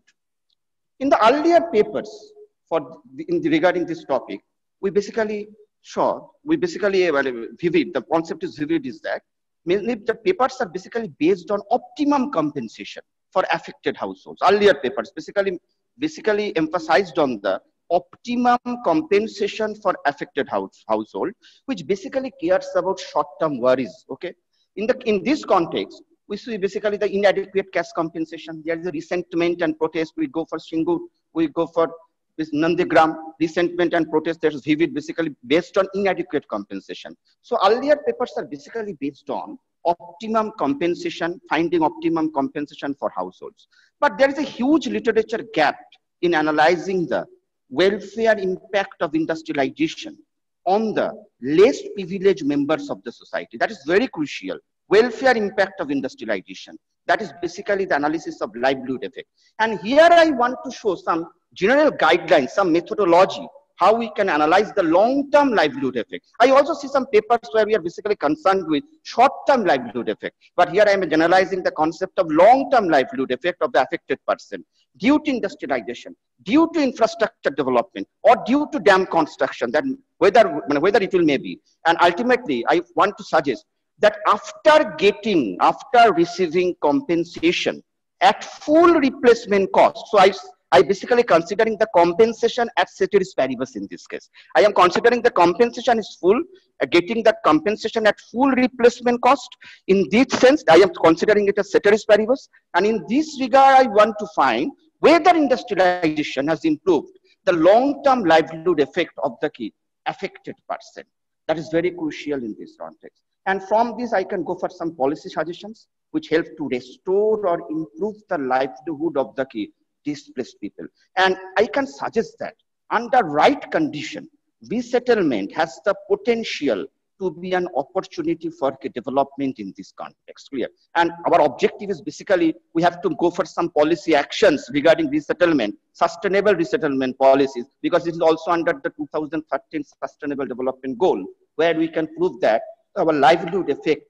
In the earlier papers for the, in the, regarding this topic, we basically saw, we basically, well, vivid, the concept is vivid is that mainly the papers are basically based on optimum compensation for affected households. Earlier papers basically, basically emphasized on the optimum compensation for affected house, household, which basically cares about short-term worries, okay? In, the, in this context, we see basically the inadequate cash compensation. There is a resentment and protest. We go for Shingu, we go for this Nandigram, resentment and protest that is vivid, basically based on inadequate compensation. So earlier papers are basically based on optimum compensation, finding optimum compensation for households. But there is a huge literature gap in analyzing the welfare impact of industrialization on the less privileged members of the society. That is very crucial. Welfare impact of industrialization. That is basically the analysis of livelihood effect. And here I want to show some general guidelines, some methodology, how we can analyze the long-term livelihood effect. I also see some papers where we are basically concerned with short-term livelihood effect. But here I am generalizing the concept of long-term livelihood effect of the affected person due to industrialization, due to infrastructure development, or due to dam construction, that whether, whether it will may be. And ultimately, I want to suggest that after getting, after receiving compensation at full replacement cost, so I I basically considering the compensation at ceteris paribus in this case. I am considering the compensation is full, uh, getting the compensation at full replacement cost. In this sense, I am considering it as ceteris paribus. And in this regard, I want to find whether industrialization has improved the long-term livelihood effect of the key affected person. That is very crucial in this context. And from this, I can go for some policy suggestions which help to restore or improve the livelihood of the key displaced people. And I can suggest that under right condition, resettlement has the potential to be an opportunity for development in this context. Clear? And our objective is basically, we have to go for some policy actions regarding resettlement, sustainable resettlement policies, because it is also under the two thousand thirteen Sustainable Development Goal, where we can prove that our livelihood effect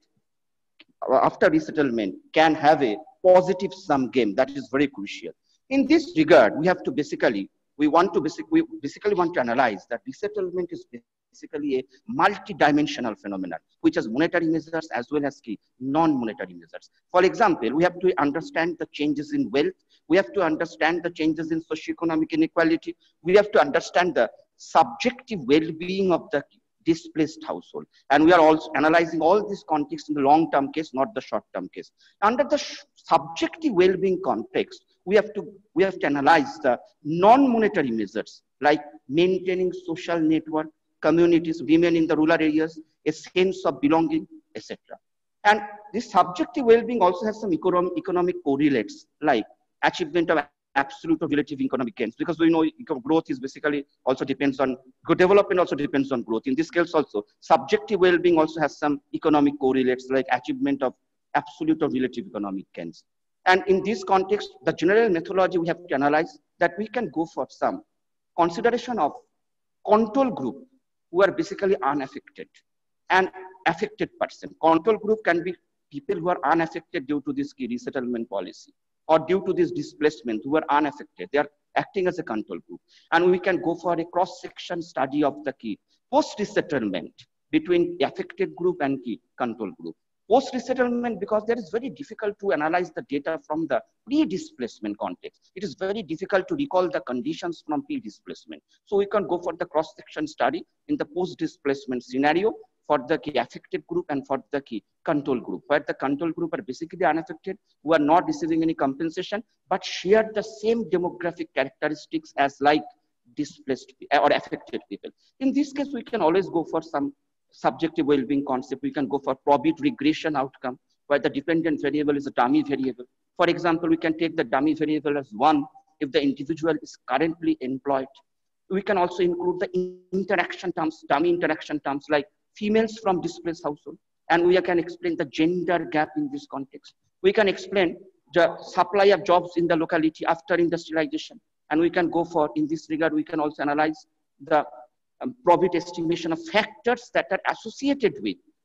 after resettlement can have a positive sum game. That is very crucial. In this regard, we have to basically, we want to basic, we basically want to analyze that resettlement is basically a multi-dimensional phenomenon, which has monetary measures as well as key non-monetary measures. For example, we have to understand the changes in wealth. We have to understand the changes in socioeconomic inequality. We have to understand the subjective well-being of the displaced household. And we are also analyzing all these contexts in the long-term case, not the short-term case. Under the subjective well-being context, we have to we have to analyze the non-monetary measures like maintaining social network, communities, women in the rural areas, a sense of belonging, et cetera. And this subjective well-being also has some economic, economic correlates like achievement of absolute or relative economic gains, because we know growth is basically also depends on, good development also depends on growth. In this case also, subjective well-being also has some economic correlates like achievement of absolute or relative economic gains. And in this context, the general methodology we have to analyze that we can go for some consideration of control group who are basically unaffected and affected person. Control group can be people who are unaffected due to this key resettlement policy or due to this displacement who are unaffected. They are acting as a control group. And we can go for a cross-section study of the key post-resettlement between the affected group and key control group. Post-resettlement, because there is very difficult to analyze the data from the pre-displacement context. It is very difficult to recall the conditions from pre-displacement. So we can go for the cross-section study in the post-displacement scenario for the key affected group and for the key control group, where the control group are basically unaffected, who are not receiving any compensation, but share the same demographic characteristics as like displaced or affected people. In this case, we can always go for some subjective well-being concept. We can go for probit regression outcome, where the dependent variable is a dummy variable. For example, we can take the dummy variable as one if the individual is currently employed. We can also include the interaction terms, dummy interaction terms like females from displaced household. And we can explain the gender gap in this context. We can explain the supply of jobs in the locality after industrialization. And we can go for, in this regard, we can also analyze the Um, probit estimation of factors that are associated with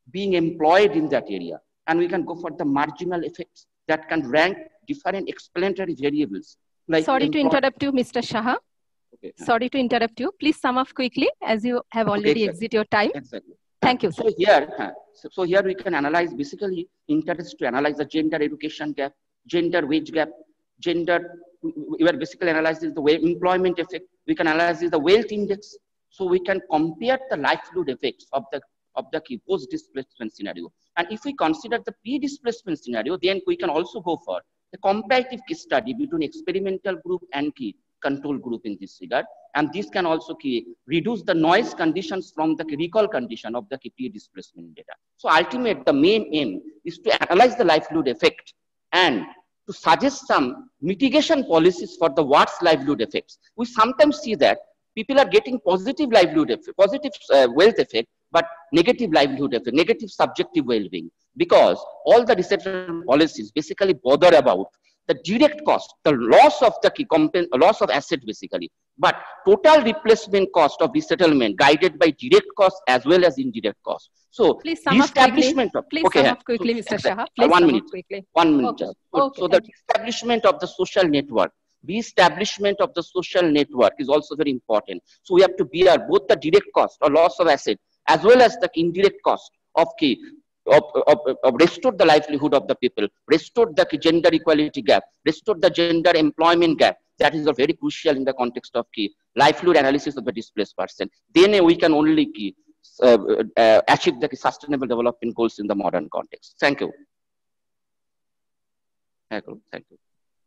being employed in that area. And we can go for the marginal effects that can rank different explanatory variables. Like Sorry to interrupt you, Mister Shah. Okay. Sorry to interrupt you. Please sum up quickly as you have already okay, exactly. exited your time. Exactly. Thank you, sir. So here, so, so here we can analyze basically interest to analyze the gender education gap, gender wage gap, gender, we are basically analyzing the way employment effect. We can analyze the wealth index. So we can compare the livelihood effects of the of the key post-displacement scenario. And if we consider the pre-displacement scenario, then we can also go for the comparative case study between experimental group and key control group in this regard. And this can also key reduce the noise conditions from the recall condition of the key pre-displacement data. So ultimately, the main aim is to analyze the livelihood effect and to suggest some mitigation policies for the worst livelihood effects. We sometimes see that people are getting positive livelihood effect, positive uh, wealth effect, but negative livelihood effect, negative subjective well-being, because all the resettlement policies basically bother about the direct cost, the loss of the loss of asset basically, but total replacement cost of resettlement guided by direct cost as well as indirect cost. So please sum up quickly. Of, please okay, sum up quickly, so, Mister Shah. uh, Please one sum minute, up quickly. One minute. Okay. Just. So, Okay, so the establishment of the social network, the establishment of the social network is also very important. So we have to bear both the direct cost or loss of asset as well as the indirect cost of key Of, of, of restore the livelihood of the people, restore the gender equality gap, restore the gender employment gap. That is a very crucial in the context of key livelihood analysis of the displaced person. Then we can only key, uh, uh, achieve the sustainable development goals in the modern context. Thank you. Thank you. Thank you.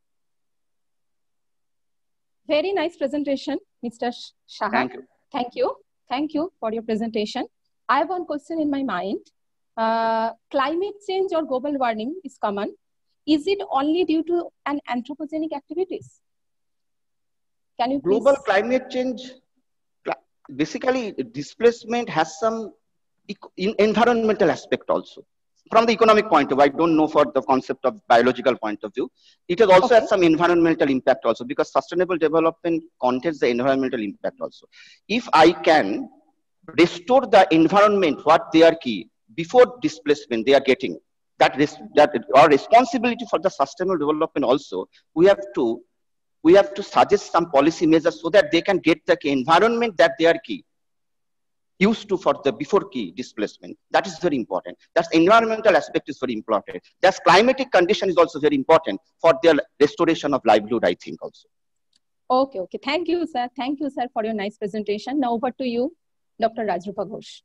Very nice presentation, Mister Shah. Thank you. Thank you. Thank you for your presentation. I have one question in my mind. Uh, climate change or global warming is common. Is it only due to an anthropogenic activities? Can you Global please? climate change, basically displacement has some environmental aspect also. From the economic point of view, I don't know for the concept of biological point of view. It has also Okay. has some environmental impact also, because sustainable development contains the environmental impact also. If I can restore the environment, what they are key, before displacement they are getting, that, res that our responsibility for the sustainable development also, we have to we have to suggest some policy measures so that they can get the environment that they are key used to for the before key displacement. That is very important. That's environmental aspect is very important. That's climatic condition is also very important for their restoration of livelihood, I think also. Okay, okay. Thank you, sir. Thank you, sir, for your nice presentation. Now over to you, Doctor Rajrupa Ghosh.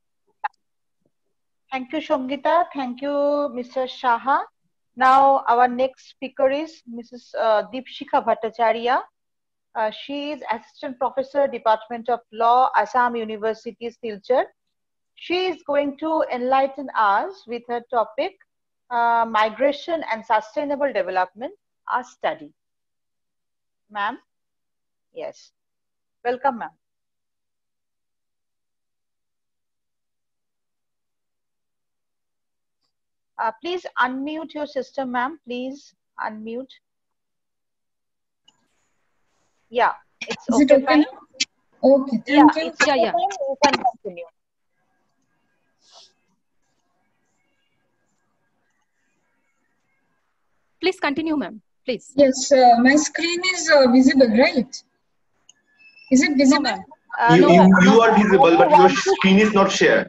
Thank you, Shongita. Thank you, Mister Shah. Now, our next speaker is Missus Uh, Deepshikha Bhattacharya. Uh, she is Assistant Professor, Department of Law, Assam University, Silchar. She is going to enlighten us with her topic, uh, Migration and Sustainable Development, a Study. Ma'am? Yes. Welcome, ma'am. Uh, please unmute your system, ma'am. Please unmute. Yeah, it's Is okay. it okay Fine. now? Okay, thank Yeah, you. it's Yeah, okay. yeah. Fine. You can continue. Please continue, ma'am. Please. Yes, uh, my screen is uh, visible, right? Is it visible? No, ma'am. Uh, You, no, you, you no, are ma'am. visible, Only but your one to- screen is not shared.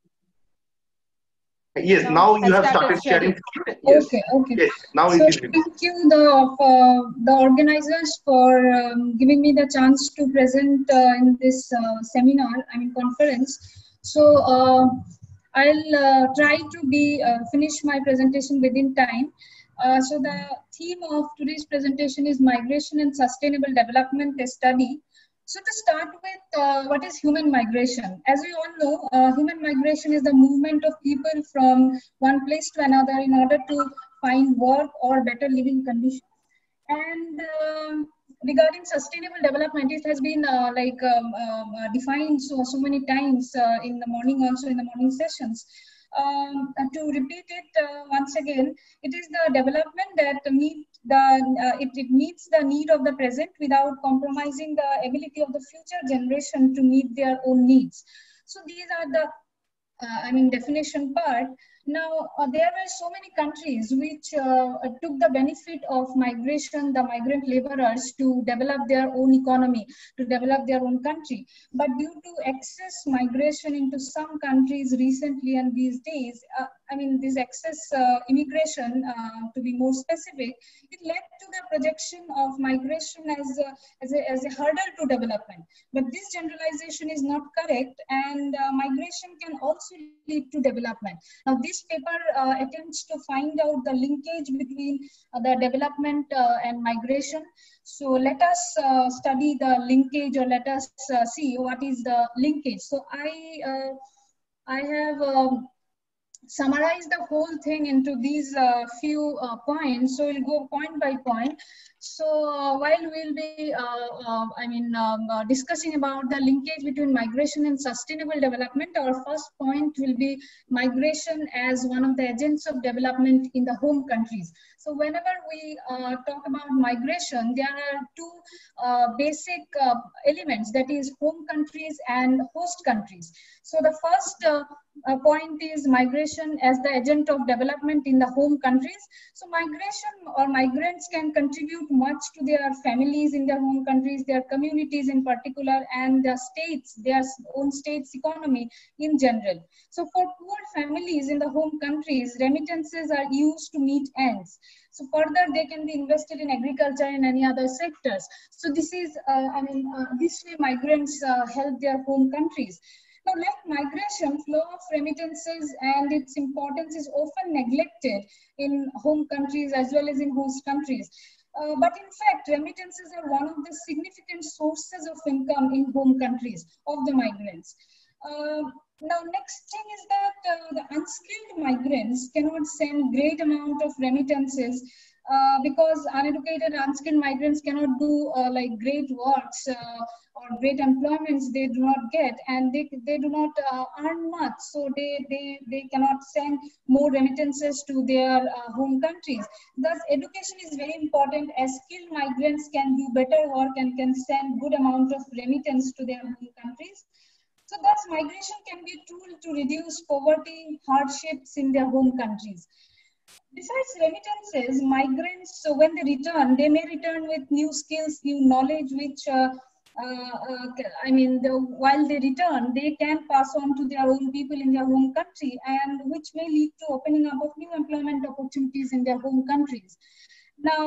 Yes, Now now it you has have started started sharing. sharing. screen. Yes, Okay, okay. yes, now So it is visible. thank you, the uh, the organizers, for um, giving me the chance to present uh, in this uh, seminar, I mean conference. So uh, I'll uh, try to be uh, finish my presentation within time. Uh, so the theme of today's presentation is Migration and Sustainable Development Study. So to start with, uh, what is human migration? As we all know, uh, human migration is the movement of people from one place to another in order to find work or better living conditions. And um regarding sustainable development, it has been uh, like um, um, uh, defined so, so many times uh, in the morning, also in the morning sessions. Um, to repeat it uh, once again, it is the development that meet the uh, it, it meets the need of the present without compromising the ability of the future generation to meet their own needs. So these are the uh, I mean, definition part. Now, uh, there were so many countries which uh, took the benefit of migration, the migrant laborers, to develop their own economy, to develop their own country. But due to excess migration into some countries recently and these days, uh, I mean, this excess uh, immigration, uh, to be more specific, it led to the projection of migration as a, as a, as a hurdle to development. But this generalization is not correct, and uh, migration can also lead to development. Now, this paper uh, attempts to find out the linkage between uh, the development uh, and migration. So let us uh, study the linkage, or let us uh, see what is the linkage. So I, uh, I have um, summarized the whole thing into these uh, few uh, points. So we'll go point by point. So uh, while we'll be, uh, uh, I mean, um, uh, discussing about the linkage between migration and sustainable development, our first point will be migration as one of the agents of development in the home countries. So whenever we uh, talk about migration, there are two uh, basic uh, elements, that is home countries and host countries. So the first uh, uh, point is migration as the agent of development in the home countries. So migration or migrants can contribute much to their families in their home countries, their communities in particular, and their states, their own state's economy in general. So for poor families in the home countries, remittances are used to meet ends. So further, they can be invested in agriculture and any other sectors. So this is, uh, I mean, uh, this way migrants uh, help their home countries. Now, like migration, flow of remittances and its importance is often neglected in home countries as well as in host countries. Uh, but in fact, remittances are one of the significant sources of income in home countries of the migrants. Uh, now, next thing is that uh, the unskilled migrants cannot send great amount of remittances uh, because uneducated, unskilled migrants cannot do uh, like great works uh, or great employments they do not get, and they, they do not uh, earn much, so they, they, they cannot send more remittances to their uh, home countries. Thus, education is very important, as skilled migrants can do better work and can send good amount of remittance to their home countries. So thus, migration can be a tool to reduce poverty, hardships in their home countries. Besides remittances, migrants, so when they return, they may return with new skills, new knowledge, which uh, Uh, uh, I mean, the, while they return, they can pass on to their own people in their home country, and which may lead to opening up of new employment opportunities in their home countries. Now,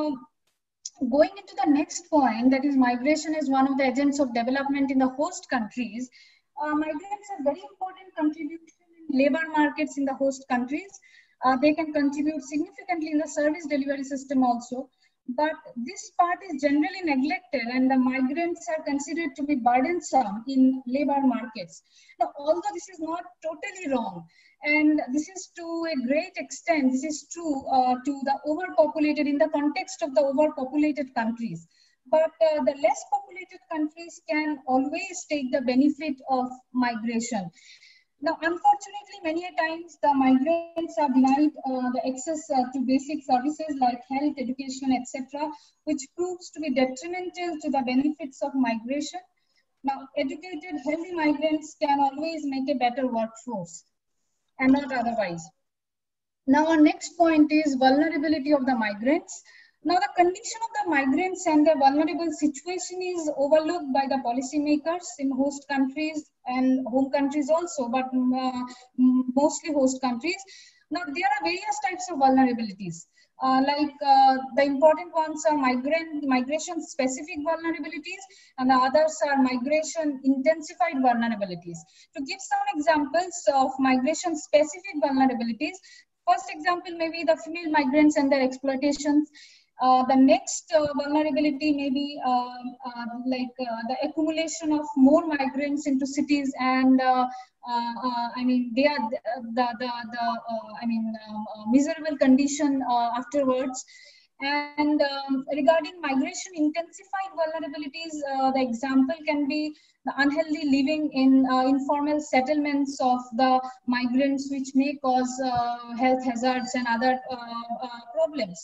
going into the next point, that is migration is one of the agents of development in the host countries. Uh, migrants have very important contribution in labor markets in the host countries. Uh, they can contribute significantly in the service delivery system also. But this part is generally neglected, and the migrants are considered to be burdensome in labor markets. Now, although this is not totally wrong, and this is to a great extent, this is true uh, to the overpopulated, in the context of the overpopulated countries. But uh, the less populated countries can always take the benefit of migration. Now, unfortunately, many a times the migrants are denied uh, the access uh, to basic services like health, education, et cetera, which proves to be detrimental to the benefits of migration. Now, educated, healthy migrants can always make a better workforce, and not otherwise. Now, our next point is vulnerability of the migrants. Now, the condition of the migrants and their vulnerable situation is overlooked by the policymakers in host countries and home countries also, but uh, mostly host countries. Now, there are various types of vulnerabilities. Uh, like uh, the important ones are migrant, migration-specific vulnerabilities, and the others are migration-intensified vulnerabilities. To give some examples of migration-specific vulnerabilities, first example may be the female migrants and their exploitations. Uh, the next uh, vulnerability may be uh, uh, like uh, the accumulation of more migrants into cities, and uh, uh, uh, I mean they are the the the, the uh, I mean um, uh, miserable condition uh, afterwards. And um, regarding migration intensified vulnerabilities, uh, the example can be the unhealthy living in uh, informal settlements of the migrants, which may cause uh, health hazards and other uh, uh, problems.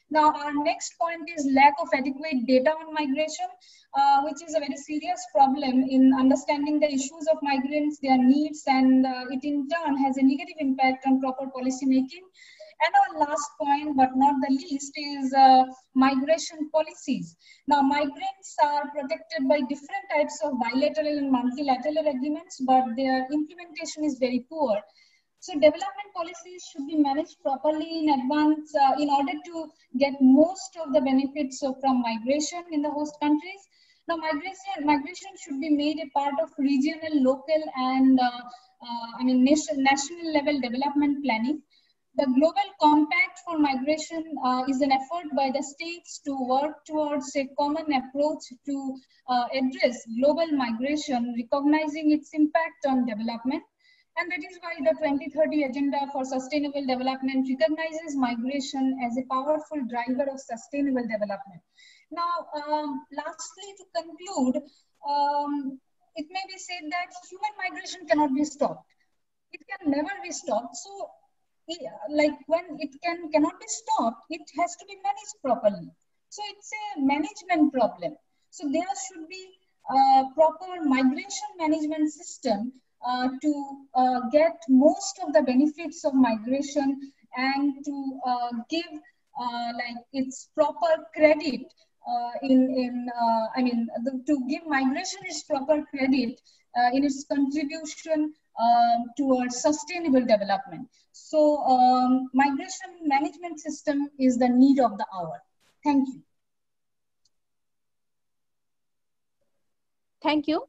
Now, our next point is lack of adequate data on migration, uh, which is a very serious problem in understanding the issues of migrants, their needs, and uh, it in turn has a negative impact on proper policy making. And our last point, but not the least, is uh, migration policies. Now, migrants are protected by different types of bilateral and multilateral agreements, but their implementation is very poor. So development policies should be managed properly in advance uh, in order to get most of the benefits of, from migration in the host countries. Now, migration, migration should be made a part of regional, local, and uh, uh, I mean nation, national level development planning. The Global Compact for Migration uh, is an effort by the states to work towards a common approach to uh, address global migration, recognizing its impact on development. And that is why the twenty thirty Agenda for Sustainable Development recognizes migration as a powerful driver of sustainable development. Now, um, lastly, to conclude, um, it may be said that human migration cannot be stopped. It can never be stopped. So, it, like when it can cannot be stopped, it has to be managed properly. So, it's a management problem. So, there should be a proper migration management system Uh, to uh, get most of the benefits of migration and to uh, give uh, like its proper credit uh, in in uh, I mean the, to give migration its proper credit uh, in its contribution uh, towards sustainable development. So um, migration management system is the need of the hour. Thank you. Thank you.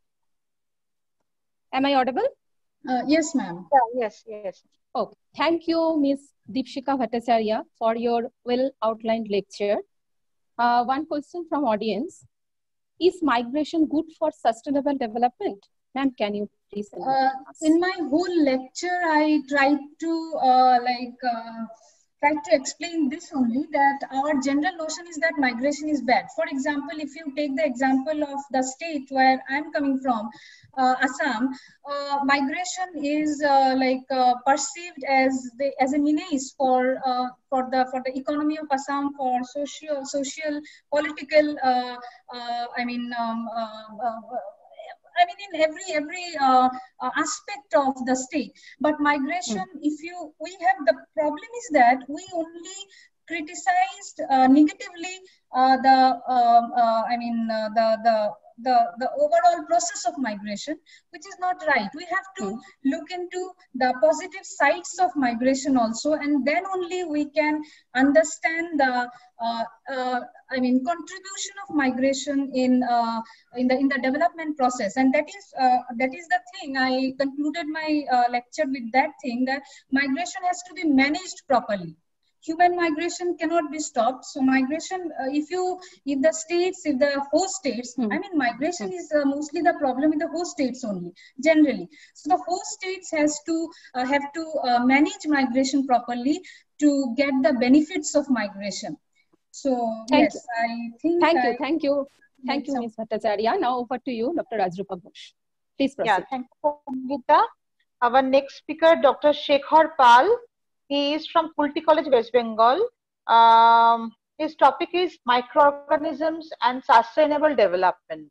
Am I audible? Uh, yes, ma'am. Yeah, yes, yes. Okay. Thank you, Miz Deepshika Bhattacharya, for your well-outlined lecture. Uh, one question from audience. Is migration good for sustainable development? Ma'am, can you please? Uh, in my whole lecture, I tried to uh, like uh, try to explain this only, that our general notion is that migration is bad. For example, if you take the example of the state where I'm coming from, uh, Assam, uh, migration is uh, like uh, perceived as the as a menace for uh, for the for the economy of Assam, for social social political uh, uh, I mean. Um, uh, uh, I mean, in every every uh, uh, aspect of the state. But migration, mm. if you we have the problem is that we only criticized uh, negatively uh, the uh, uh, I mean uh, the the the the overall process of migration, which is not right. We have to mm. look into the positive sides of migration also, and then only we can understand the uh, uh, I mean contribution of migration in uh, in the in the development process. And that is uh, that is the thing. I concluded my uh, lecture with that thing, that migration has to be managed properly. Human migration cannot be stopped. So migration, uh, if you, if the states, if the host states, hmm. I mean, migration is uh, mostly the problem in the host states only, generally. So the host states has to uh, have to uh, manage migration properly to get the benefits of migration. So thank yes, you. I think. Thank I, you, thank you, thank you, Miz Bhattacharya. Now over to you, Doctor Rajrupa Ghosh. Please proceed. Yeah, thank you, Geeta. Our next speaker, Doctor Shekhar Pal. He is from Kulti College, West Bengal. Um, his topic is microorganisms and sustainable development.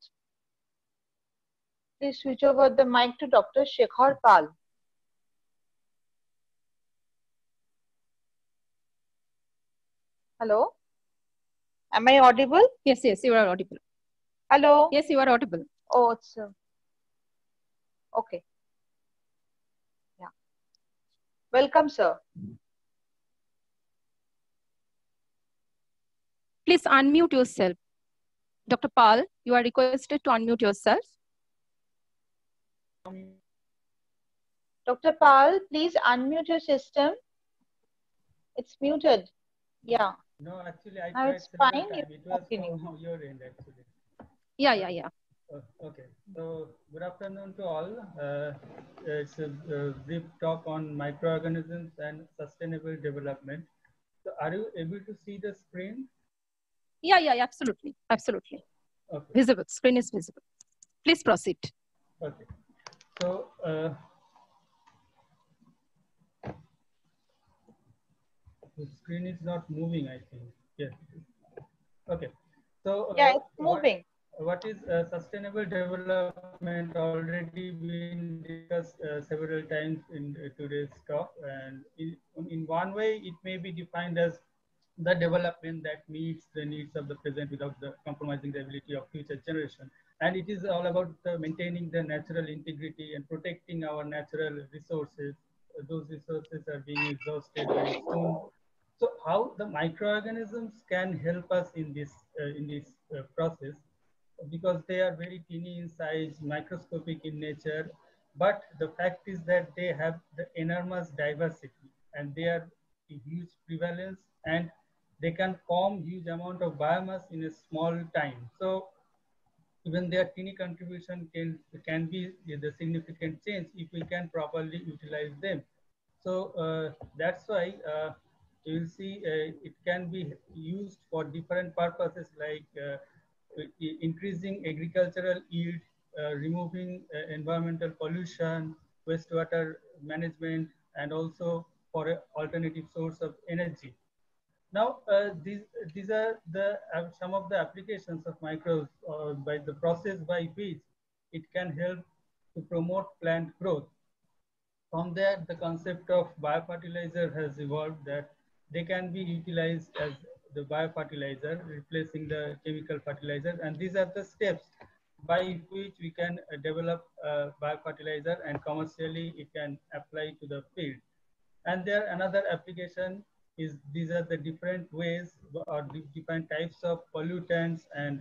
Please switch over the mic to Doctor Shekhar Pal. Hello? Am I audible? Yes, yes, you are audible. Hello? Yes, you are audible. Oh, it's uh, okay. Welcome, sir. Please unmute yourself. Doctor Pal, you are requested to unmute yourself. Doctor Pal, please unmute your system. It's muted. Yeah. No, actually, I now tried it's several fine. times. It was from your end, actually. Yeah, yeah, yeah. Uh, okay. So, good afternoon to all. Uh, it's a, a brief talk on microorganisms and sustainable development. So, are you able to see the screen? Yeah, yeah, yeah, absolutely, absolutely. Okay. Visible. Screen is visible. Please proceed. Okay. So, uh, the screen is not moving, I think. Yeah. Okay. So uh, yeah, it's moving. What, what is uh, sustainable development already been discussed uh, several times in uh, today's talk, and in, in one way it may be defined as the development that meets the needs of the present without the compromising the ability of future generation. And it is all about uh, maintaining the natural integrity and protecting our natural resources. Uh, those resources are being exhausted very soon. So how the microorganisms can help us in this uh, in this uh, process, because they are very teeny in size, microscopic in nature, but the fact is that they have the enormous diversity and they are a huge prevalence, and they can form huge amount of biomass in a small time. So even their teeny contribution can, can be the significant change if we can properly utilize them. So uh, that's why uh, you will see uh, it can be used for different purposes, like uh, increasing agricultural yield, uh, removing uh, environmental pollution, wastewater management, and also for an alternative source of energy. Now, uh, these, these are the uh, some of the applications of microbes uh, by the process by which it can help to promote plant growth. From there, the concept of biofertilizer has evolved, that they can be utilized as the biofertilizer, replacing the chemical fertilizer. And these are the steps by which we can uh, develop uh, biofertilizer, and commercially it can apply to the field. And there another application is, these are the different ways or different types of pollutants and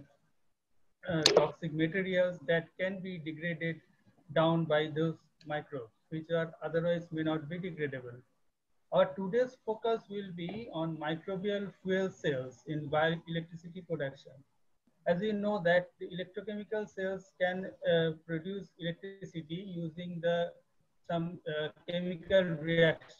uh, toxic materials that can be degraded down by those microbes, which are otherwise may not be degradable. Our today's focus will be on microbial fuel cells in bioelectricity production. As we know that the electrochemical cells can uh, produce electricity using the some uh, chemical reaction.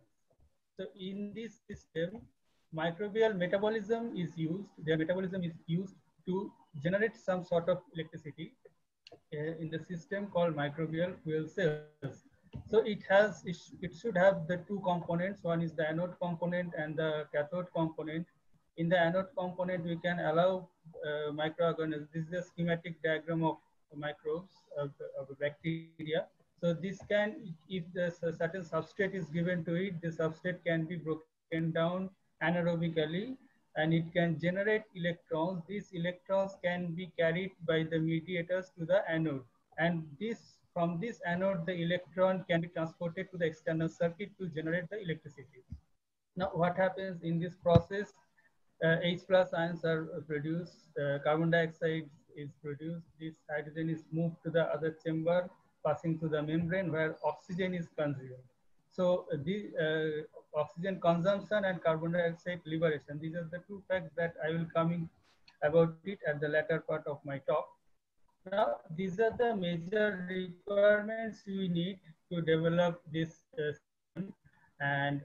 So in this system, microbial metabolism is used, their metabolism is used to generate some sort of electricity uh, in the system called microbial fuel cells. So it has, it, sh it should have the two components. One is the anode component and the cathode component. In the anode component, we can allow uh, microorganisms. This is a schematic diagram of microbes, of, of bacteria. So this can, if the certain substrate is given to it, the substrate can be broken down anaerobically, and it can generate electrons. These electrons can be carried by the mediators to the anode. And this, from this anode, the electron can be transported to the external circuit to generate the electricity. Now, what happens in this process? Uh, H plus ions are produced, uh, carbon dioxide is produced, this hydrogen is moved to the other chamber, passing through the membrane where oxygen is consumed. So uh, the uh, oxygen consumption and carbon dioxide liberation, these are the two facts that I will coming about it at the latter part of my talk. Now, these are the major requirements we need to develop this uh, system. And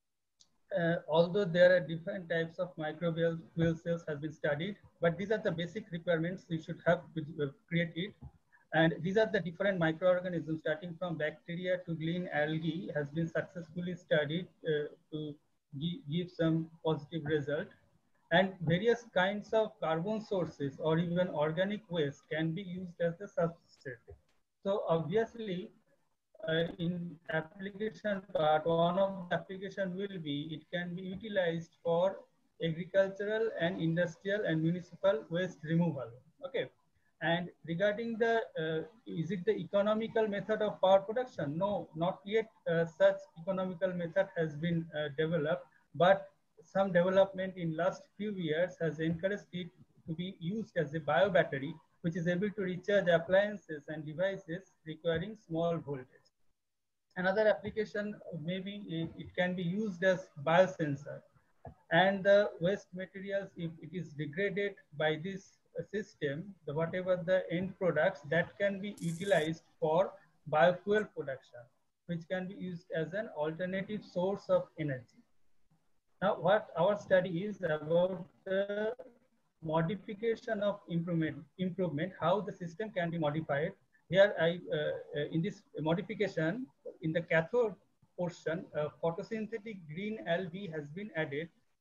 uh, although there are different types of microbial fuel cells has been studied, but these are the basic requirements we should have to uh, create it. And these are the different microorganisms, starting from bacteria to green algae, has been successfully studied uh, to give some positive result. And various kinds of carbon sources or even organic waste can be used as the substrate. So obviously, uh, in application part, one of the application will be, it can be utilized for agricultural and industrial and municipal waste removal. Okay. And regarding the, uh, is it the economical method of power production? No, not yet uh, such economical method has been uh, developed, but some development in last few years has encouraged it to be used as a bio battery, which is able to recharge appliances and devices requiring small voltage. Another application, maybe it, it can be used as biosensor. And the waste materials, if it is degraded by this system, the whatever the end products, that can be utilized for biofuel production, which can be used as an alternative source of energy. Now, what our study is about the modification of improvement, improvement, how the system can be modified. Here, I uh, in this modification, in the cathode portion, uh, photosynthetic green algae has been added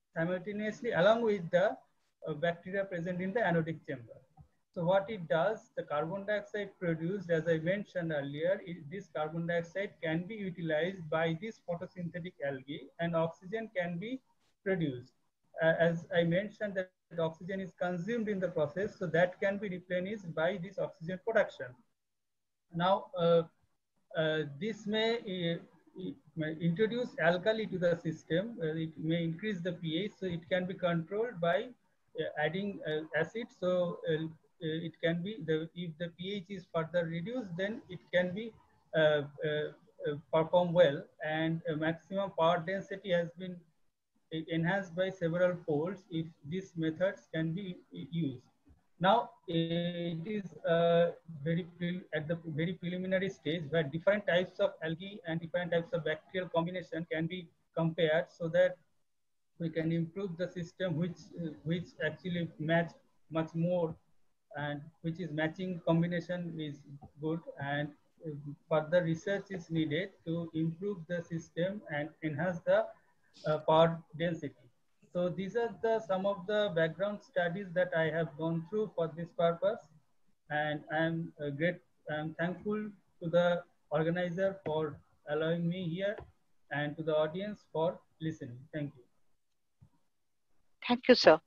simultaneously along with the uh, bacteria present in the anodic chamber. So what it does, the carbon dioxide produced, as I mentioned earlier, it, this carbon dioxide can be utilized by this photosynthetic algae and oxygen can be produced. Uh, as I mentioned, that oxygen is consumed in the process, so that can be replenished by this oxygen production. Now, uh, uh, this may, uh, may introduce alkali to the system. Uh, it may increase the pH, so it can be controlled by uh, adding uh, acid. So uh, it can be, the, if the pH is further reduced, then it can be uh, uh, uh, perform well, and a maximum power density has been enhanced by several folds if these methods can be used. Now it is uh, very at the very preliminary stage where different types of algae and different types of bacterial combination can be compared, so that we can improve the system which uh, which actually match much more, and which is matching combination is good, and uh, further research is needed to improve the system and enhance the uh, power density. So these are the some of the background studies that I have gone through for this purpose, and I am uh, great. I am thankful to the organizer for allowing me here, and to the audience for listening. Thank you. Thank you, sir.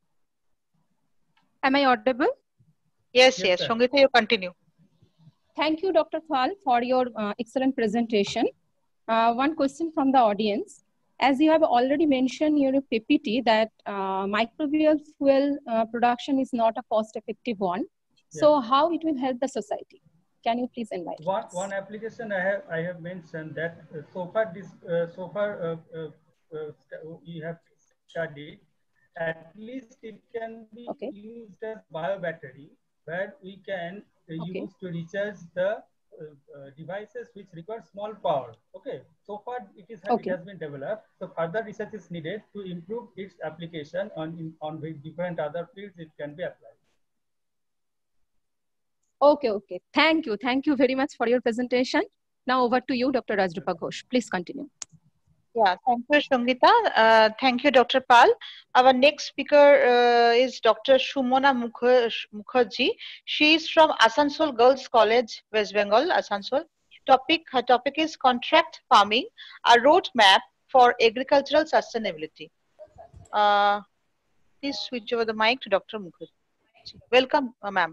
Am I audible? Yes, yes. yes. Sangeeta, you continue. Thank you, Doctor Pal, for your uh, excellent presentation. Uh, one question from the audience. As you have already mentioned in your P P T that uh, microbial fuel uh, production is not a cost-effective one. Yeah. So how it will help the society? Can you please enlighten one, us? One application I have I have mentioned that uh, so far this uh, so far uh, uh, uh, we have studied. At least it can be okay. used as biobattery, where we can uh, okay. use to recharge the Uh, uh, devices which require small power. Okay, so far it is okay. It has been developed. So further research is needed to improve its application on in, on different other fields. It can be applied. Okay, okay. Thank you, thank you very much for your presentation. Now over to you, Doctor Rajrupa Ghosh. Please continue. Yeah, thank you, Sangeeta. Uh, thank you, Doctor Pal. Our next speaker uh, is Doctor Sumona Mukherjee. She is from Asansol Girls College, West Bengal, Asansol. Topic, her topic is contract farming, a roadmap for agricultural sustainability. Uh, please switch over the mic to Doctor Mukherjee. Welcome, uh, ma'am.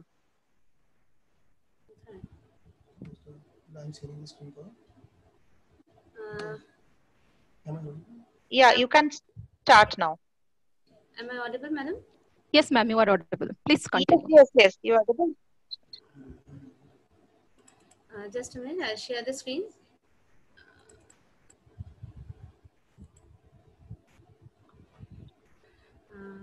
Uh, Yeah, you can start now. Am I audible, madam? Yes, ma'am, you are audible. Please continue. Yes, yes, yes, you are audible. Uh, just a minute, I'll share the screen. Uh,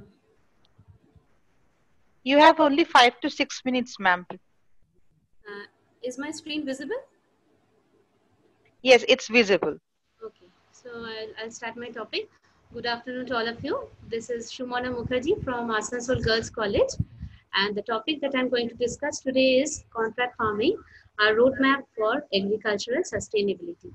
you have only five to six minutes, ma'am. Uh, is my screen visible? Yes, it's visible. Okay. So I'll, I'll start my topic. Good afternoon to all of you. This is Sumona Mukherjee from Asansol Girls College. And the topic that I'm going to discuss today is contract farming, a roadmap for agricultural sustainability.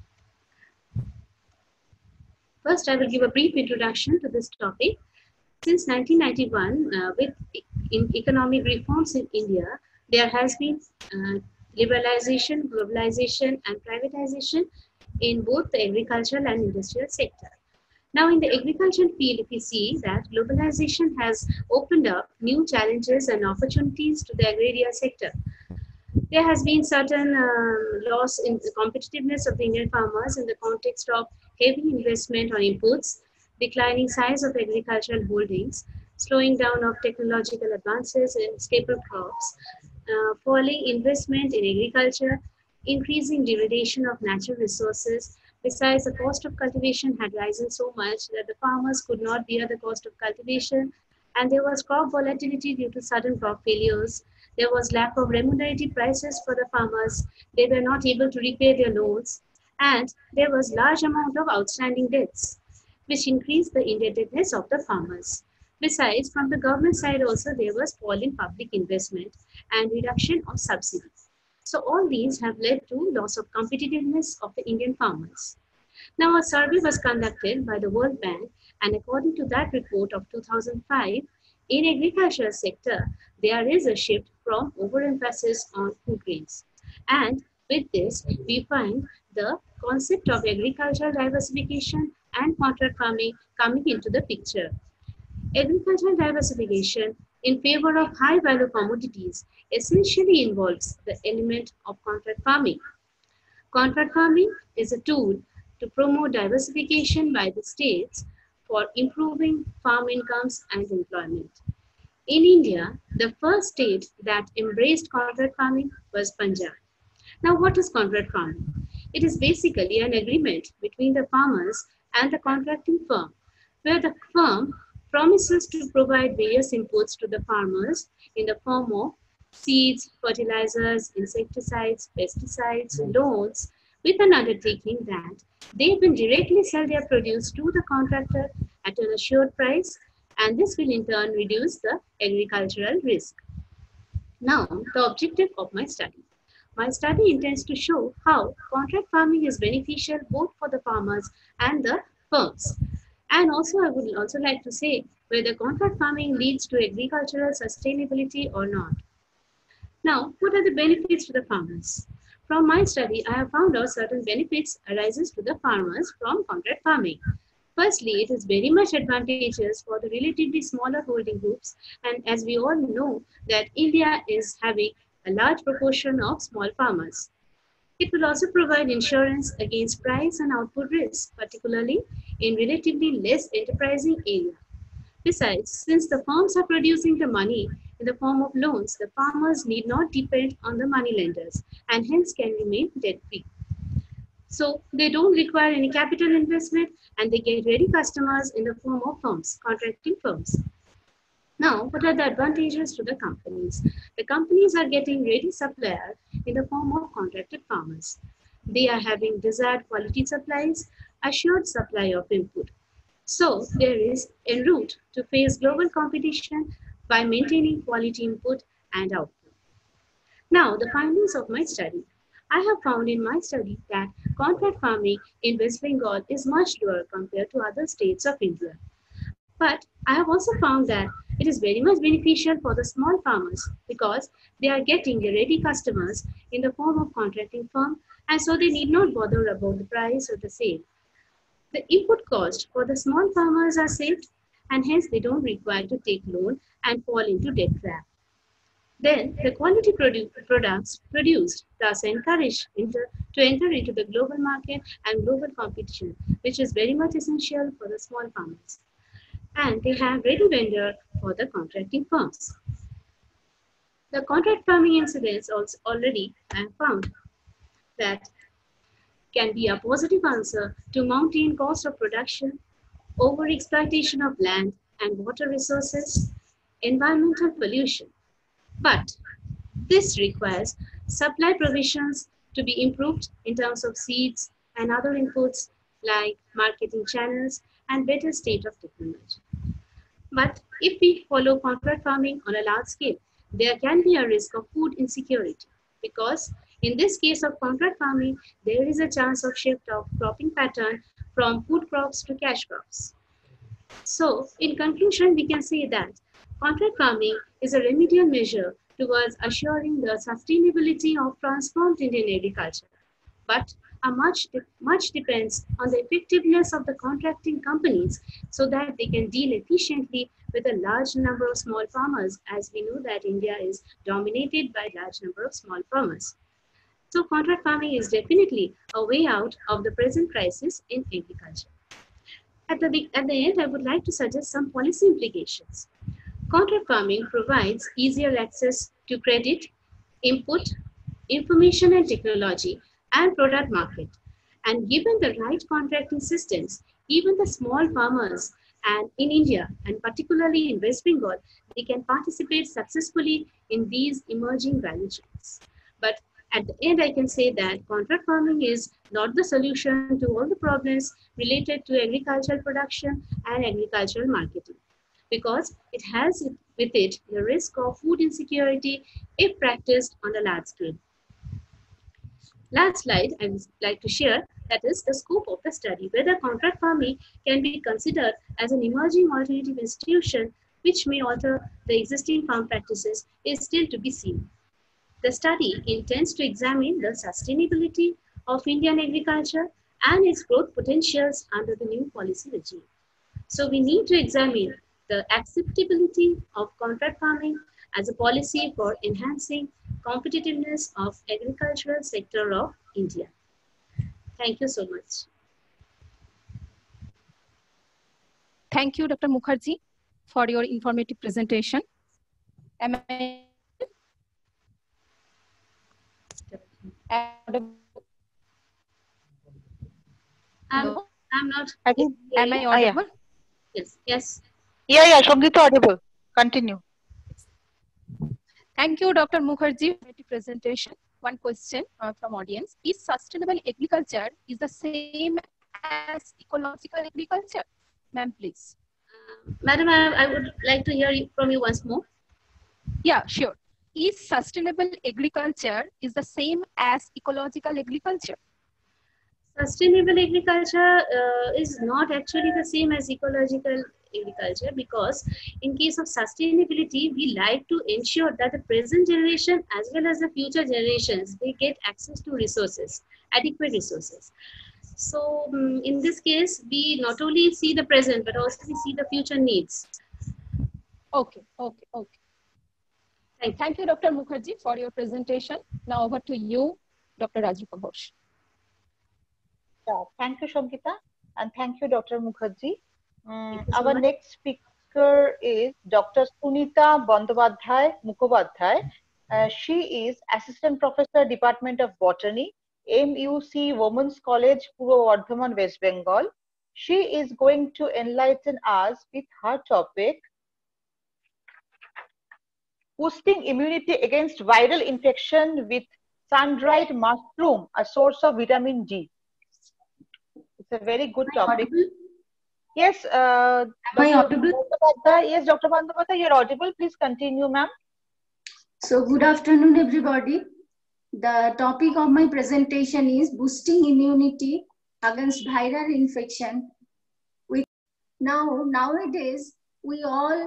First, I will give a brief introduction to this topic. Since nineteen ninety-one, uh, with in economic reforms in India, there has been uh, liberalization, globalization, and privatization in both the agricultural and industrial sector. Now in the agricultural field, if you see that globalization has opened up new challenges and opportunities to the agrarian sector. There has been certain um, loss in the competitiveness of the Indian farmers in the context of heavy investment on inputs, declining size of agricultural holdings, slowing down of technological advances in staple crops, uh, falling investment in agriculture, increasing degradation of natural resources. Besides, the cost of cultivation had risen so much that the farmers could not bear the cost of cultivation, and there was crop volatility due to sudden crop failures. There was lack of remunerative prices for the farmers. They were not able to repay their loans, and there was large amount of outstanding debts, which increased the indebtedness of the farmers. Besides, from the government side also, there was fall in public investment and reduction of subsidies. So all these have led to loss of competitiveness of the Indian farmers. Now a survey was conducted by the World Bank And according to that report of two thousand five, in agricultural sector, there is a shift from overemphasis on food grains. And with this, we find the concept of agricultural diversification and contract farming coming into the picture. Agricultural diversification in favor of high-value commodities essentially involves the element of contract farming. Contract farming is a tool to promote diversification by the states for improving farm incomes and employment. In India, the first state that embraced contract farming was Punjab. Now, what is contract farming? It is basically an agreement between the farmers and the contracting firm, where the firm promises to provide various inputs to the farmers in the form of seeds, fertilizers, insecticides, pesticides, loans, with an undertaking that they will directly sell their produce to the contractor at an assured price, and this will in turn reduce the agricultural risk. Now, the objective of my study. My study intends to show how contract farming is beneficial both for the farmers and the firms. And also, I would also like to say whether contract farming leads to agricultural sustainability or not. Now, what are the benefits to the farmers? From my study, I have found out certain benefits arises to the farmers from contract farming. Firstly, it is very much advantageous for the relatively smaller holding groups, and as we all know that India is having a large proportion of small farmers. It will also provide insurance against price and output risks, particularly in relatively less enterprising areas. Besides, since the firms are producing the money in the form of loans, the farmers need not depend on the money lenders and hence can remain debt-free. So they don't require any capital investment and they get ready customers in the form of firms, contracting firms. Now, what are the advantages to the companies? The companies are getting ready supplier in the form of contracted farmers. They are having desired quality supplies, assured supply of input. So there is a route to face global competition by maintaining quality input and output. Now, the findings of my study. I have found in my study that contract farming in West Bengal is much lower compared to other states of India. But I have also found that it is very much beneficial for the small farmers because they are getting the ready customers in the form of contracting firm, and so they need not bother about the price or the sale. The input cost for the small farmers are saved, and hence they don't require to take loan and fall into debt trap. Then the quality produ products produced thus encouraged enter, to enter into the global market and global competition, which is very much essential for the small farmers. And they have ready vendor for the contracting firms. The contract farming incidents also already I have found that can be a positive answer to mountain cost of production, over-exploitation of land and water resources, environmental pollution. But this requires supply provisions to be improved in terms of seeds and other inputs like marketing channels and better state of technology. But if we follow contract farming on a large scale, there can be a risk of food insecurity because in this case of contract farming, there is a chance of shift of cropping pattern from food crops to cash crops. So in conclusion, we can say that contract farming is a remedial measure towards assuring the sustainability of transformed Indian agriculture. But a much, much depends on the effectiveness of the contracting companies so that they can deal efficiently with a large number of small farmers, as we know that India is dominated by a large number of small farmers. So contract farming is definitely a way out of the present crisis in agriculture. At the, at the end, I would like to suggest some policy implications. Contract farming provides easier access to credit, input, information and technology, and product market. And given the right contracting systems, even the small farmers and in India, and particularly in West Bengal, they can participate successfully in these emerging value chains. But at the end, I can say that contract farming is not the solution to all the problems related to agricultural production and agricultural marketing, because it has with it the risk of food insecurity if practiced on a large scale. Last slide, I would like to share that is the scope of the study. Whether contract farming can be considered as an emerging alternative institution which may alter the existing farm practices is still to be seen. The study intends to examine the sustainability of Indian agriculture and its growth potentials under the new policy regime. So we need to examine the acceptability of contract farming as a policy for enhancing competitiveness of agricultural sector of India. Thank you so much. Thank you, Doctor Mukherjee, for your informative presentation. Am I I'm, I'm not. I think, Am I oh, audible? yeah. Yes, yes. Yeah, yeah, Shongita audible. Continue. Thank you, Doctor Mukherjee, for the presentation. One question uh, from audience. Is sustainable agriculture is the same as ecological agriculture? Ma'am, please. Uh, Madam, I, I would like to hear from you once more. Yeah, sure. Is sustainable agriculture is the same as ecological agriculture? Sustainable agriculture uh, is not actually the same as ecological agriculture, because in case of sustainability, we like to ensure that the present generation as well as the future generations, they get access to resources, adequate resources. So um, in this case, we not only see the present, but also we see the future needs. Okay, okay, okay. Thank, Thank you, Doctor Mukherjee, for your presentation. Now over to you, Doctor Rajrupha Ghosh. Yeah, thank you, Shongita, and thank you, Doctor Mukherjee. Um, so our much. next speaker is Doctor Sunita Bandyopadhyay Mukhopadhyay. Uh, she is Assistant Professor, Department of Botany, M U C Women's College, Purbo Bardhaman, West Bengal. She is going to enlighten us with her topic, boosting immunity against viral infection with sun-dried mushroom, a source of vitamin D. It's a very good topic. Yes, uh, Am I audible? Yes, Doctor Bandyopadhyay, you're audible. Please continue, ma'am. So, good afternoon, everybody. The topic of my presentation is boosting immunity against viral infection. With now, nowadays, we all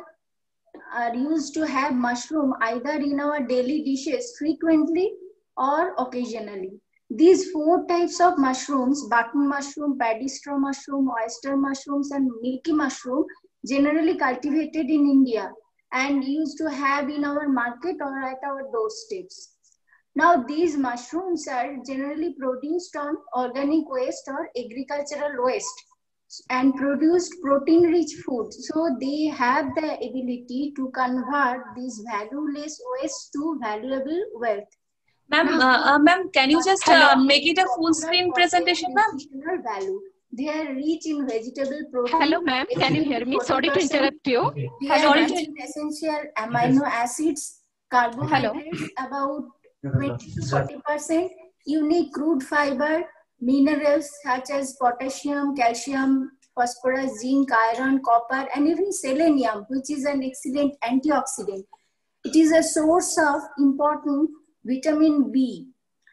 are used to have mushroom either in our daily dishes frequently or occasionally. These four types of mushrooms, button mushroom, paddy straw mushroom, oyster mushrooms, and milky mushroom, generally cultivated in India and used to have in our market or at our doorsteps. Now, these mushrooms are generally produced on organic waste or agricultural waste and produced protein-rich food. So, they have the ability to convert these valueless waste to valuable wealth. Ma'am, uh, uh, ma'am, can you just uh, make it a full screen presentation, ma'am? Value. They are rich in vegetable protein. Hello, ma'am. Can you hear me? Sorry to interrupt you. They are Sorry rich to... in essential amino acids, carbohydrates, about twenty to forty percent, unique crude fiber, minerals such as potassium, calcium, phosphorus, zinc, iron, copper, and even selenium, which is an excellent antioxidant. It is a source of important vitamin B.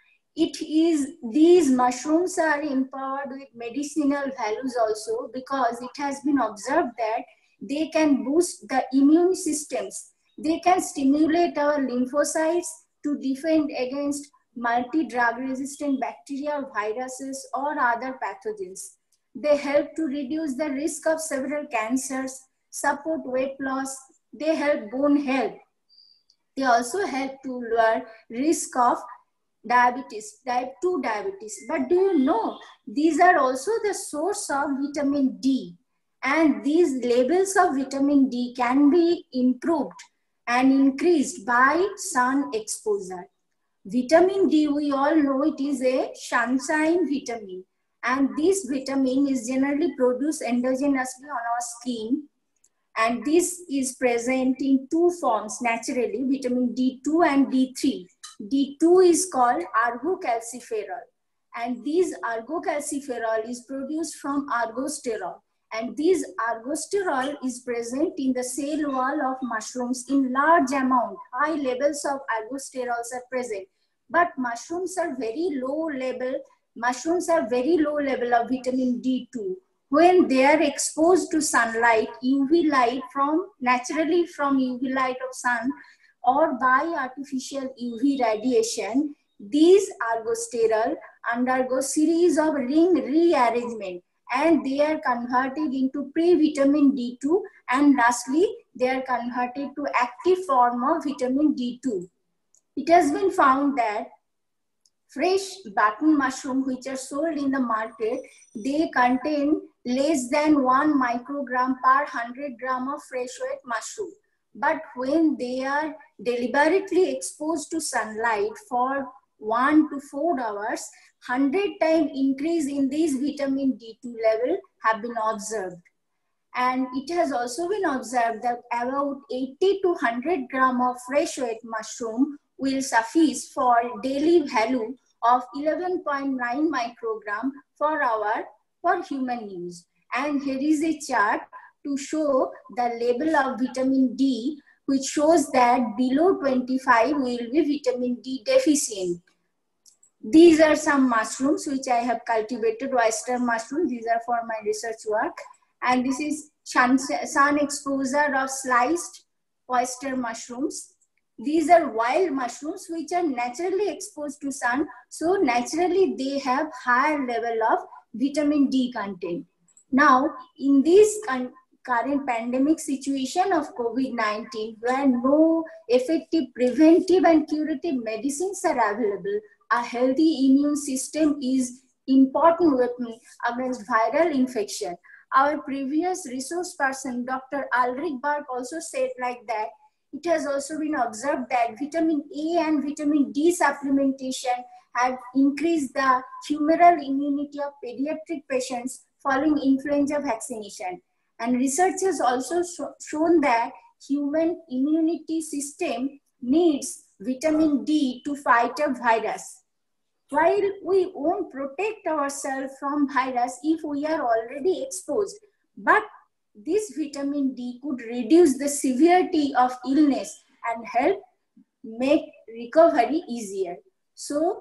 It is, these mushrooms are empowered with medicinal values also, because it has been observed that they can boost the immune systems. They can stimulate our lymphocytes to defend against multi-drug resistant bacteria, viruses, or other pathogens. They help to reduce the risk of several cancers, support weight loss. They help bone health. They also help to lower risk of diabetes, type two diabetes. But do you know, these are also the source of vitamin D. And these levels of vitamin D can be improved and increased by sun exposure. Vitamin D, we all know it is a sunshine vitamin. And this vitamin is generally produced endogenously on our skin. And this is present in two forms naturally, vitamin D two and D three. D two is called argocalciferol. And this argocalciferol is produced from argosterol. And this argosterol is present in the cell wall of mushrooms in large amount. High levels of argosterols are present. But mushrooms are very low level mushrooms have very low level of vitamin D two. When they are exposed to sunlight, U V light from, naturally from U V light of sun or by artificial U V radiation, these ergosterol undergo series of ring rearrangement and they are converted into pre-vitamin D two, and lastly, they are converted to active form of vitamin D two. It has been found that fresh button mushroom which are sold in the market, they contain less than one microgram per one hundred gram of fresh weight mushroom. But when they are deliberately exposed to sunlight for one to four hours, one hundred time increase in this vitamin D two level have been observed. And it has also been observed that about eighty to one hundred gram of fresh weight mushroom will suffice for daily value of eleven point nine microgram per hour for human use. And here is a chart to show the level of vitamin D, which shows that below twenty-five will be vitamin D deficient. These are some mushrooms which I have cultivated, oyster mushroom. These are for my research work. And this is sun, sun exposure of sliced oyster mushrooms. These are wild mushrooms which are naturally exposed to sun. So naturally they have higher level of vitamin D content. Now in this current pandemic situation of COVID nineteen, where no effective preventive and curative medicines are available, a healthy immune system is important weapon against viral infection. Our previous resource person, Doctor Ulrich Berg, also said like that. It has also been observed that vitamin A and vitamin D supplementation have increased the humoral immunity of pediatric patients following influenza vaccination. And research has also shown that human immunity system needs vitamin D to fight a virus. While we won't protect ourselves from virus if we are already exposed, but this vitamin D could reduce the severity of illness and help make recovery easier. So,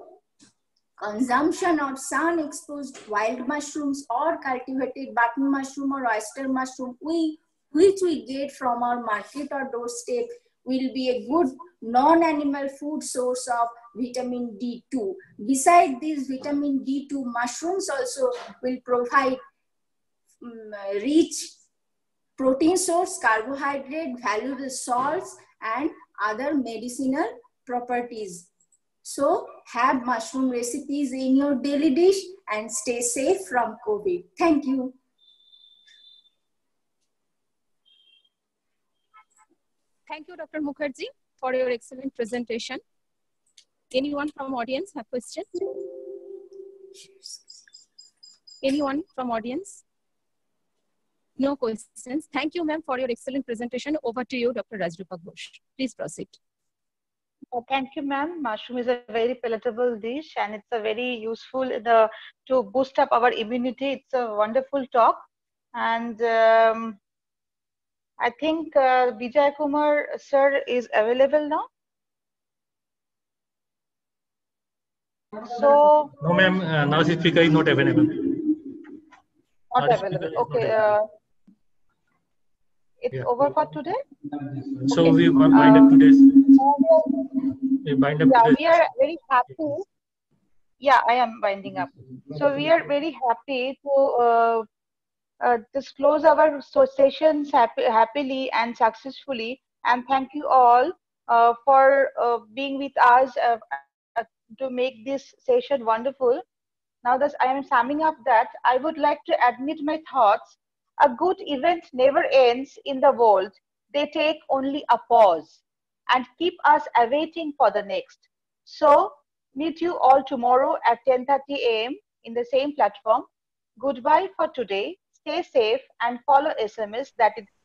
consumption of sun-exposed wild mushrooms or cultivated button mushroom or oyster mushroom, we, which we get from our market or doorstep, will be a good non-animal food source of vitamin D two. Besides these vitamin D two, mushrooms also will provide um, rich protein source, carbohydrate, valuable salts, and other medicinal properties. So have mushroom recipes in your daily dish and stay safe from COVID. Thank you. Thank you, Doctor Mukherjee, for your excellent presentation. Anyone from audience have questions? Anyone from audience? No questions. Thank you, ma'am, for your excellent presentation. Over to you, Doctor Rajrupa Ghosh. Please proceed. Oh, thank you, ma'am. Mushroom is a very palatable dish and it's a very useful the, to boost up our immunity. It's a wonderful talk. And um, I think uh, Vijay Kumar, sir, is available now. So, no, ma'am, uh, now the speaker is not available. Not available. Okay. Uh, it's yeah. over for today. So okay. we wind up today's. We wind up. Yeah, today's. we are very happy. Yeah, I am winding up. So we are very happy to uh, uh, disclose our sessions happy, happily and successfully. And thank you all uh, for uh, being with us uh, uh, to make this session wonderful. Now that I am summing up that, I would like to admit my thoughts. A good event never ends in the world. They take only a pause and keep us awaiting for the next. So, meet you all tomorrow at ten thirty a m in the same platform. Goodbye for today. Stay safe and follow S M S that is